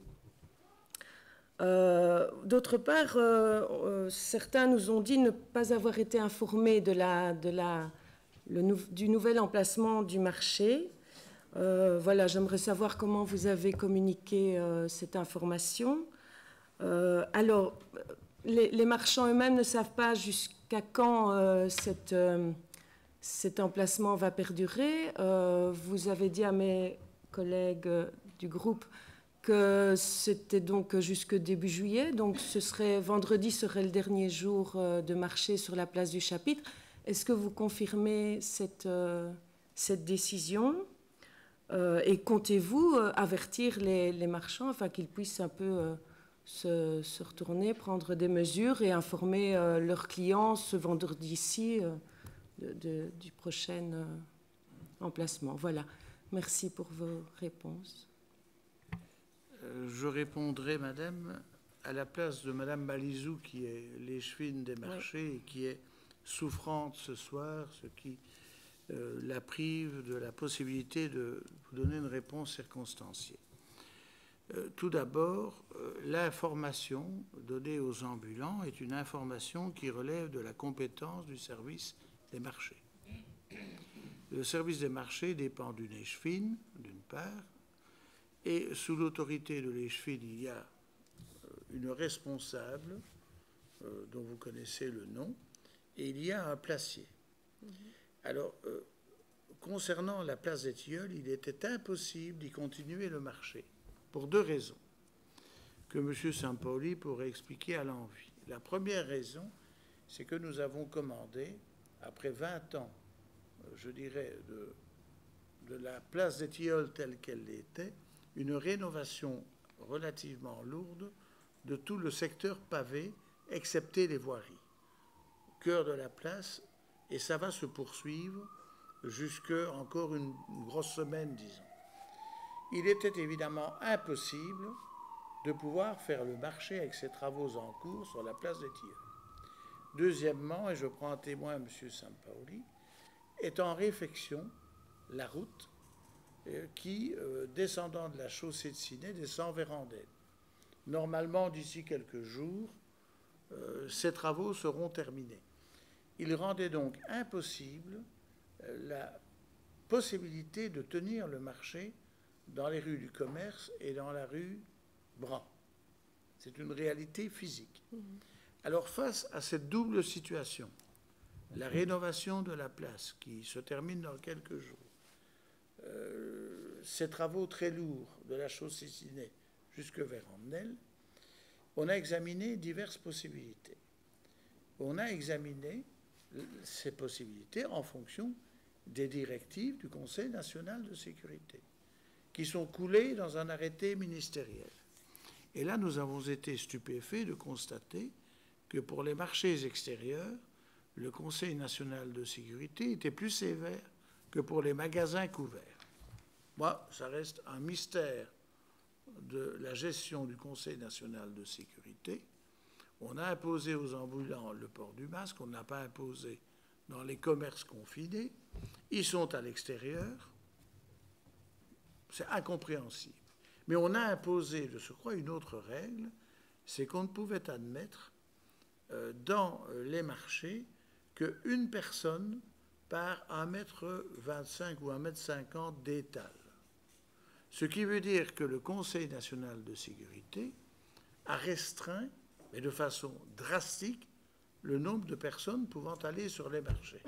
Euh, D'autre part, euh, euh, certains nous ont dit ne pas avoir été informés de la... De la Le nou du nouvel emplacement du marché. Euh, voilà, j'aimerais savoir comment vous avez communiqué euh, cette information. Euh, alors, les, les marchands eux-mêmes ne savent pas jusqu'à quand euh, cette, euh, cet emplacement va perdurer. Euh, vous avez dit à mes collègues du groupe que c'était donc jusque début juillet, donc ce serait, vendredi serait le dernier jour euh, de marché sur la place du Chapitre. Est-ce que vous confirmez cette, euh, cette décision euh, et comptez-vous euh, avertir les, les marchands afin qu'ils puissent un peu euh, se, se retourner, prendre des mesures et informer euh, leurs clients ce vendredi-ci euh, de, de, du prochain euh, emplacement? Voilà. Merci pour vos réponses. Euh, je répondrai, madame, à la place de madame Balizou, qui est l'échevine des marchés, oui, et qui est souffrante ce soir, ce qui euh, la prive de la possibilité de vous donner une réponse circonstanciée. Euh, tout d'abord, euh, l'information donnée aux ambulants est une information qui relève de la compétence du service des marchés. Le service des marchés dépend d'une échevine, d'une part, et sous l'autorité de l'échevine, il y a une responsable, euh, dont vous connaissez le nom, et il y a un placier. Mmh. Alors, euh, concernant la place des Tilleuls, il était impossible d'y continuer le marché, pour deux raisons, que M. Sampaoli pourrait expliquer à l'envi. La première raison, c'est que nous avons commandé, après vingt ans, je dirais, de, de la place des Tilleuls telle qu'elle était, une rénovation relativement lourde de tout le secteur pavé, excepté les voiries. Cœur de la place, et ça va se poursuivre jusqu'à encore une, une grosse semaine, disons. Il était évidemment impossible de pouvoir faire le marché avec ces travaux en cours sur la place des Tilleuls. Deuxièmement, et je prends en témoin M. Sampaoli, est en réfection la route euh, qui, euh, descendant de la chaussée de Ciney, descend vers Andenne. Normalement, d'ici quelques jours, euh, ces travaux seront terminés. Il rendait donc impossible euh, la possibilité de tenir le marché dans les rues du Commerce et dans la rue Bran. C'est une réalité physique. Mmh. Alors, face à cette double situation, la rénovation de la place qui se termine dans quelques jours, euh, ces travaux très lourds de la chaussée Ciney jusque vers Amnel, on a examiné diverses possibilités. On a examiné ces possibilités en fonction des directives du Conseil national de sécurité, qui sont coulées dans un arrêté ministériel. Et là, nous avons été stupéfaits de constater que pour les marchés extérieurs, le Conseil national de sécurité était plus sévère que pour les magasins couverts. Moi, ça reste un mystère de la gestion du Conseil national de sécurité. On a imposé aux ambulants le port du masque, on n'a pas imposé dans les commerces confinés. Ils sont à l'extérieur. C'est incompréhensible. Mais on a imposé, de surcroît, une autre règle, c'est qu'on ne pouvait admettre euh, dans les marchés qu'une personne par un mètre vingt-cinq ou un mètre cinquante d'étal. Ce qui veut dire que le Conseil national de sécurité a restreint, mais de façon drastique, le nombre de personnes pouvant aller sur les marchés.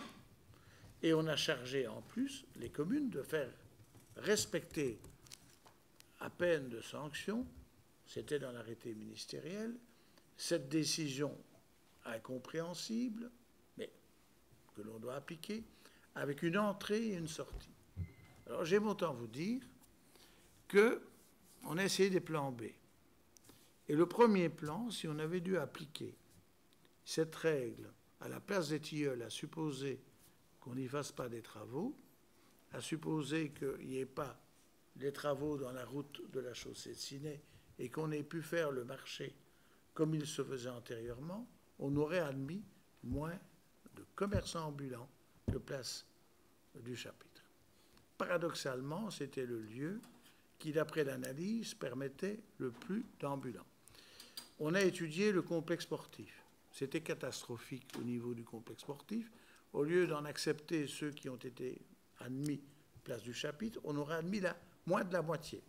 Et on a chargé en plus les communes de faire respecter, à peine de sanction, c'était dans l'arrêté ministériel, cette décision incompréhensible, mais que l'on doit appliquer, avec une entrée et une sortie. Alors j'aime autant vous dire qu'on a essayé des plans B. Et le premier plan, si on avait dû appliquer cette règle à la place des Tilleuls, à supposer qu'on n'y fasse pas des travaux, à supposer qu'il n'y ait pas les travaux dans la route de la chaussée de Ciney et qu'on ait pu faire le marché comme il se faisait antérieurement, on aurait admis moins de commerçants ambulants que place du Chapitre. Paradoxalement, c'était le lieu qui, d'après l'analyse, permettait le plus d'ambulants. On a étudié le complexe sportif. C'était catastrophique au niveau du complexe sportif. Au lieu d'en accepter ceux qui ont été admis place du Chapitre, on aurait admis la, moins de la moitié.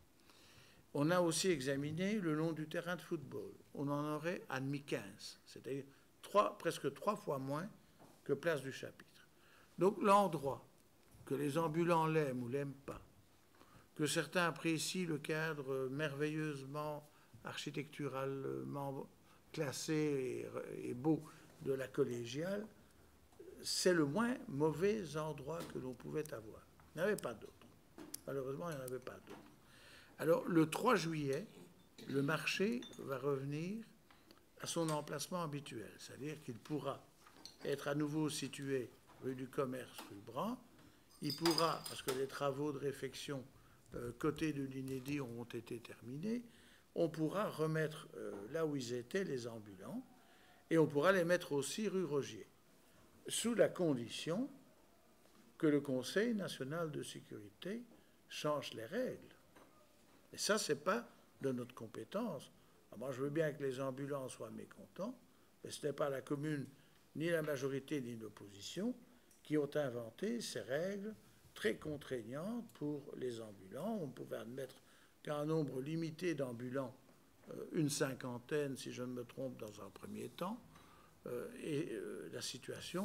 On a aussi examiné le long du terrain de football. On en aurait admis quinze, c'est-à-dire trois, presque trois fois moins que place du Chapitre. Donc l'endroit, que les ambulants l'aiment ou l'aiment pas, que certains apprécient le cadre merveilleusement architecturalement classé et, et beau de la collégiale, c'est le moins mauvais endroit que l'on pouvait avoir. Il n'y en avait pas d'autre. Malheureusement, il n'y en avait pas d'autre. Alors, le trois juillet, le marché va revenir à son emplacement habituel, c'est-à-dire qu'il pourra être à nouveau situé rue du Commerce, rue Bran. Il pourra, parce que les travaux de réfection euh, côté de l'Inédit ont été terminés, on pourra remettre euh, là où ils étaient les ambulants et on pourra les mettre aussi rue Rogier, sous la condition que le Conseil national de sécurité change les règles. Et ça, ce n'est pas de notre compétence. Alors moi, je veux bien que les ambulants soient mécontents, mais ce n'est pas la commune, ni la majorité, ni l'opposition qui ont inventé ces règles très contraignantes pour les ambulants. On pouvait admettre qu'un nombre limité d'ambulants, euh, une cinquantaine, si je ne me trompe, dans un premier temps, euh, et euh, la situation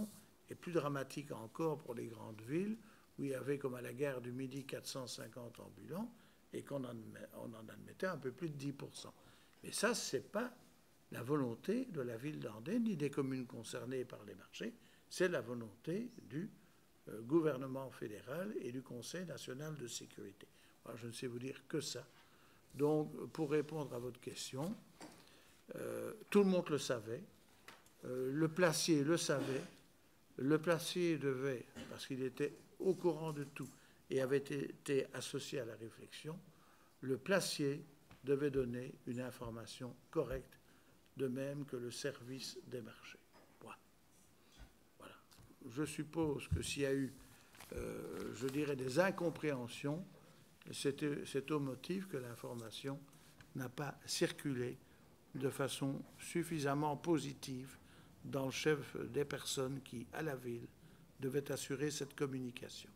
et plus dramatique encore pour les grandes villes, où il y avait, comme à la gare du Midi, quatre cent cinquante ambulants, et qu'on en, on en admettait un peu plus de dix pour cent. Mais ça, ce n'est pas la volonté de la ville d'Andenne, ni des communes concernées par les marchés, c'est la volonté du euh, gouvernement fédéral et du Conseil national de sécurité. Alors, je ne sais vous dire que ça. Donc, pour répondre à votre question, euh, tout le monde le savait, euh, le placier le savait, le placier devait, parce qu'il était au courant de tout et avait été associé à la réflexion, le placier devait donner une information correcte, de même que le service des marchés. Voilà. Voilà. Je suppose que s'il y a eu, euh, je dirais, des incompréhensions, c'est au motif que l'information n'a pas circulé de façon suffisamment positive dans le chef des personnes qui, à la ville, devaient assurer cette communication.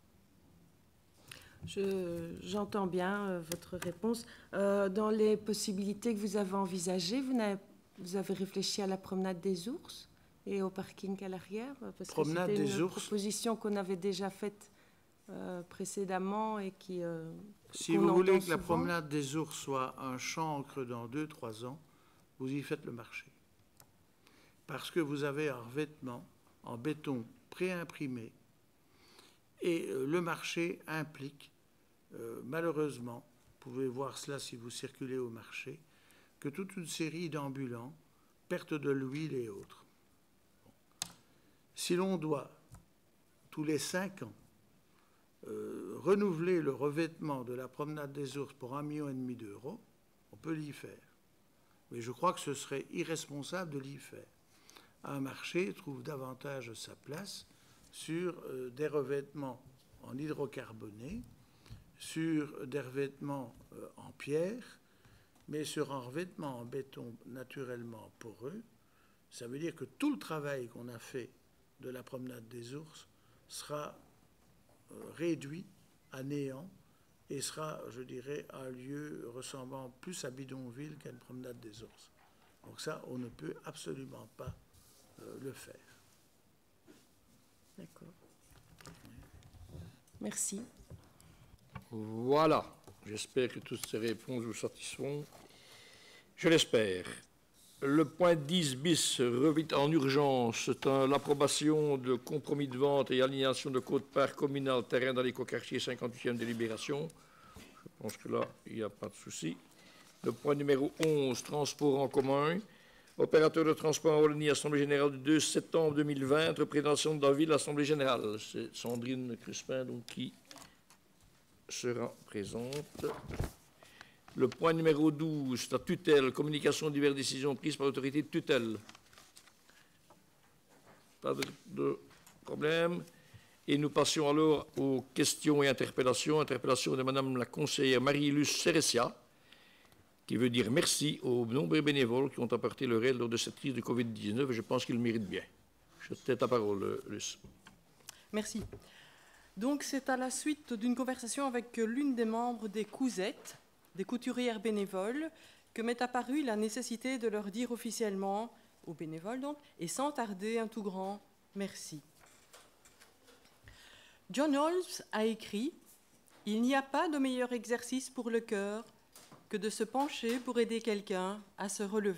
J'entends bien euh, votre réponse. Euh, dans les possibilités que vous avez envisagées, vous avez, vous avez réfléchi à la promenade des ours et au parking à l'arrière? Parce promenade que des c'était une ours. proposition qu'on avait déjà faite euh, précédemment et qui... Euh, si vous voulez que la promenade des ours soit un chancre dans deux, trois ans, vous y faites le marché. Parce que vous avez un revêtement en béton préimprimé et euh, le marché implique, euh, malheureusement, vous pouvez voir cela si vous circulez au marché, que toute une série d'ambulants, perte de l'huile et autres. Bon. Si l'on doit, tous les cinq ans, euh, renouveler le revêtement de la promenade des ours pour un million et demi d'euros, on peut l'y faire. Mais je crois que ce serait irresponsable de l'y faire. Un marché trouve davantage sa place sur euh, des revêtements en hydrocarboné, sur des revêtements euh, en pierre, mais sur un revêtement en béton naturellement poreux. Ça veut dire que tout le travail qu'on a fait de la promenade des ours sera euh, réduit à néant et sera, je dirais, un lieu ressemblant plus à bidonville qu'à une promenade des ours. Donc ça, on ne peut absolument pas euh, le faire. D'accord. Merci. Voilà. J'espère que toutes ces réponses vous satisfont. Je l'espère. Le point dix bis, revite en urgence, c'est l'approbation de compromis de vente et aliénation de quote-part communal terrain dans l'écoquartier cinquante-huitième délibération. Je pense que là, il n'y a pas de souci. Le point numéro onze, transport en commun. Opérateur de transport en Wallonie, Assemblée générale du deux septembre deux mille vingt, représentation de la ville, Assemblée générale. C'est Sandrine Crispin donc, qui sera présente. Le point numéro douze, la tutelle, communication de diverses décisions prises par l'autorité de tutelle. Pas de, de problème. Et nous passions alors aux questions et interpellations. Interpellation de Madame la conseillère Marie-Luce Ceresia, qui veut dire merci aux nombreux bénévoles qui ont apporté leur aide lors de cette crise de Covid dix-neuf. Et je pense qu'ils le méritent bien. Je te laisse ta parole, Luce. Merci. Donc, c'est à la suite d'une conversation avec l'une des membres des Cousettes, des couturières bénévoles, que m'est apparue la nécessité de leur dire officiellement, aux bénévoles donc, et sans tarder, un tout grand merci. John Holmes a écrit « Il n'y a pas de meilleur exercice pour le cœur que de se pencher pour aider quelqu'un à se relever. »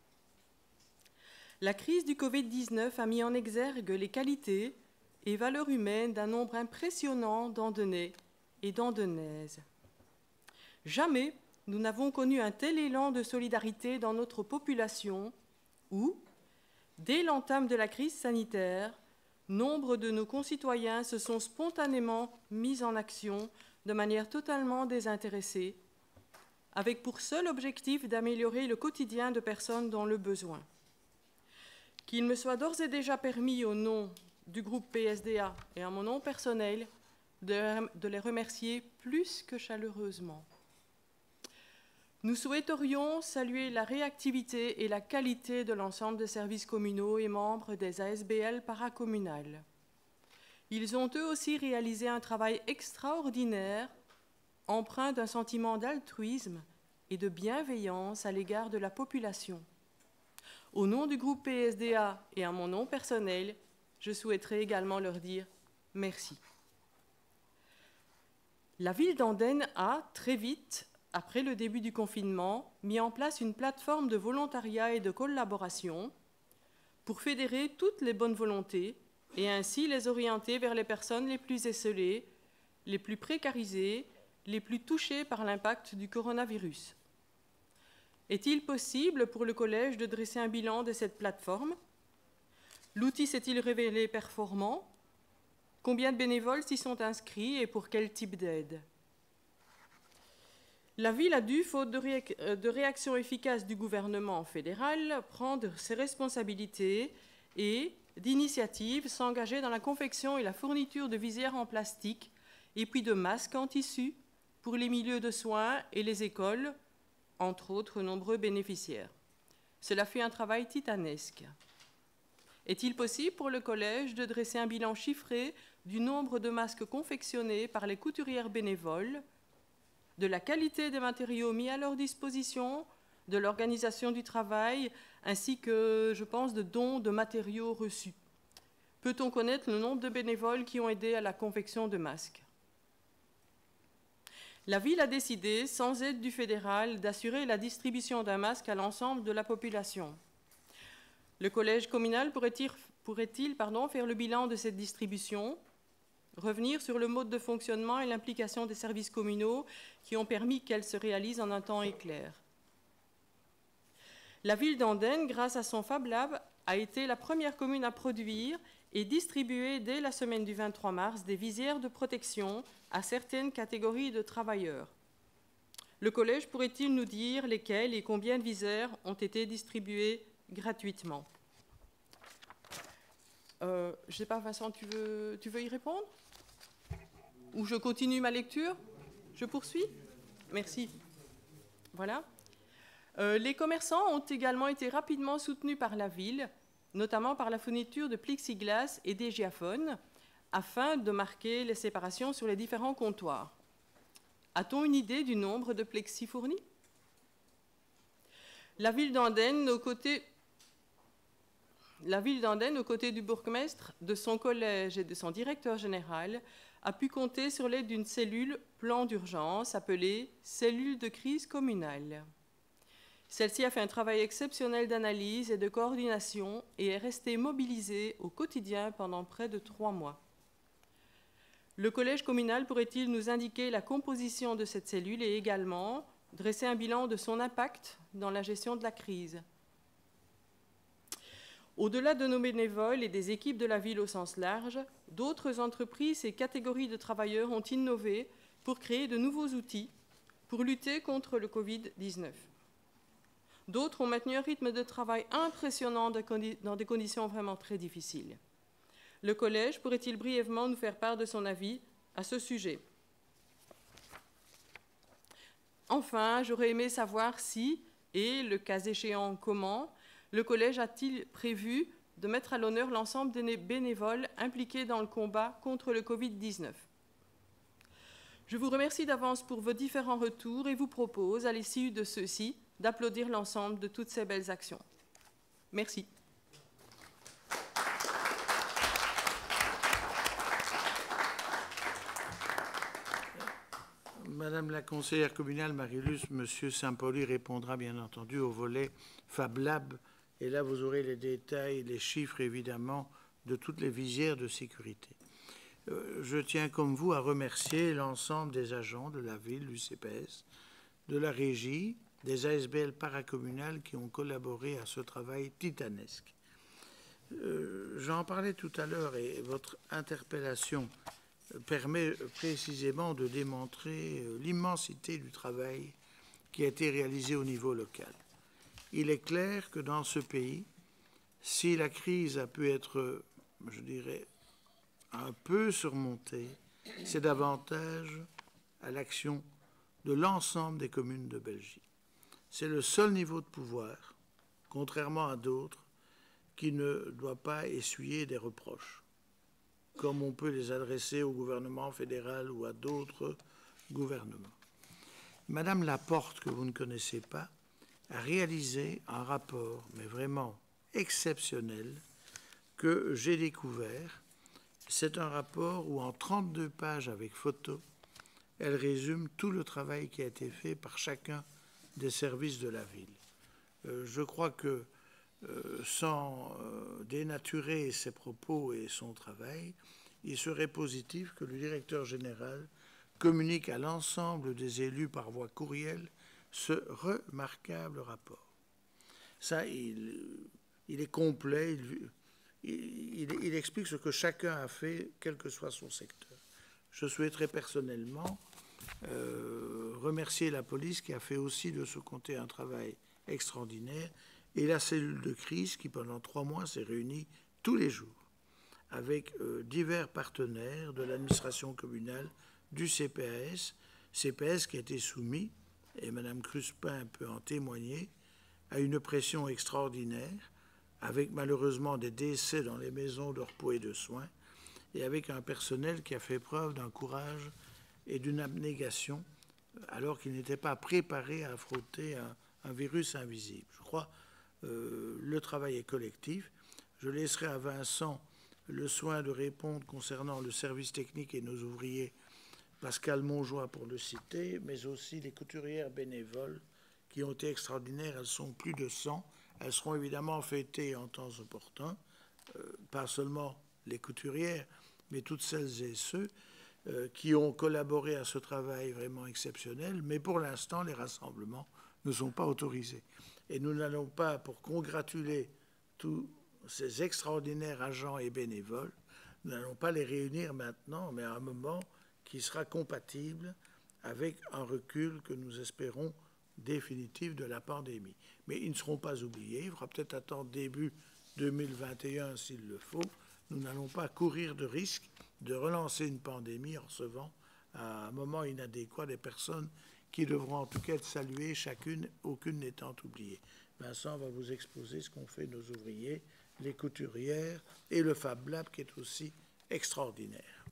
La crise du Covid dix-neuf a mis en exergue les qualités et valeurs humaines d'un nombre impressionnant d'Andennais et d'Andennaises. Jamais nous n'avons connu un tel élan de solidarité dans notre population où, dès l'entame de la crise sanitaire, nombre de nos concitoyens se sont spontanément mis en action de manière totalement désintéressée, avec pour seul objectif d'améliorer le quotidien de personnes dans le besoin. Qu'il me soit d'ores et déjà permis, au nom du groupe P S D A et à mon nom personnel, de, de les remercier plus que chaleureusement. Nous souhaiterions saluer la réactivité et la qualité de l'ensemble des services communaux et membres des A S B L paracommunales. Ils ont eux aussi réalisé un travail extraordinaire, empreint d'un sentiment d'altruisme et de bienveillance à l'égard de la population. Au nom du groupe P S D A et à mon nom personnel, je souhaiterais également leur dire merci. La ville d'Andenne a, très vite, après le début du confinement, mis en place une plateforme de volontariat et de collaboration pour fédérer toutes les bonnes volontés et ainsi les orienter vers les personnes les plus esseulées, les plus précarisées, les plus touchées par l'impact du coronavirus. Est-il possible pour le collège de dresser un bilan de cette plateforme? L'outil s'est-il révélé performant? Combien de bénévoles s'y sont inscrits et pour quel type d'aide? La ville a dû, faute de, ré de réaction efficace du gouvernement fédéral, prendre ses responsabilités et, d'initiative, s'engager dans la confection et la fourniture de visières en plastique et puis de masques en tissu pour les milieux de soins et les écoles, entre autres nombreux bénéficiaires. Cela fait un travail titanesque. Est-il possible pour le collège de dresser un bilan chiffré du nombre de masques confectionnés par les couturières bénévoles, de la qualité des matériaux mis à leur disposition, de l'organisation du travail, ainsi que, je pense, de dons de matériaux reçus? Peut-on connaître le nombre de bénévoles qui ont aidé à la confection de masques? La ville a décidé, sans aide du fédéral, d'assurer la distribution d'un masque à l'ensemble de la population. Le collège communal pourrait-il pourrait-il, pardon, faire le bilan de cette distribution, revenir sur le mode de fonctionnement et l'implication des services communaux qui ont permis qu'elle se réalise en un temps éclair? La ville d'Andenne, grâce à son Fab Lab, a été la première commune à produire et distribuer dès la semaine du vingt-trois mars des visières de protection à certaines catégories de travailleurs. Le collège pourrait-il nous dire lesquels et combien de visières ont été distribués gratuitement? euh, Je ne sais pas, Vincent, tu veux, tu veux y répondre? Ou je continue ma lecture? Je poursuis? Merci. Voilà. Euh, les commerçants ont également été rapidement soutenus par la ville, notamment par la fourniture de plexiglas et des giaphones, afin de marquer les séparations sur les différents comptoirs. A-t-on une idée du nombre de plexis fournis? La ville d'Andenne, aux côtés, la ville d'Andenne, aux côtés du bourgmestre, de son collège et de son directeur général, a pu compter sur l'aide d'une cellule plan d'urgence appelée cellule de crise communale. Celle-ci a fait un travail exceptionnel d'analyse et de coordination et est restée mobilisée au quotidien pendant près de trois mois. Le collège communal pourrait-il nous indiquer la composition de cette cellule et également dresser un bilan de son impact dans la gestion de la crise? Au-delà de nos bénévoles et des équipes de la ville au sens large, d'autres entreprises et catégories de travailleurs ont innové pour créer de nouveaux outils pour lutter contre le Covid dix-neuf. D'autres ont maintenu un rythme de travail impressionnant dans des conditions vraiment très difficiles. Le collège pourrait-il brièvement nous faire part de son avis à ce sujet? Enfin, j'aurais aimé savoir si, et le cas échéant comment, le collège a-t-il prévu de mettre à l'honneur l'ensemble des bénévoles impliqués dans le combat contre le Covid dix-neuf. Je vous remercie d'avance pour vos différents retours et vous propose, à l'issue de ceux-ci, d'applaudir l'ensemble de toutes ces belles actions. Merci. Madame la conseillère communale Marie-Luce, Monsieur Saint-Pauli répondra bien entendu au volet Fab Lab. Et là, vous aurez les détails, les chiffres, évidemment, de toutes les visières de sécurité. Euh, je tiens, comme vous, à remercier l'ensemble des agents de la ville, l'U C P S, de la régie, des A S B L paracommunales qui ont collaboré à ce travail titanesque. Euh, J'en parlais tout à l'heure et votre interpellation permet précisément de démontrer l'immensité du travail qui a été réalisé au niveau local. Il est clair que dans ce pays, si la crise a pu être, je dirais, un peu surmontée, c'est davantage à l'action de l'ensemble des communes de Belgique. C'est le seul niveau de pouvoir, contrairement à d'autres, qui ne doit pas essuyer des reproches, comme on peut les adresser au gouvernement fédéral ou à d'autres gouvernements. Madame Laporte, que vous ne connaissez pas, a réalisé un rapport, mais vraiment exceptionnel, que j'ai découvert. C'est un rapport où en trente-deux pages avec photos, elle résume tout le travail qui a été fait par chacun des services de la ville. Euh, je crois que euh, sans euh, dénaturer ses propos et son travail, il serait positif que le directeur général communique à l'ensemble des élus par voie courriel ce remarquable rapport. Ça, il, il est complet, il, il, il explique ce que chacun a fait, quel que soit son secteur. Je souhaiterais personnellement euh, remercier la police qui a fait aussi de ce comté un travail extraordinaire et la cellule de crise qui, pendant trois mois, s'est réunie tous les jours avec euh, divers partenaires de l'administration communale, du C P A S, C P A S qui a été soumis, et Mme Cruspin peut en témoigner, à une pression extraordinaire, avec malheureusement des décès dans les maisons de repos et de soins, et avec un personnel qui a fait preuve d'un courage et d'une abnégation, alors qu'il n'était pas préparé à affronter un, un virus invisible. Je crois que euh, le travail est collectif. Je laisserai à Vincent le soin de répondre concernant le service technique et nos ouvriers, Pascal Monjoie pour le citer, mais aussi les couturières bénévoles qui ont été extraordinaires. Elles sont plus de cent. Elles seront évidemment fêtées en temps opportun, euh, pas seulement les couturières, mais toutes celles et ceux euh, qui ont collaboré à ce travail vraiment exceptionnel. Mais pour l'instant, les rassemblements ne sont pas autorisés. Et nous n'allons pas, pour congratuler tous ces extraordinaires agents et bénévoles, nous n'allons pas les réunir maintenant, mais à un moment qui sera compatible avec un recul que nous espérons définitif de la pandémie. Mais ils ne seront pas oubliés. Il faudra peut-être attendre début deux mille vingt et un s'il le faut. Nous n'allons pas courir de risque de relancer une pandémie en recevant à un moment inadéquat des personnes qui devront en tout cas être saluées, chacune, aucune n'étant oubliée. Vincent va vous exposer ce qu'ont fait nos ouvriers, les couturières et le Fab Lab qui est aussi extraordinaire.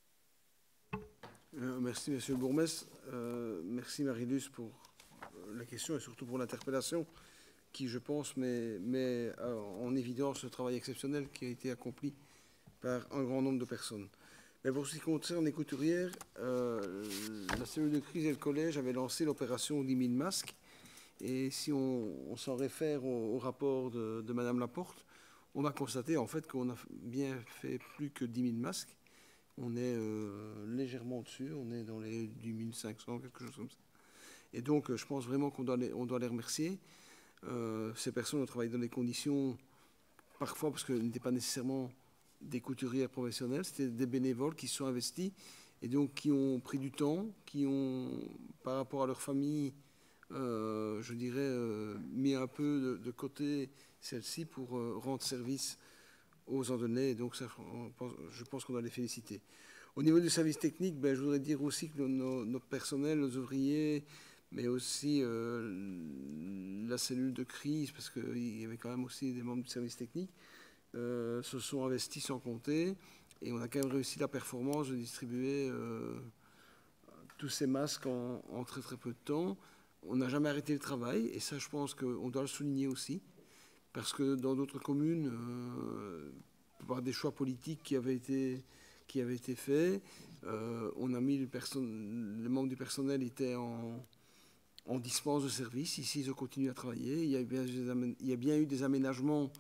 Euh, merci, Monsieur le Bourgmestre. Euh, merci, Marie-Luce, pour la question et surtout pour l'interpellation qui, je pense, met, met en évidence le travail exceptionnel qui a été accompli par un grand nombre de personnes. Mais pour ce qui concerne les couturières, euh, la cellule de crise et le collège avaient lancé l'opération dix mille masques. Et si on, on s'en réfère au, au rapport de, de Madame Laporte, on a constaté en fait qu'on a bien fait plus que dix mille masques. On est euh, légèrement au-dessus, on est dans les dix mille cinq cents, quelque chose comme ça. Et donc, je pense vraiment qu'on doit les, on doit les remercier. Euh, ces personnes ont travaillé dans des conditions, parfois parce qu'elles n'étaient pas nécessairement des couturières professionnelles, c'était des bénévoles qui se sont investis et donc qui ont pris du temps, qui ont, par rapport à leur famille, euh, je dirais, euh, mis un peu de, de côté celle-ci pour euh, rendre service aux Andonnais. Et donc, ça, pense, je pense qu'on doit les féliciter. Au niveau du service technique, ben, je voudrais dire aussi que nos, nos personnels, nos ouvriers, mais aussi euh, la cellule de crise, parce qu'il y avait quand même aussi des membres du service technique, euh, se sont investis sans compter. Et on a quand même réussi la performance de distribuer euh, tous ces masques en, en très très peu de temps. On n'a jamais arrêté le travail, et ça, je pense qu'on doit le souligner aussi, parce que dans d'autres communes, euh, par des choix politiques qui avaient été, qui avaient été faits, euh, on a mis le les membres du personnel étaient en en dispense de service. Ici, ils ont continué à travailler. Il y a bien, il y a bien eu des aménagements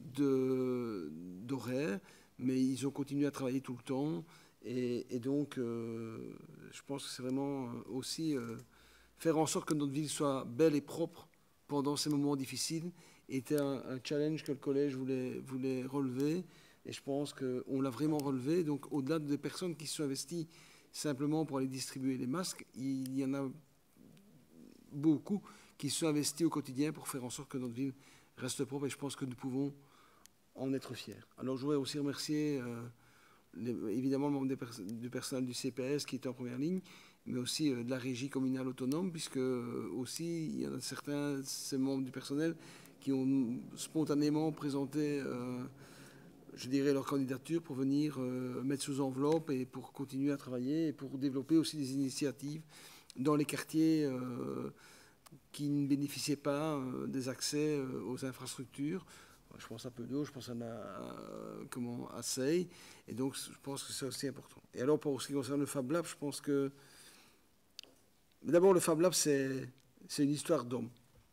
de, d'horaires, mais ils ont continué à travailler tout le temps. Et, et donc, euh, je pense que c'est vraiment aussi euh, faire en sorte que notre ville soit belle et propre pendant ces moments difficiles était un, un challenge que le collège voulait, voulait relever. Et je pense qu'on l'a vraiment relevé. Donc, au-delà des personnes qui se sont investies simplement pour aller distribuer les masques, il y en a beaucoup qui se sont investis au quotidien pour faire en sorte que notre ville reste propre, et je pense que nous pouvons en être fiers. Alors je voudrais aussi remercier euh, les, évidemment le membre des pers du personnel du C P S qui était en première ligne, mais aussi euh, de la régie communale autonome, puisque euh, aussi il y en a certains, ces membres du personnel, qui ont spontanément présenté, euh, je dirais, leur candidature pour venir euh, mettre sous enveloppe et pour continuer à travailler et pour développer aussi des initiatives dans les quartiers euh, qui ne bénéficiaient pas euh, des accès euh, aux infrastructures, Je pense à Pedo, je pense à, à, comment, à Sey, et donc je pense que c'est aussi important. Et alors pour ce qui concerne le Fab Lab, je pense que d'abord le Fab Lab c'est une histoire d'hommes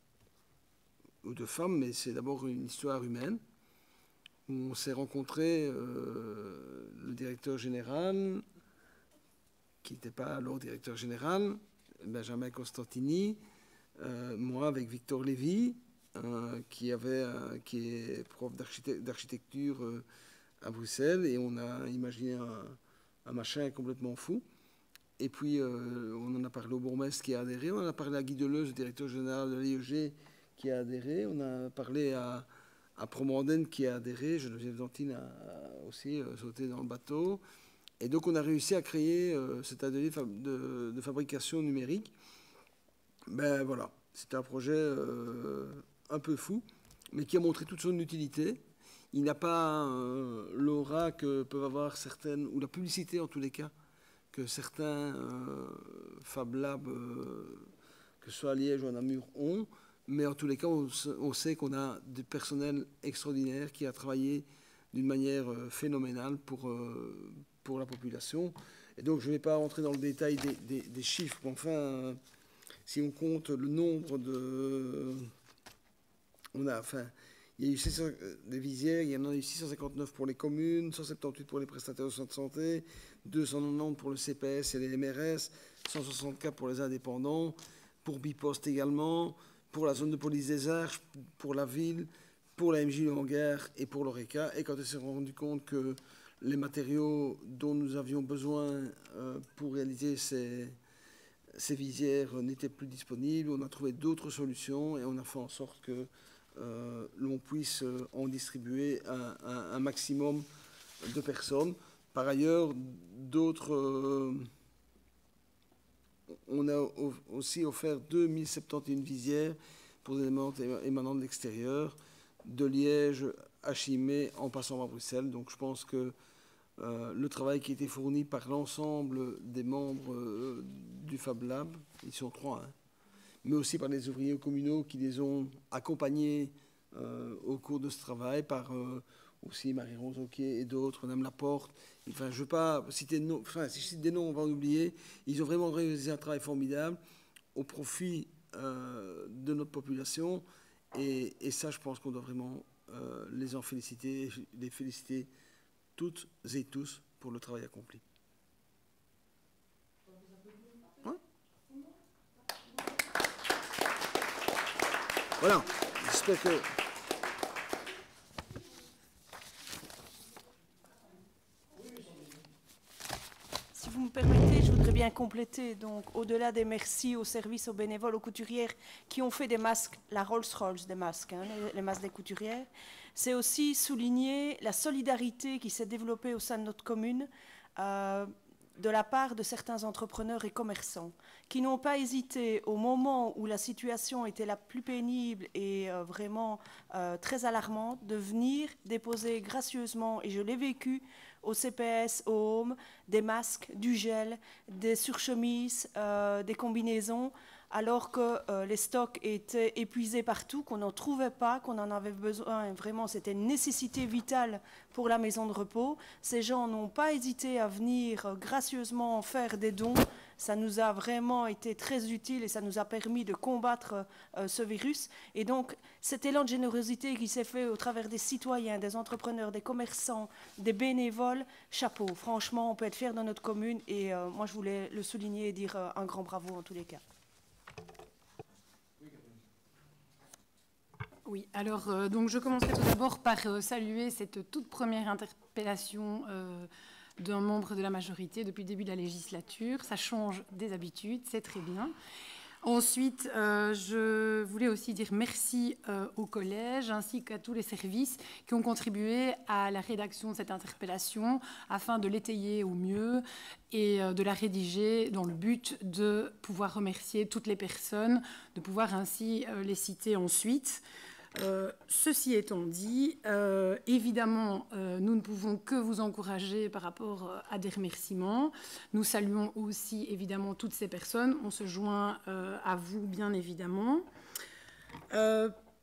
ou de femmes, mais c'est d'abord une histoire humaine. Où on s'est rencontrés, euh, le directeur général, qui n'était pas alors directeur général, Benjamin Costantini, euh, moi avec Victor Lévy, euh, qui, avait, euh, qui est prof d'architecture euh, à Bruxelles, et on a imaginé un, un machin complètement fou. Et puis euh, on en a parlé au bourgmestre qui a adhéré, on en a parlé à Guy Deleuze, le directeur général de l'A I E G, qui a adhéré, on a parlé à à Promanden qui a adhéré, Geneviève Dantine a, a aussi euh, sauté dans le bateau. Et donc on a réussi à créer euh, cet atelier de, de fabrication numérique. Ben voilà, c'était un projet euh, un peu fou, mais qui a montré toute son utilité. Il n'a pas euh, l'aura que peuvent avoir certaines, ou la publicité en tous les cas, que certains euh, Fab Labs, euh, que ce soit à Liège ou à Namur, ont. Mais en tous les cas, on, on sait qu'on a des personnels extraordinaires qui a travaillé d'une manière euh, phénoménale pour, euh, pour la population. Et donc, je ne vais pas rentrer dans le détail des, des, des chiffres, mais enfin, euh, si on compte le nombre de... On a, enfin, il y a eu six cents, des visières, il y en a eu six cent cinquante-neuf pour les communes, cent soixante-dix-huit pour les prestataires de soins de santé, deux cent quatre-vingt-dix pour le C P S et les M R S, cent soixante-quatre pour les indépendants, pour Bipost également, pour la zone de police des Arches, pour la ville, pour la M J de Hangar et pour l'ORECA. Et quand on s'est rendu compte que les matériaux dont nous avions besoin euh, pour réaliser ces, ces visières n'étaient plus disponibles, on a trouvé d'autres solutions et on a fait en sorte que euh, l'on puisse en distribuer un, un, un maximum de personnes. Par ailleurs, d'autres... Euh, on a aussi offert deux mille soixante et onze visières pour des éléments émanant de l'extérieur, de Liège à Chimay en passant par Bruxelles. Donc je pense que euh, le travail qui a été fourni par l'ensemble des membres euh, du Fab Lab, ils sont trois, hein, mais aussi par les ouvriers communaux qui les ont accompagnés euh, au cours de ce travail, par euh, aussi Marie-Rose Auquier et d'autres, Madame Laporte. Enfin, je ne veux pas citer de noms, enfin, si je cite des noms, on va en oublier. Ils ont vraiment réalisé un travail formidable au profit euh, de notre population. Et, et ça, je pense qu'on doit vraiment euh, les en féliciter, les féliciter toutes et tous pour le travail accompli. Ouais. Voilà, j'espère que... Si vous me permettez, je voudrais bien compléter. Donc, au-delà des merci aux services, aux bénévoles, aux couturières qui ont fait des masques, la Rolls-Royce des masques, hein, les, les masques des couturières, c'est aussi souligner la solidarité qui s'est développée au sein de notre commune euh, de la part de certains entrepreneurs et commerçants qui n'ont pas hésité au moment où la situation était la plus pénible et euh, vraiment euh, très alarmante de venir déposer gracieusement, et je l'ai vécu, au C P S, au Home, des masques, du gel, des surchemises, euh, des combinaisons, alors que euh, les stocks étaient épuisés partout, qu'on n'en trouvait pas, qu'on en avait besoin. Vraiment, c'était une nécessité vitale pour la maison de repos. Ces gens n'ont pas hésité à venir euh, gracieusement faire des dons. Ça nous a vraiment été très utile et ça nous a permis de combattre euh, ce virus. Et donc, cet élan de générosité qui s'est fait au travers des citoyens, des entrepreneurs, des commerçants, des bénévoles, chapeau. Franchement, on peut être fiers de notre commune et euh, moi, je voulais le souligner et dire euh, un grand bravo en tous les cas. Oui, alors euh, donc je commencerai tout d'abord par euh, saluer cette toute première interpellation euh, d'un membre de la majorité depuis le début de la législature. Ça change des habitudes, c'est très bien. Ensuite, euh, je voulais aussi dire merci euh, au collège ainsi qu'à tous les services qui ont contribué à la rédaction de cette interpellation afin de l'étayer au mieux et euh, de la rédiger dans le but de pouvoir remercier toutes les personnes, de pouvoir ainsi euh, les citer ensuite. Euh, ceci étant dit, euh, évidemment, euh, nous ne pouvons que vous encourager par rapport euh, à des remerciements. Nous saluons aussi évidemment toutes ces personnes. On se joint euh, à vous, bien évidemment. Euh,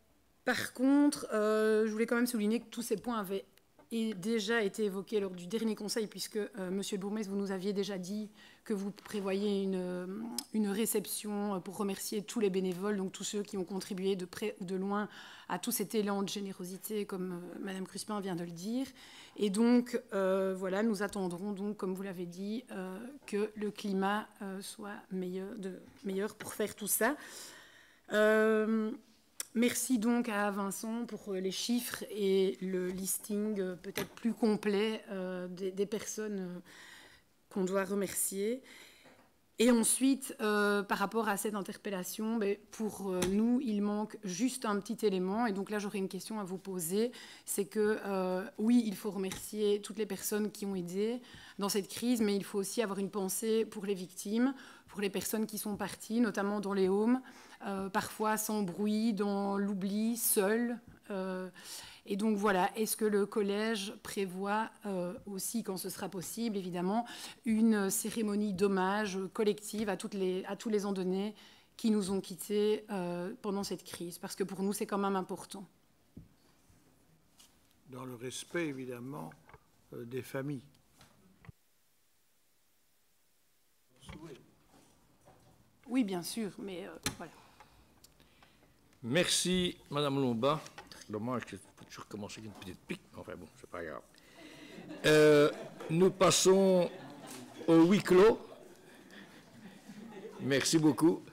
Par contre, euh, je voulais quand même souligner que tous ces points avaient et déjà été évoqué lors du dernier conseil, puisque, euh, Monsieur le bourgmestre, vous nous aviez déjà dit que vous prévoyez une, une réception pour remercier tous les bénévoles, donc tous ceux qui ont contribué de près ou de loin à tout cet élan de générosité, comme euh, Madame Cruspin vient de le dire. Et donc, euh, voilà, nous attendrons, donc, comme vous l'avez dit, euh, que le climat euh, soit meilleur, de, meilleur pour faire tout ça. Euh, Merci donc à Vincent pour les chiffres et le listing peut-être plus complet euh, des, des personnes euh, qu'on doit remercier. Et ensuite, euh, par rapport à cette interpellation, ben, pour euh, nous, il manque juste un petit élément. Et donc là, j'aurais une question à vous poser. C'est que, euh, oui, il faut remercier toutes les personnes qui ont aidé dans cette crise, mais il faut aussi avoir une pensée pour les victimes, pour les personnes qui sont parties, notamment dans les homes, euh, parfois sans bruit, dans l'oubli, seuls. Euh, et donc voilà, est-ce que le collège prévoit euh, aussi, quand ce sera possible, évidemment, une cérémonie d'hommage collective à, toutes les, à tous les Andonnais qui nous ont quittés euh, pendant cette crise? Parce que pour nous, c'est quand même important. Dans le respect, évidemment, euh, des familles. Oui, bien sûr, mais euh, voilà. Merci, Madame Lomba. Dommage que je peux toujours commencer avec une petite pique, mais enfin bon, c'est pas grave. Euh, nous passons au huis clos. Merci beaucoup.